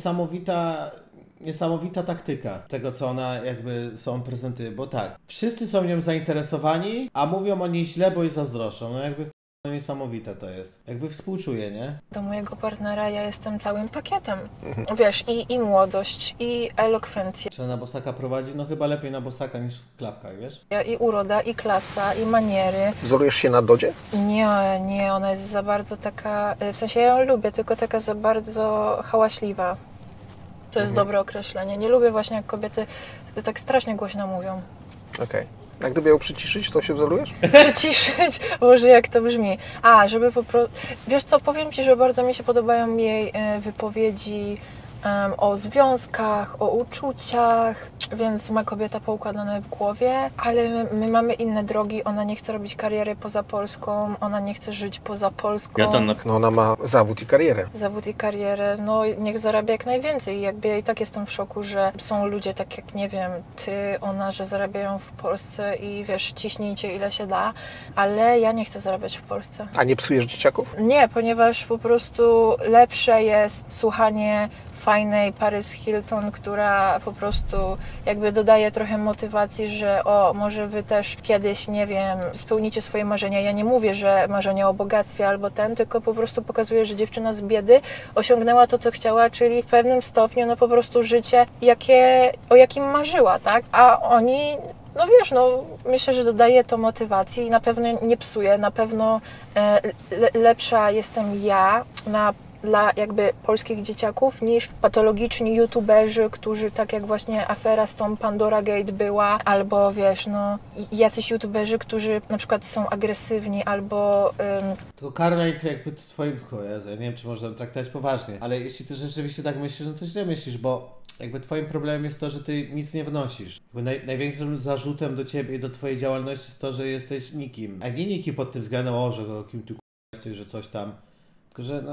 niesamowita taktyka tego, co ona jakby są prezentuje, bo tak, wszyscy są nią zainteresowani, a mówią o niej źle, bo jej zazdroszczą. No jakby niesamowite to jest. Jakby współczuję, nie? Do mojego partnera ja jestem całym pakietem. Wiesz, i młodość, i elokwencja. Czy na bosaka prowadzi? No chyba lepiej na bosaka niż w klapkach, wiesz? I uroda, i klasa, i maniery. Wzorujesz się na Dodzie? Nie, ona jest za bardzo taka, w sensie ja ją lubię, tylko taka za bardzo hałaśliwa. To jest dobre określenie. Nie lubię właśnie, jak kobiety tak strasznie głośno mówią. Okej. A gdyby ją przyciszyć, to się wzorujesz? Przyciszyć? Boże, jak to brzmi. Żeby po prostu... Wiesz co, powiem Ci, że bardzo mi się podobają jej wypowiedzi o związkach, o uczuciach, więc ma kobieta poukładane w głowie, ale my mamy inne drogi. Ona nie chce robić kariery poza Polską, ona nie chce żyć poza Polską. No ona ma zawód i karierę. Zawód i karierę, no niech zarabia jak najwięcej. Jakby ja i tak jestem w szoku, że są ludzie tak jak, nie wiem, ty, ona, że zarabiają w Polsce i wiesz, ciśnijcie ile się da, ale ja nie chcę zarabiać w Polsce. A nie psujesz dzieciaków? Nie, ponieważ po prostu lepsze jest słuchanie fajnej Paris Hilton, która po prostu jakby dodaje trochę motywacji, że może wy też kiedyś, nie wiem, spełnicie swoje marzenia. Ja nie mówię, że marzenia o bogactwie albo tylko po prostu pokazuje, że dziewczyna z biedy osiągnęła to, co chciała, czyli w pewnym stopniu no po prostu życie, o jakim marzyła, tak? A oni, no wiesz, myślę, że dodaje to motywacji i na pewno nie psuje, na pewno lepsza jestem ja dla jakby polskich dzieciaków niż patologiczni youtuberzy, którzy tak jak właśnie afera z tą Pandora Gate była, albo wiesz, jacyś youtuberzy, którzy na przykład są agresywni, albo... Tylko Caroline, to jakby twoim... Ja nie wiem, czy można traktować poważnie, ale jeśli ty rzeczywiście tak myślisz, no to źle myślisz, bo jakby twoim problemem jest to, że ty nic nie wnosisz. Największym zarzutem do ciebie i do twojej działalności jest to, że jesteś nikim. A nie nikim pod tym względem, że kim ty jesteś, że coś tam. Tylko, że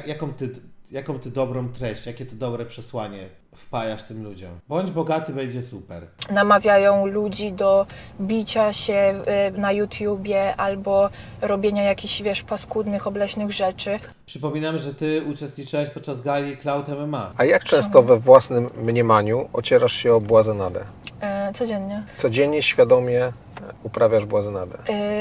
jaką ty dobrą treść, jakie ty dobre przesłanie wpajasz tym ludziom. Bądź bogaty, będzie super. Namawiają ludzi do bicia się na YouTubie albo robienia jakichś, wiesz, paskudnych, obleśnych rzeczy. Przypominam, że ty uczestniczyłaś podczas gali Cloud MMA. A jak często we własnym mniemaniu ocierasz się o błazenadę? Codziennie. Codziennie świadomie uprawiasz błazenadę?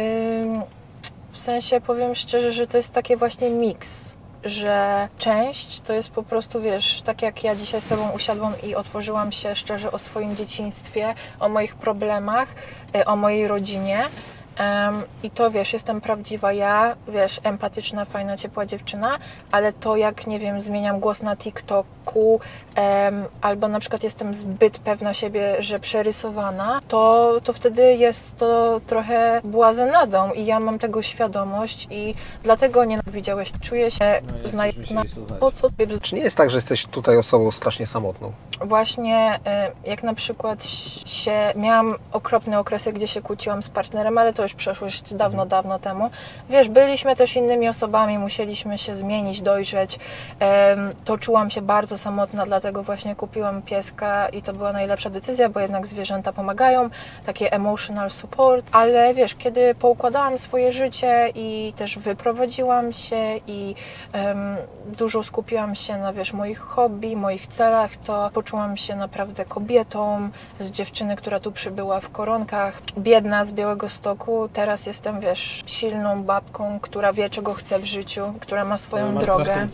W sensie powiem szczerze, że to jest takie właśnie miks, że część to jest po prostu, wiesz, tak jak ja dzisiaj z Tobą usiadłam i otworzyłam się szczerze o swoim dzieciństwie, o moich problemach, o mojej rodzinie. I to, wiesz, jestem prawdziwa ja, wiesz, empatyczna, fajna, ciepła dziewczyna, ale to jak, nie wiem, zmieniam głos na TikToku albo na przykład jestem zbyt pewna siebie, że przerysowana, to wtedy jest to trochę błazenadą i ja mam tego świadomość i dlatego nienawidziałeś. Czuję się Czy nie jest tak, że jesteś tutaj osobą strasznie samotną? Właśnie jak na przykład miałam okropne okresy, gdzie się kłóciłam z partnerem, ale to już przeszłość dawno temu. Wiesz, byliśmy też innymi osobami, musieliśmy się zmienić, dojrzeć. To czułam się bardzo samotna, dlatego właśnie kupiłam pieska i to była najlepsza decyzja, bo jednak zwierzęta pomagają, takie emotional support, ale wiesz, kiedy poukładałam swoje życie i też wyprowadziłam się i dużo skupiłam się na, wiesz, moich hobby, moich celach, to poczułam się naprawdę kobietą z dziewczyny, która tu przybyła w koronkach, biedna z Białegostoku. Teraz jestem, wiesz, silną babką, która wie, czego chce w życiu, która ma swoją drogę.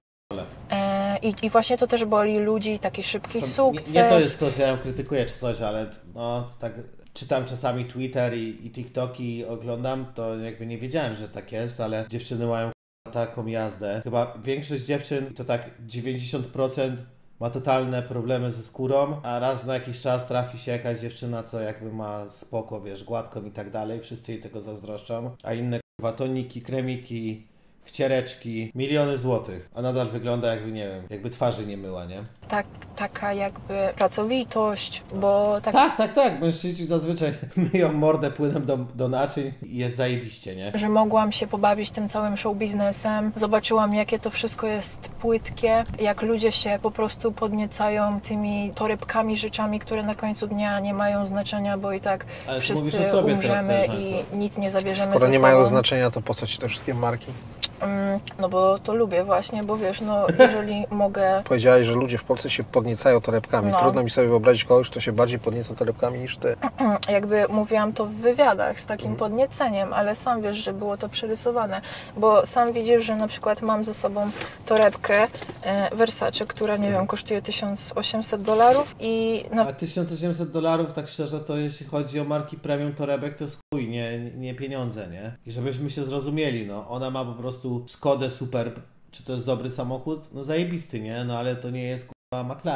I właśnie to też boli ludzi, taki szybki sukces. Nie to jest to, że ja ją krytykuję czy coś, ale tak czytam czasami Twitter i TikToki oglądam, to jakby nie wiedziałem, że tak jest, ale dziewczyny mają taką jazdę. Chyba większość dziewczyn, to tak 90% ma totalne problemy ze skórą, a raz na jakiś czas trafi się jakaś dziewczyna, co jakby ma spoko, wiesz, gładką i tak dalej, wszyscy jej tego zazdroszczą, a inne toniki, kremiki, wciereczki, miliony złotych, a nadal wygląda jakby, nie wiem, jakby twarzy nie myła, nie? Taka jakby pracowitość, bo... Tak, mężczyźni zazwyczaj myją mordę płynem do naczyń i jest zajebiście, nie? Że mogłam się pobawić tym całym show biznesem, zobaczyłam, jakie to wszystko jest płytkie, jak ludzie się po prostu podniecają tymi torebkami, rzeczami, które na końcu dnia nie mają znaczenia, bo i tak ale wszyscy umrzemy i nic nie zabierzemy ze sobą. Skoro nie mają znaczenia, to po co ci te wszystkie marki? No bo to lubię właśnie, bo wiesz, jeżeli mogę... Powiedziałaś, że ludzie w Polsce się podniecają torebkami. Trudno mi sobie wyobrazić kogoś, kto się bardziej podnieca torebkami niż ty. Jakby mówiłam to w wywiadach z takim podnieceniem, ale sam wiesz, że było to przerysowane, bo sam widzisz, że na przykład mam ze sobą torebkę Versace, która, nie wiem, kosztuje $1800 i... A $1800, tak szczerze, to jeśli chodzi o marki premium torebek, to jest chuj, nie pieniądze, nie? I żebyśmy się zrozumieli, ona ma po prostu Skodę Superb. Czy to jest dobry samochód? Zajebisty, nie? Ale to nie jest kurwa McLaren.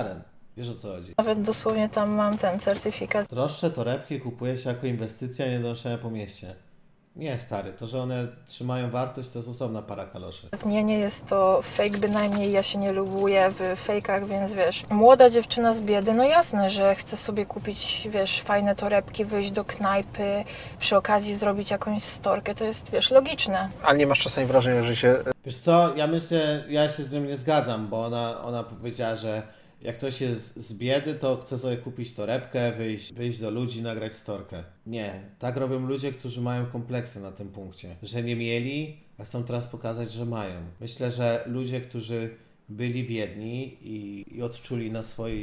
Wiesz, o co chodzi? Nawet dosłownie tam mam ten certyfikat. Droższe torebki kupuje się jako inwestycja, nie noszone po mieście. Nie, stary, to, że one trzymają wartość, to jest osobna para kaloszy. Nie jest to fake, bynajmniej ja się nie lubuję w fejkach, więc wiesz, młoda dziewczyna z biedy, no jasne, że chce sobie kupić, wiesz, fajne torebki, wyjść do knajpy, przy okazji zrobić jakąś storkę, to jest, wiesz, logiczne. Ale nie masz czasami wrażenia, że się... Wiesz co, ja myślę, ja się z nią nie zgadzam, bo ona powiedziała, że jak ktoś jest z biedy, to chce sobie kupić torebkę, wyjść do ludzi, nagrać storkę. Nie, tak robią ludzie, którzy mają kompleksy na tym punkcie. Że nie mieli, a chcą teraz pokazać, że mają. Myślę, że ludzie, którzy byli biedni i odczuli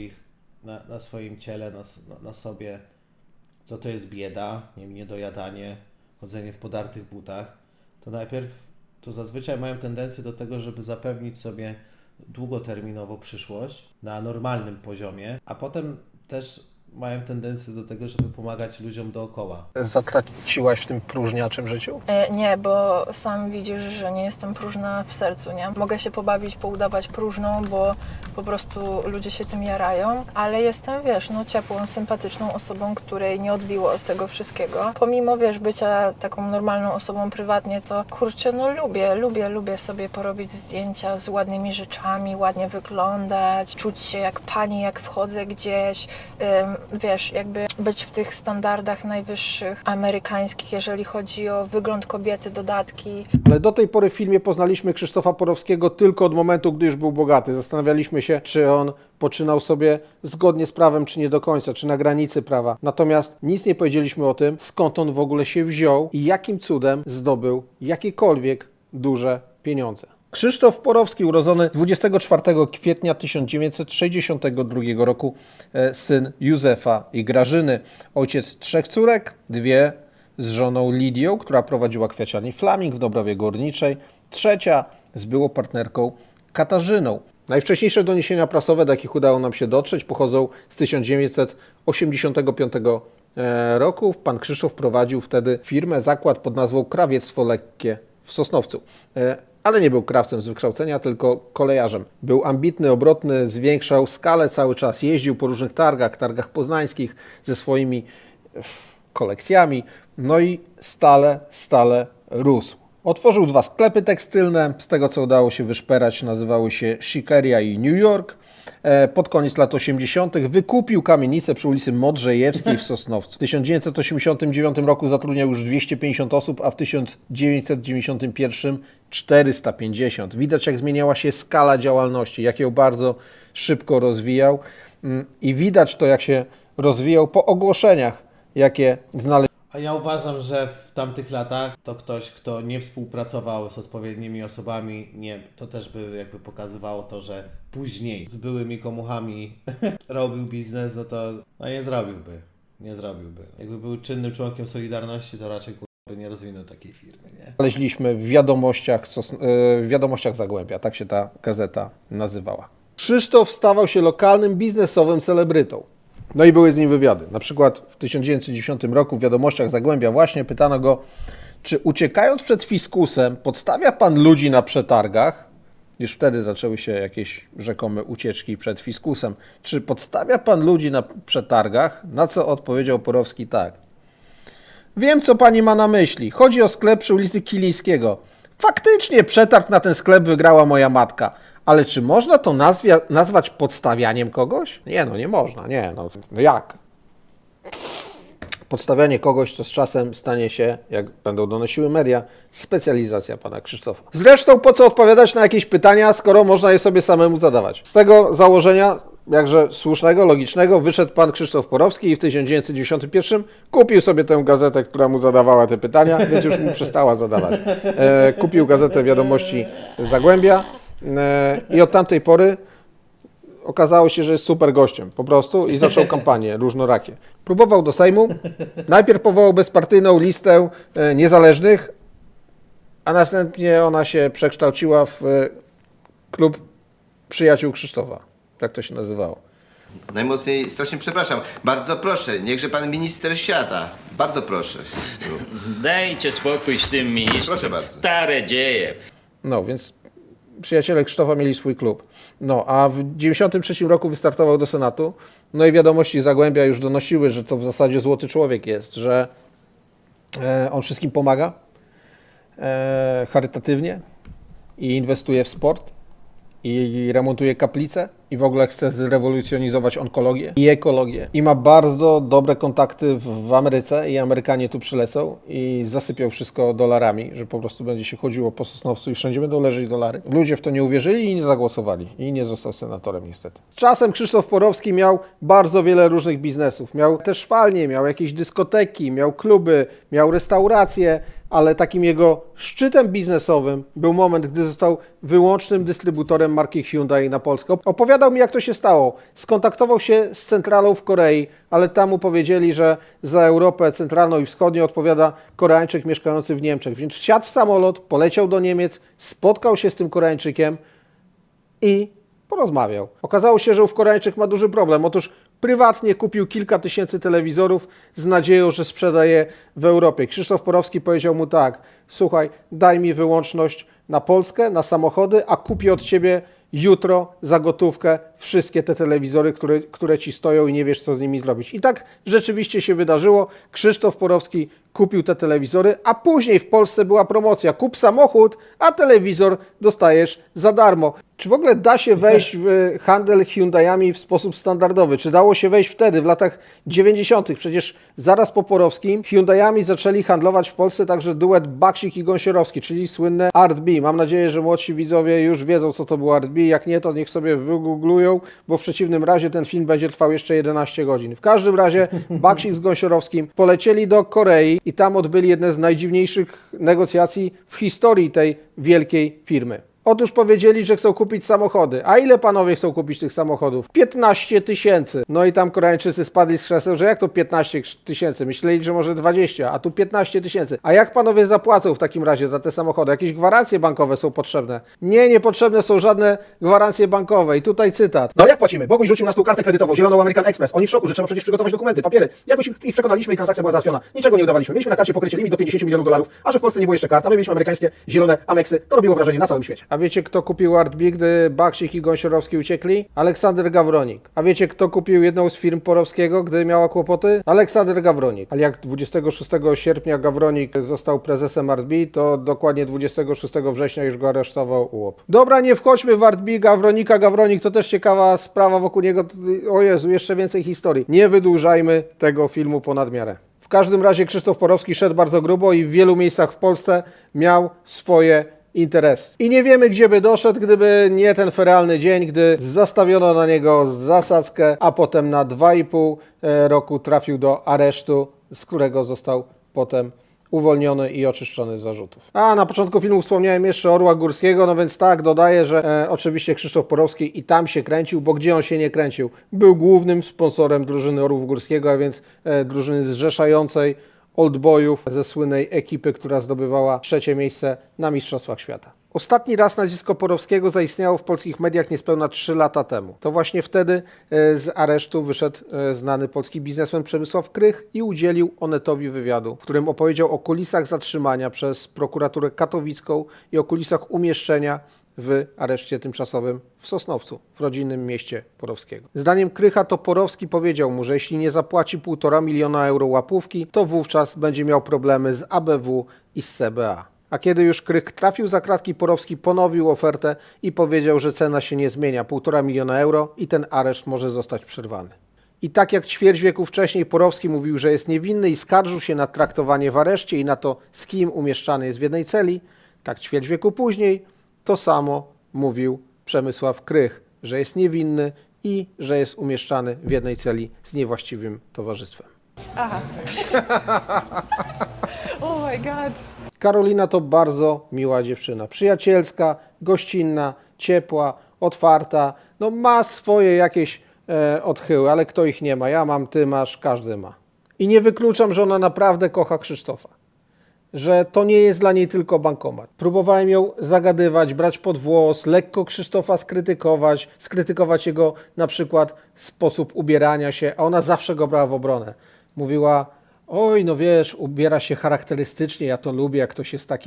na swoim ciele, na sobie, co to jest bieda, nie wiem, niedojadanie, chodzenie w podartych butach, to zazwyczaj mają tendencję do tego, żeby zapewnić sobie długoterminowo przyszłość na normalnym poziomie, a potem też mają tendencję do tego, żeby pomagać ludziom dookoła. Zatraciłaś w tym próżniaczym życiu? Nie, bo sam widzisz, że nie jestem próżna w sercu, nie? Mogę się pobawić, poudawać próżną, bo po prostu ludzie się tym jarają, ale jestem, wiesz, no ciepłą, sympatyczną osobą, której nie odbiło od tego wszystkiego. Pomimo, wiesz, bycia taką normalną osobą prywatnie, to kurczę, no lubię sobie porobić zdjęcia z ładnymi rzeczami, ładnie wyglądać, czuć się jak pani, jak wchodzę gdzieś, wiesz, jakby być w tych standardach najwyższych amerykańskich, jeżeli chodzi o wygląd kobiety, dodatki. Ale do tej pory w filmie poznaliśmy Krzysztofa Porowskiego tylko od momentu, gdy już był bogaty. Zastanawialiśmy się, czy on poczynał sobie zgodnie z prawem, czy nie do końca, czy na granicy prawa. Natomiast nic nie powiedzieliśmy o tym, skąd on w ogóle się wziął i jakim cudem zdobył jakiekolwiek duże pieniądze. Krzysztof Porowski, urodzony 24 kwietnia 1962 roku, syn Józefa i Grażyny, ojciec 3 córek, 2 z żoną Lidią, która prowadziła kwiaciarnię Flaming w Dąbrowie Górniczej, 3 z byłą partnerką Katarzyną. Najwcześniejsze doniesienia prasowe, do jakich udało nam się dotrzeć, pochodzą z 1985 roku. Pan Krzysztof prowadził wtedy firmę, zakład pod nazwą Krawiectwo Lekkie w Sosnowcu. Ale nie był krawcem z wykształcenia, tylko kolejarzem. Był ambitny, obrotny, zwiększał skalę cały czas, jeździł po różnych targach poznańskich ze swoimi kolekcjami, no i stale rósł. Otworzył 2 sklepy tekstylne, z tego co udało się wyszperać, nazywały się Szykeria i New York. Pod koniec lat 80. wykupił kamienicę przy ulicy Modrzejewskiej w Sosnowcu. W 1989 roku zatrudniał już 250 osób, a w 1991 450. Widać, jak zmieniała się skala działalności, jak ją bardzo szybko rozwijał i widać to, jak się rozwijał po ogłoszeniach, jakie znaleźliśmy. A ja uważam, że w tamtych latach to ktoś, kto nie współpracował z odpowiednimi osobami, to też by jakby pokazywało to, że później z byłymi komuchami robił biznes, no to nie zrobiłby. Jakby był czynnym członkiem Solidarności, to raczej by nie rozwinął takiej firmy, nie? Znaleźliśmy w wiadomościach Zagłębia, tak się ta gazeta nazywała. Krzysztof stawał się lokalnym biznesowym celebrytą. No i były z nim wywiady. Na przykład w 1910 roku w wiadomościach Zagłębia właśnie pytano go, czy uciekając przed fiskusem podstawia pan ludzi na przetargach? Już wtedy zaczęły się jakieś rzekome ucieczki przed fiskusem. Czy podstawia pan ludzi na przetargach? Na co odpowiedział Porowski tak. Wiem, co pani ma na myśli. Chodzi o sklep przy ulicy Kilińskiego. Faktycznie przetarg na ten sklep wygrała moja matka. Ale czy można to nazwać podstawianiem kogoś? Nie, no nie można, nie, no jak? Podstawianie kogoś to z czasem stanie się, jak będą donosiły media, specjalizacja pana Krzysztofa. Zresztą po co odpowiadać na jakieś pytania, skoro można je sobie samemu zadawać? Z tego założenia, jakże słusznego, logicznego, wyszedł pan Krzysztof Porowski i w 1991 kupił sobie tę gazetę, która mu zadawała te pytania, więc już mu przestała zadawać. Kupił gazetę Wiadomości z Zagłębia. I od tamtej pory okazało się, że jest super gościem po prostu i zaczął kampanię różnorakie. Próbował do Sejmu, najpierw powołał bezpartyjną listę niezależnych, a następnie ona się przekształciła w klub przyjaciół Krzysztofa, tak to się nazywało. Najmocniej strasznie przepraszam. Bardzo proszę, niechże pan minister siada. Bardzo proszę. Dajcie spokój z tym ministrem. Proszę bardzo. Stare dzieje. No więc przyjaciele Krzysztofa mieli swój klub. No, a w 1993 roku wystartował do Senatu. No i wiadomości z Zagłębia już donosiły, że to w zasadzie złoty człowiek jest, że on wszystkim pomaga charytatywnie i inwestuje w sport i remontuje kaplice i w ogóle chce zrewolucjonizować onkologię i ekologię. I ma bardzo dobre kontakty w Ameryce i Amerykanie tu przylecą i zasypią wszystko dolarami, że po prostu będzie się chodziło po Sosnowcu i wszędzie będą leżeć dolary. Ludzie w to nie uwierzyli i nie zagłosowali i nie został senatorem niestety. Z czasem Krzysztof Porowski miał bardzo wiele różnych biznesów. Miał też szwalnie, miał jakieś dyskoteki, miał kluby, miał restauracje, ale takim jego szczytem biznesowym był moment, gdy został wyłącznym dystrybutorem marki Hyundai na Polskę. Opowiadał mi, jak to się stało. Skontaktował się z centralą w Korei, ale tam mu powiedzieli, że za Europę centralną i wschodnią odpowiada Koreańczyk mieszkający w Niemczech. Więc wsiadł w samolot, poleciał do Niemiec, spotkał się z tym Koreańczykiem i porozmawiał. Okazało się, że ów Koreańczyk ma duży problem. Otóż prywatnie kupił kilka tysięcy telewizorów z nadzieją, że sprzeda je w Europie. Krzysztof Porowski powiedział mu tak: słuchaj, daj mi wyłączność na Polskę, na samochody, a kupię od ciebie jutro za gotówkę wszystkie te telewizory, które ci stoją i nie wiesz, co z nimi zrobić. I tak rzeczywiście się wydarzyło. Krzysztof Porowski kupił te telewizory, a później w Polsce była promocja: kup samochód, a telewizor dostajesz za darmo. Czy w ogóle da się wejść w handel Hyundaiami w sposób standardowy? Czy dało się wejść wtedy, w latach 90.? Przecież zaraz po Porowskim Hyundaiami zaczęli handlować w Polsce także duet Baksik i Gąsiorowski, czyli słynne Art B. Mam nadzieję, że młodsi widzowie już wiedzą, co to był Art B. Jak nie, to niech sobie wygooglują, bo w przeciwnym razie ten film będzie trwał jeszcze 11 godzin. W każdym razie Baksik z Gąsiorowskim polecieli do Korei i tam odbyli jedne z najdziwniejszych negocjacji w historii tej wielkiej firmy. Otóż powiedzieli, że chcą kupić samochody. A ile panowie chcą kupić tych samochodów? 15 tysięcy. No i tam Koreańczycy spadli z krzeseł, że jak to 15 tysięcy? Myśleli, że może 20, a tu 15 tysięcy. A jak panowie zapłacą w takim razie za te samochody? Jakieś gwarancje bankowe są potrzebne? Nie, niepotrzebne są żadne gwarancje bankowe. I tutaj cytat. No jak płacimy? Boguś rzucił na stół kartę kredytową, zieloną American Express. Oni w szoku, że trzeba przecież przygotować dokumenty, papiery. Jakoś ich przekonaliśmy i transakcja była załatwiona. Niczego nie udawaliśmy. Mieliśmy na karcie pokrycie limit do 50 milionów dolarów, a że w Polsce nie było jeszcze kart, a my mieliśmy amerykańskie zielone Amexy. To robiło wrażenie na całym świecie. A wiecie, kto kupił Art B, gdy Baksik i Gąsiorowski uciekli? Aleksander Gawronik. A wiecie, kto kupił jedną z firm Porowskiego, gdy miała kłopoty? Aleksander Gawronik. Ale jak 26 sierpnia Gawronik został prezesem Art B, to dokładnie 26 września już go aresztował UOP. Dobra, nie wchodźmy w Art B, Gawronik to też ciekawa sprawa wokół niego. O Jezu, jeszcze więcej historii. Nie wydłużajmy tego filmu ponad miarę. W każdym razie Krzysztof Porowski szedł bardzo grubo i w wielu miejscach w Polsce miał swoje interesy. I nie wiemy, gdzie by doszedł, gdyby nie ten feralny dzień, gdy zastawiono na niego zasadzkę, a potem na 2,5 roku trafił do aresztu, z którego został potem uwolniony i oczyszczony z zarzutów. A na początku filmu wspomniałem jeszcze o Orłach Górskiego, no więc tak, dodaję, że oczywiście Krzysztof Porowski i tam się kręcił, bo gdzie on się nie kręcił? Był głównym sponsorem drużyny Orłów Górskiego, a więc drużyny zrzeszającej oldboyów ze słynnej ekipy, która zdobywała 3. miejsce na Mistrzostwach Świata. Ostatni raz nazwisko Porowskiego zaistniało w polskich mediach niespełna 3 lata temu. To właśnie wtedy z aresztu wyszedł znany polski biznesmen Przemysław Krych i udzielił Onetowi wywiadu, w którym opowiedział o kulisach zatrzymania przez prokuraturę katowicką i o kulisach umieszczenia w areszcie tymczasowym w Sosnowcu, w rodzinnym mieście Porowskiego. Zdaniem Krycha to Porowski powiedział mu, że jeśli nie zapłaci 1,5 miliona euro łapówki, to wówczas będzie miał problemy z ABW i z CBA. A kiedy już Krych trafił za kratki, Porowski ponowił ofertę i powiedział, że cena się nie zmienia, 1,5 miliona euro i ten areszt może zostać przerwany. I tak jak ćwierć wieku wcześniej Porowski mówił, że jest niewinny i skarżył się na traktowanie w areszcie i na to, z kim umieszczany jest w jednej celi, tak ćwierć wieku później to samo mówił Przemysław Krych, że jest niewinny i że jest umieszczany w jednej celi z niewłaściwym towarzystwem. Aha. Oh my God. Karolina to bardzo miła dziewczyna. Przyjacielska, gościnna, ciepła, otwarta. No ma swoje jakieś odchyły, ale kto ich nie ma? Ja mam, ty masz, każdy ma. I nie wykluczam, że ona naprawdę kocha Krzysztofa. Że to nie jest dla niej tylko bankomat. Próbowałem ją zagadywać, brać pod włos, lekko Krzysztofa skrytykować jego na przykład sposób ubierania się, a ona zawsze go brała w obronę. Mówiła: oj, no wiesz, ubiera się charakterystycznie, ja to lubię, jak ktoś jest taki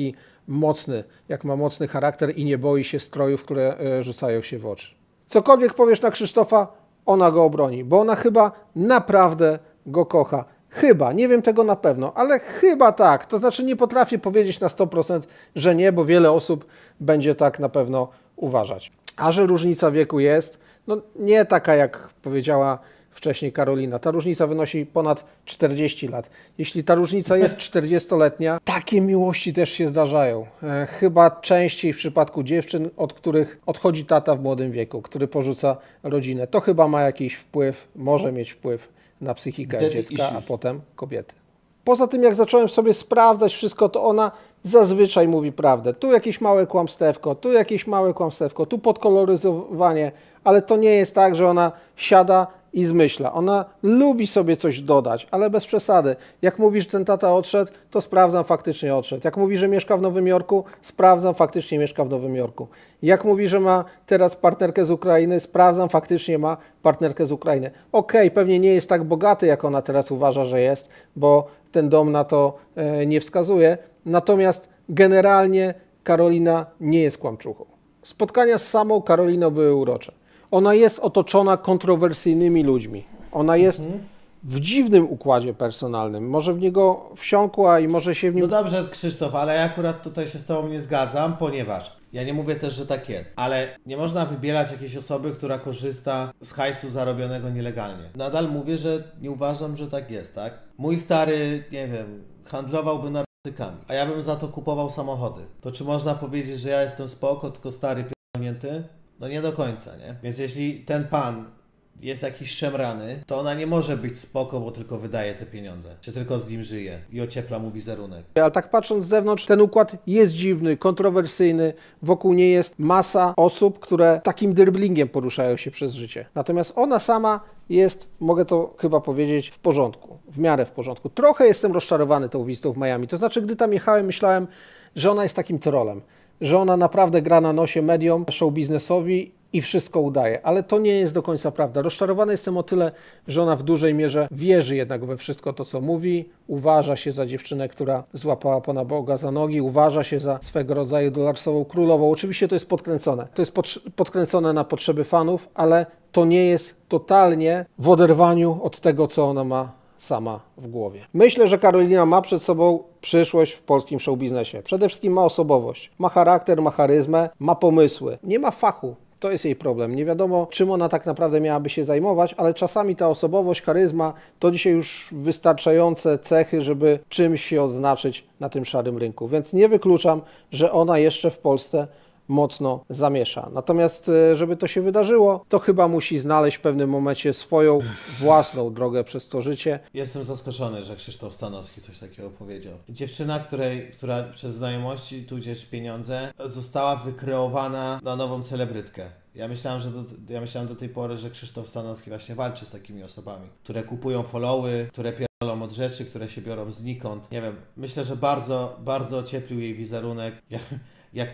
mocny, jak ma mocny charakter i nie boi się strojów, które rzucają się w oczy. Cokolwiek powiesz na Krzysztofa, ona go obroni, bo ona chyba naprawdę go kocha. Chyba, nie wiem tego na pewno, ale chyba tak. To znaczy nie potrafię powiedzieć na 100%, że nie, bo wiele osób będzie tak na pewno uważać. A że różnica wieku jest, no nie taka jak powiedziała wcześniej Karolina. Ta różnica wynosi ponad 40 lat. Jeśli ta różnica jest 40-letnia, takie miłości też się zdarzają. Chyba częściej w przypadku dziewczyn, od których odchodzi tata w młodym wieku, który porzuca rodzinę. To chyba ma jakiś wpływ, może mieć wpływ na psychikę dziecka, a potem kobiety. Poza tym, jak zacząłem sobie sprawdzać wszystko, to ona zazwyczaj mówi prawdę. Tu jakieś małe kłamstewko, tu jakieś małe kłamstewko, tu podkoloryzowanie, ale to nie jest tak, że ona siada i zmyśla. Ona lubi sobie coś dodać, ale bez przesady. Jak mówi, że ten tata odszedł, to sprawdzam, faktycznie odszedł. Jak mówi, że mieszka w Nowym Jorku, sprawdzam, faktycznie mieszka w Nowym Jorku. Jak mówi, że ma teraz partnerkę z Ukrainy, sprawdzam, faktycznie ma partnerkę z Ukrainy. Okej, pewnie nie jest tak bogaty, jak ona teraz uważa, że jest, bo ten dom na to nie wskazuje. Natomiast generalnie Karolina nie jest kłamczuchą. Spotkania z samą Karoliną były urocze. Ona jest otoczona kontrowersyjnymi ludźmi. Ona jest w dziwnym układzie personalnym. Może w niego wsiąkła i może się w nim... No dobrze, Krzysztof, ale ja akurat tutaj się z Tobą nie zgadzam, ponieważ ja nie mówię też, że tak jest, ale nie można wybierać jakiejś osoby, która korzysta z hajsu zarobionego nielegalnie. Nadal mówię, że nie uważam, że tak jest, tak? Mój stary, nie wiem, handlowałby narkotykami, a ja bym za to kupował samochody. To czy można powiedzieć, że ja jestem spoko, tylko stary pierdolnięty? No nie do końca, nie? Więc jeśli ten pan jest jakiś szemrany, to ona nie może być spoko, bo tylko wydaje te pieniądze. Czy tylko z nim żyje i ociepla mu wizerunek. Ale tak patrząc z zewnątrz, ten układ jest dziwny, kontrowersyjny. Wokół niej jest masa osób, które takim dribblingiem poruszają się przez życie. Natomiast ona sama jest, mogę to chyba powiedzieć, w porządku. W miarę w porządku. Trochę jestem rozczarowany tą wizytą w Miami. To znaczy, gdy tam jechałem, myślałem, że ona jest takim trollem. Że ona naprawdę gra na nosie mediom, show biznesowi i wszystko udaje. Ale to nie jest do końca prawda. Rozczarowany jestem o tyle, że ona w dużej mierze wierzy jednak we wszystko to, co mówi. Uważa się za dziewczynę, która złapała Pana Boga za nogi. Uważa się za swego rodzaju dolarsową królową. Oczywiście to jest podkręcone. To jest podkręcone na potrzeby fanów, ale to nie jest totalnie w oderwaniu od tego, co ona ma sama w głowie. Myślę, że Karolina ma przed sobą przyszłość w polskim showbiznesie. Przede wszystkim ma osobowość, ma charakter, ma charyzmę, ma pomysły. Nie ma fachu. To jest jej problem. Nie wiadomo, czym ona tak naprawdę miałaby się zajmować, ale czasami ta osobowość, charyzma to dzisiaj już wystarczające cechy, żeby czymś się odznaczyć na tym szarym rynku. Więc nie wykluczam, że ona jeszcze w Polsce mocno zamiesza. Natomiast, żeby to się wydarzyło, to chyba musi znaleźć w pewnym momencie swoją własną drogę przez to życie. Jestem zaskoczony, że Krzysztof Stanowski coś takiego powiedział. Dziewczyna, która przez znajomości, tudzież pieniądze, została wykreowana na nową celebrytkę. Ja myślałem do tej pory, że Krzysztof Stanowski właśnie walczy z takimi osobami, które kupują followy, które pierdolą od rzeczy, które się biorą znikąd. Nie wiem, myślę, że bardzo, bardzo ocieplił jej wizerunek. Jak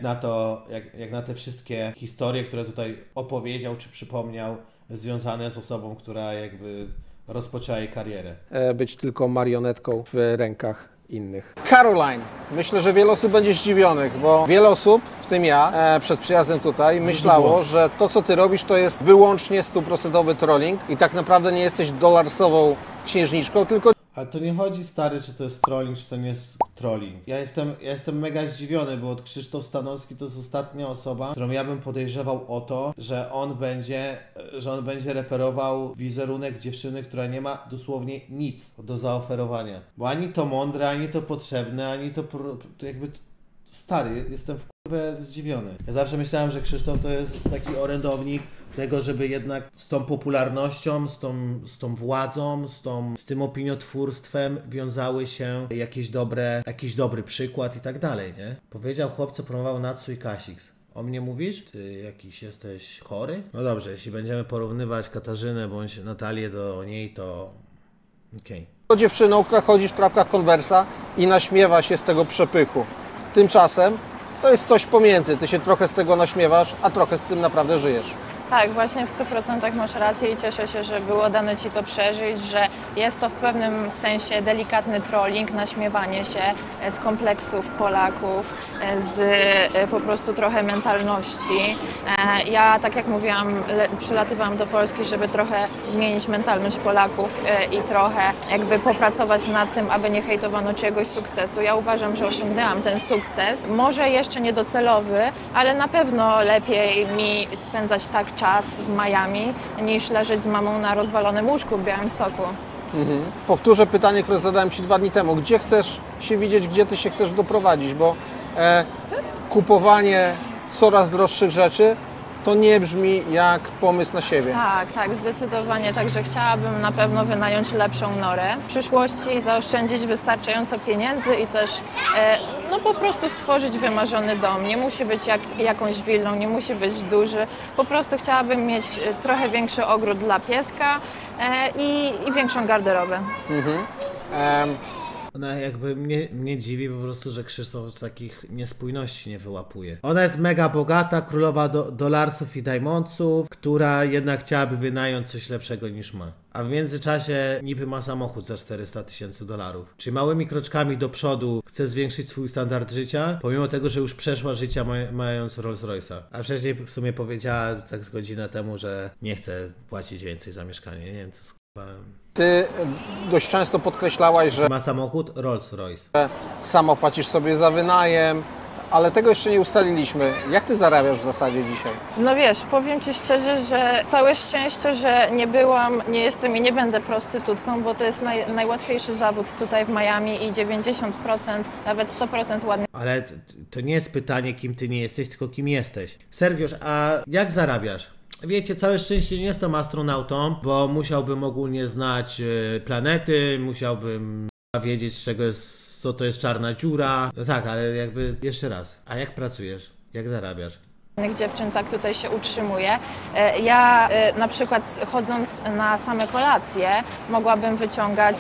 na te wszystkie historie, które tutaj opowiedział czy przypomniał, związane z osobą, która jakby rozpoczęła jej karierę. Być tylko marionetką w rękach innych. Caroline, myślę, że wiele osób będzie zdziwionych, bo wiele osób, w tym ja, przed przyjazdem tutaj myślało, że to, co ty robisz, to jest wyłącznie 100% trolling i tak naprawdę nie jesteś dolarsową księżniczką, tylko... Ale to nie chodzi, stary, czy to jest trolling, czy to nie jest trolling. Ja jestem mega zdziwiony, bo Krzysztof Stanowski to jest ostatnia osoba, którą ja bym podejrzewał o to, że on będzie reperował wizerunek dziewczyny, która nie ma dosłownie nic do zaoferowania. Bo ani to mądre, ani to potrzebne, ani to jakby... Stary, jestem zdziwiony. Ja zawsze myślałem, że Krzysztof to jest taki orędownik tego, żeby jednak z tą popularnością, z tą władzą, z tym opiniotwórstwem wiązały się jakiś dobry przykład i tak dalej, nie? Powiedział chłop, co promował Natsu i Kasix. O mnie mówisz? Ty jakiś jesteś chory? No dobrze, jeśli będziemy porównywać Katarzynę bądź Natalię do niej, to okej. To dziewczyną, która chodzi w trapkach Conversa i naśmiewa się z tego przepychu. Tymczasem to jest coś pomiędzy. Ty się trochę z tego naśmiewasz, a trochę z tym naprawdę żyjesz. Tak, właśnie w 100% masz rację i cieszę się, że było dane Ci to przeżyć, że jest to w pewnym sensie delikatny trolling, naśmiewanie się z kompleksów Polaków, z po prostu trochę mentalności. Ja, tak jak mówiłam, przylatywałam do Polski, żeby trochę zmienić mentalność Polaków i trochę jakby popracować nad tym, aby nie hejtowano czyjegoś sukcesu. Ja uważam, że osiągnęłam ten sukces. Może jeszcze niedocelowy, ale na pewno lepiej mi spędzać tak czas w Miami, niż leżeć z mamą na rozwalonym łóżku w Białymstoku. Powtórzę pytanie, które zadałem Ci 2 dni temu. Gdzie chcesz się widzieć, gdzie Ty się chcesz doprowadzić? Bo kupowanie coraz droższych rzeczy to nie brzmi jak pomysł na siebie. Tak, tak, zdecydowanie. Także chciałabym na pewno wynająć lepszą norę. W przyszłości zaoszczędzić wystarczająco pieniędzy i też no po prostu stworzyć wymarzony dom. Nie musi być jakąś willą, nie musi być duży. Po prostu chciałabym mieć trochę większy ogród dla pieska i większą garderobę. Ona jakby mnie dziwi po prostu, że Krzysztof z takich niespójności nie wyłapuje. Ona jest mega bogata, królowa dolarsów i diamondsów, która jednak chciałaby wynająć coś lepszego niż ma. A w międzyczasie niby ma samochód za $400,000. Czyli małymi kroczkami do przodu chce zwiększyć swój standard życia, pomimo tego, że już przeszła życia mając Rolls Royce'a. A wcześniej w sumie powiedziała tak z godzinę temu, że nie chce płacić więcej za mieszkanie. Nie wiem, co skupałem. Ty dość często podkreślałaś, że ma samochód Rolls Royce. Samo płacisz sobie za wynajem, ale tego jeszcze nie ustaliliśmy. Jak Ty zarabiasz w zasadzie dzisiaj? No wiesz, powiem Ci szczerze, że całe szczęście, że nie byłam, nie jestem i nie będę prostytutką, bo to jest najłatwiejszy zawód tutaj w Miami i 90%, nawet 100% ładnie. Ale to nie jest pytanie, kim Ty nie jesteś, tylko kim jesteś. Sergiusz, a jak zarabiasz? Wiecie, całe szczęście nie jestem astronautą, bo musiałbym ogólnie znać planety, musiałbym wiedzieć, co to jest czarna dziura. No tak, ale jakby jeszcze raz. A jak pracujesz? Jak zarabiasz? Dziewczyn tak tutaj się utrzymuje. Ja na przykład chodząc na same kolacje mogłabym wyciągać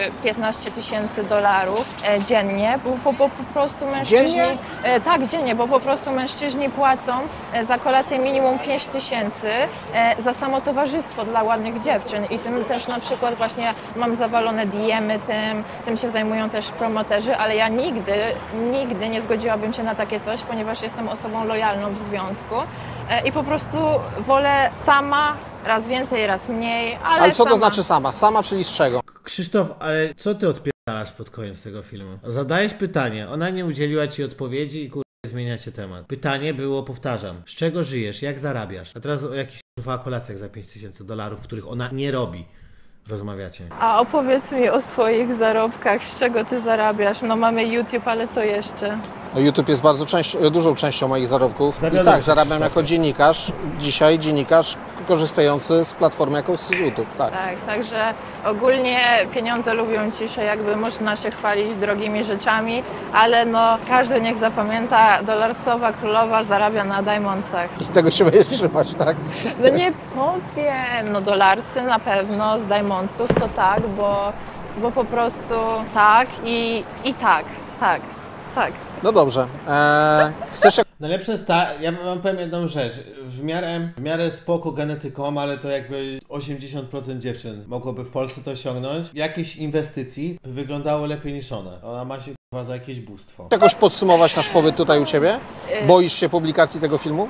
$15,000 dziennie, bo po prostu mężczyźni... Dziennie? Tak, dziennie, bo po prostu mężczyźni płacą za kolację minimum 5,000 za samo towarzystwo dla ładnych dziewczyn i tym też na przykład właśnie mam zawalone DM-y tym się zajmują też promoterzy, ale ja nigdy nie zgodziłabym się na takie coś, ponieważ jestem osobą lojalną w związku. I po prostu wolę sama, raz więcej, raz mniej, ale co sama. to znaczy sama? Sama, czyli z czego? Krzysztof, ale co ty odpierdalasz pod koniec tego filmu? Zadajesz pytanie, ona nie udzieliła ci odpowiedzi i zmienia się temat. Pytanie było, powtarzam, z czego żyjesz, jak zarabiasz? A teraz o jakichś kolacjach za $5,000, których ona nie robi. Rozmawiacie. A opowiedz mi o swoich zarobkach, z czego ty zarabiasz? No mamy YouTube, ale co jeszcze? No YouTube jest dużą częścią moich zarobków. I tak, zarabiam jako dziennikarz. Dzisiaj dziennikarz korzystający z platformy jaką jest YouTube. Tak, także ogólnie pieniądze lubią ciszę, jakby można się chwalić drogimi rzeczami, ale no każdy niech zapamięta, dolarsowa królowa zarabia na diamondsach. I tego się będzie trzymać, tak? No nie powiem, no dolarsy na pewno, z diamondsów to tak, bo po prostu tak i tak. No dobrze. Chcesz... Najlepsze jest ja wam powiem jedną rzecz. W miarę spoko genetyką, ale to jakby 80% dziewczyn mogłoby w Polsce to osiągnąć. Jakieś inwestycji by wyglądało lepiej niż ona. Ona ma się za jakieś bóstwo. Jakoś podsumować nasz pobyt tutaj u Ciebie? Boisz się publikacji tego filmu?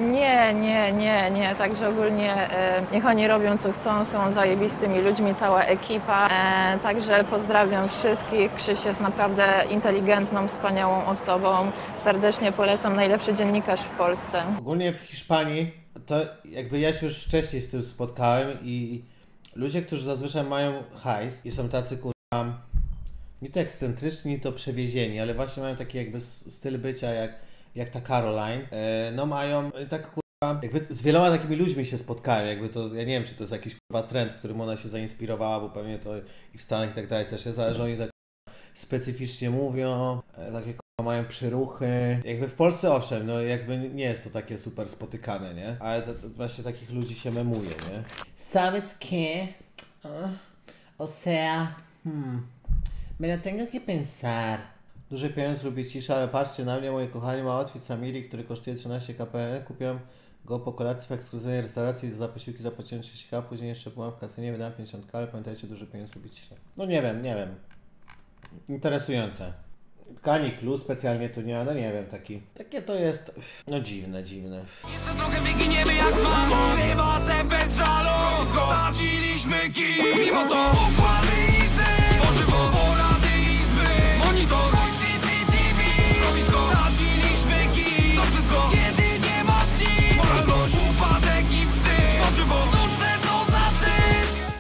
Nie. Także ogólnie niech oni robią co chcą, są zajebistymi ludźmi, cała ekipa. Także pozdrawiam wszystkich. Krzyś jest naprawdę inteligentną, wspaniałą osobą. Serdecznie polecam, najlepszy dziennikarz w Polsce. Ogólnie w Hiszpanii to jakby ja się już wcześniej z tym spotkałem i ludzie, którzy zazwyczaj mają hajs i są tacy nie to ekscentryczni, nie to przewiezieni, ale właśnie mają taki jakby styl bycia jak ta Caroline. No mają tak jakby z wieloma takimi ludźmi się spotkałem, jakby to, ja nie wiem, czy to jest jakiś trend, którym ona się zainspirowała, bo pewnie to i w Stanach i tak dalej też jest, ale że oni tak specyficznie mówią, takie mają przyruchy. Jakby w Polsce owszem, no jakby nie jest to takie super spotykane, nie? Ale to właśnie takich ludzi się memuje, nie? ¿Sabes qué? O sea, me lo tengo que pensar. Duży pieniądz lubi ciszę, ale patrzcie na mnie, moje kochanie, ma outfit Samiri, który kosztuje 13 kpn. Kupiłem Go po kolacji w ekskluzywnej restauracji za posiłki zapłaciłem 30 k, później jeszcze byłam w kasynie, wydałem 50 k, ale pamiętajcie, duży pieniądz lubić się. No nie wiem. Interesujące. Tkani Clue specjalnie tu nie ma, no nie wiem, takie to jest, no dziwne. Jeszcze trochę wyginiemy jak mamo, chyba se bez żalu, zgładziliśmy kij, mimo to układy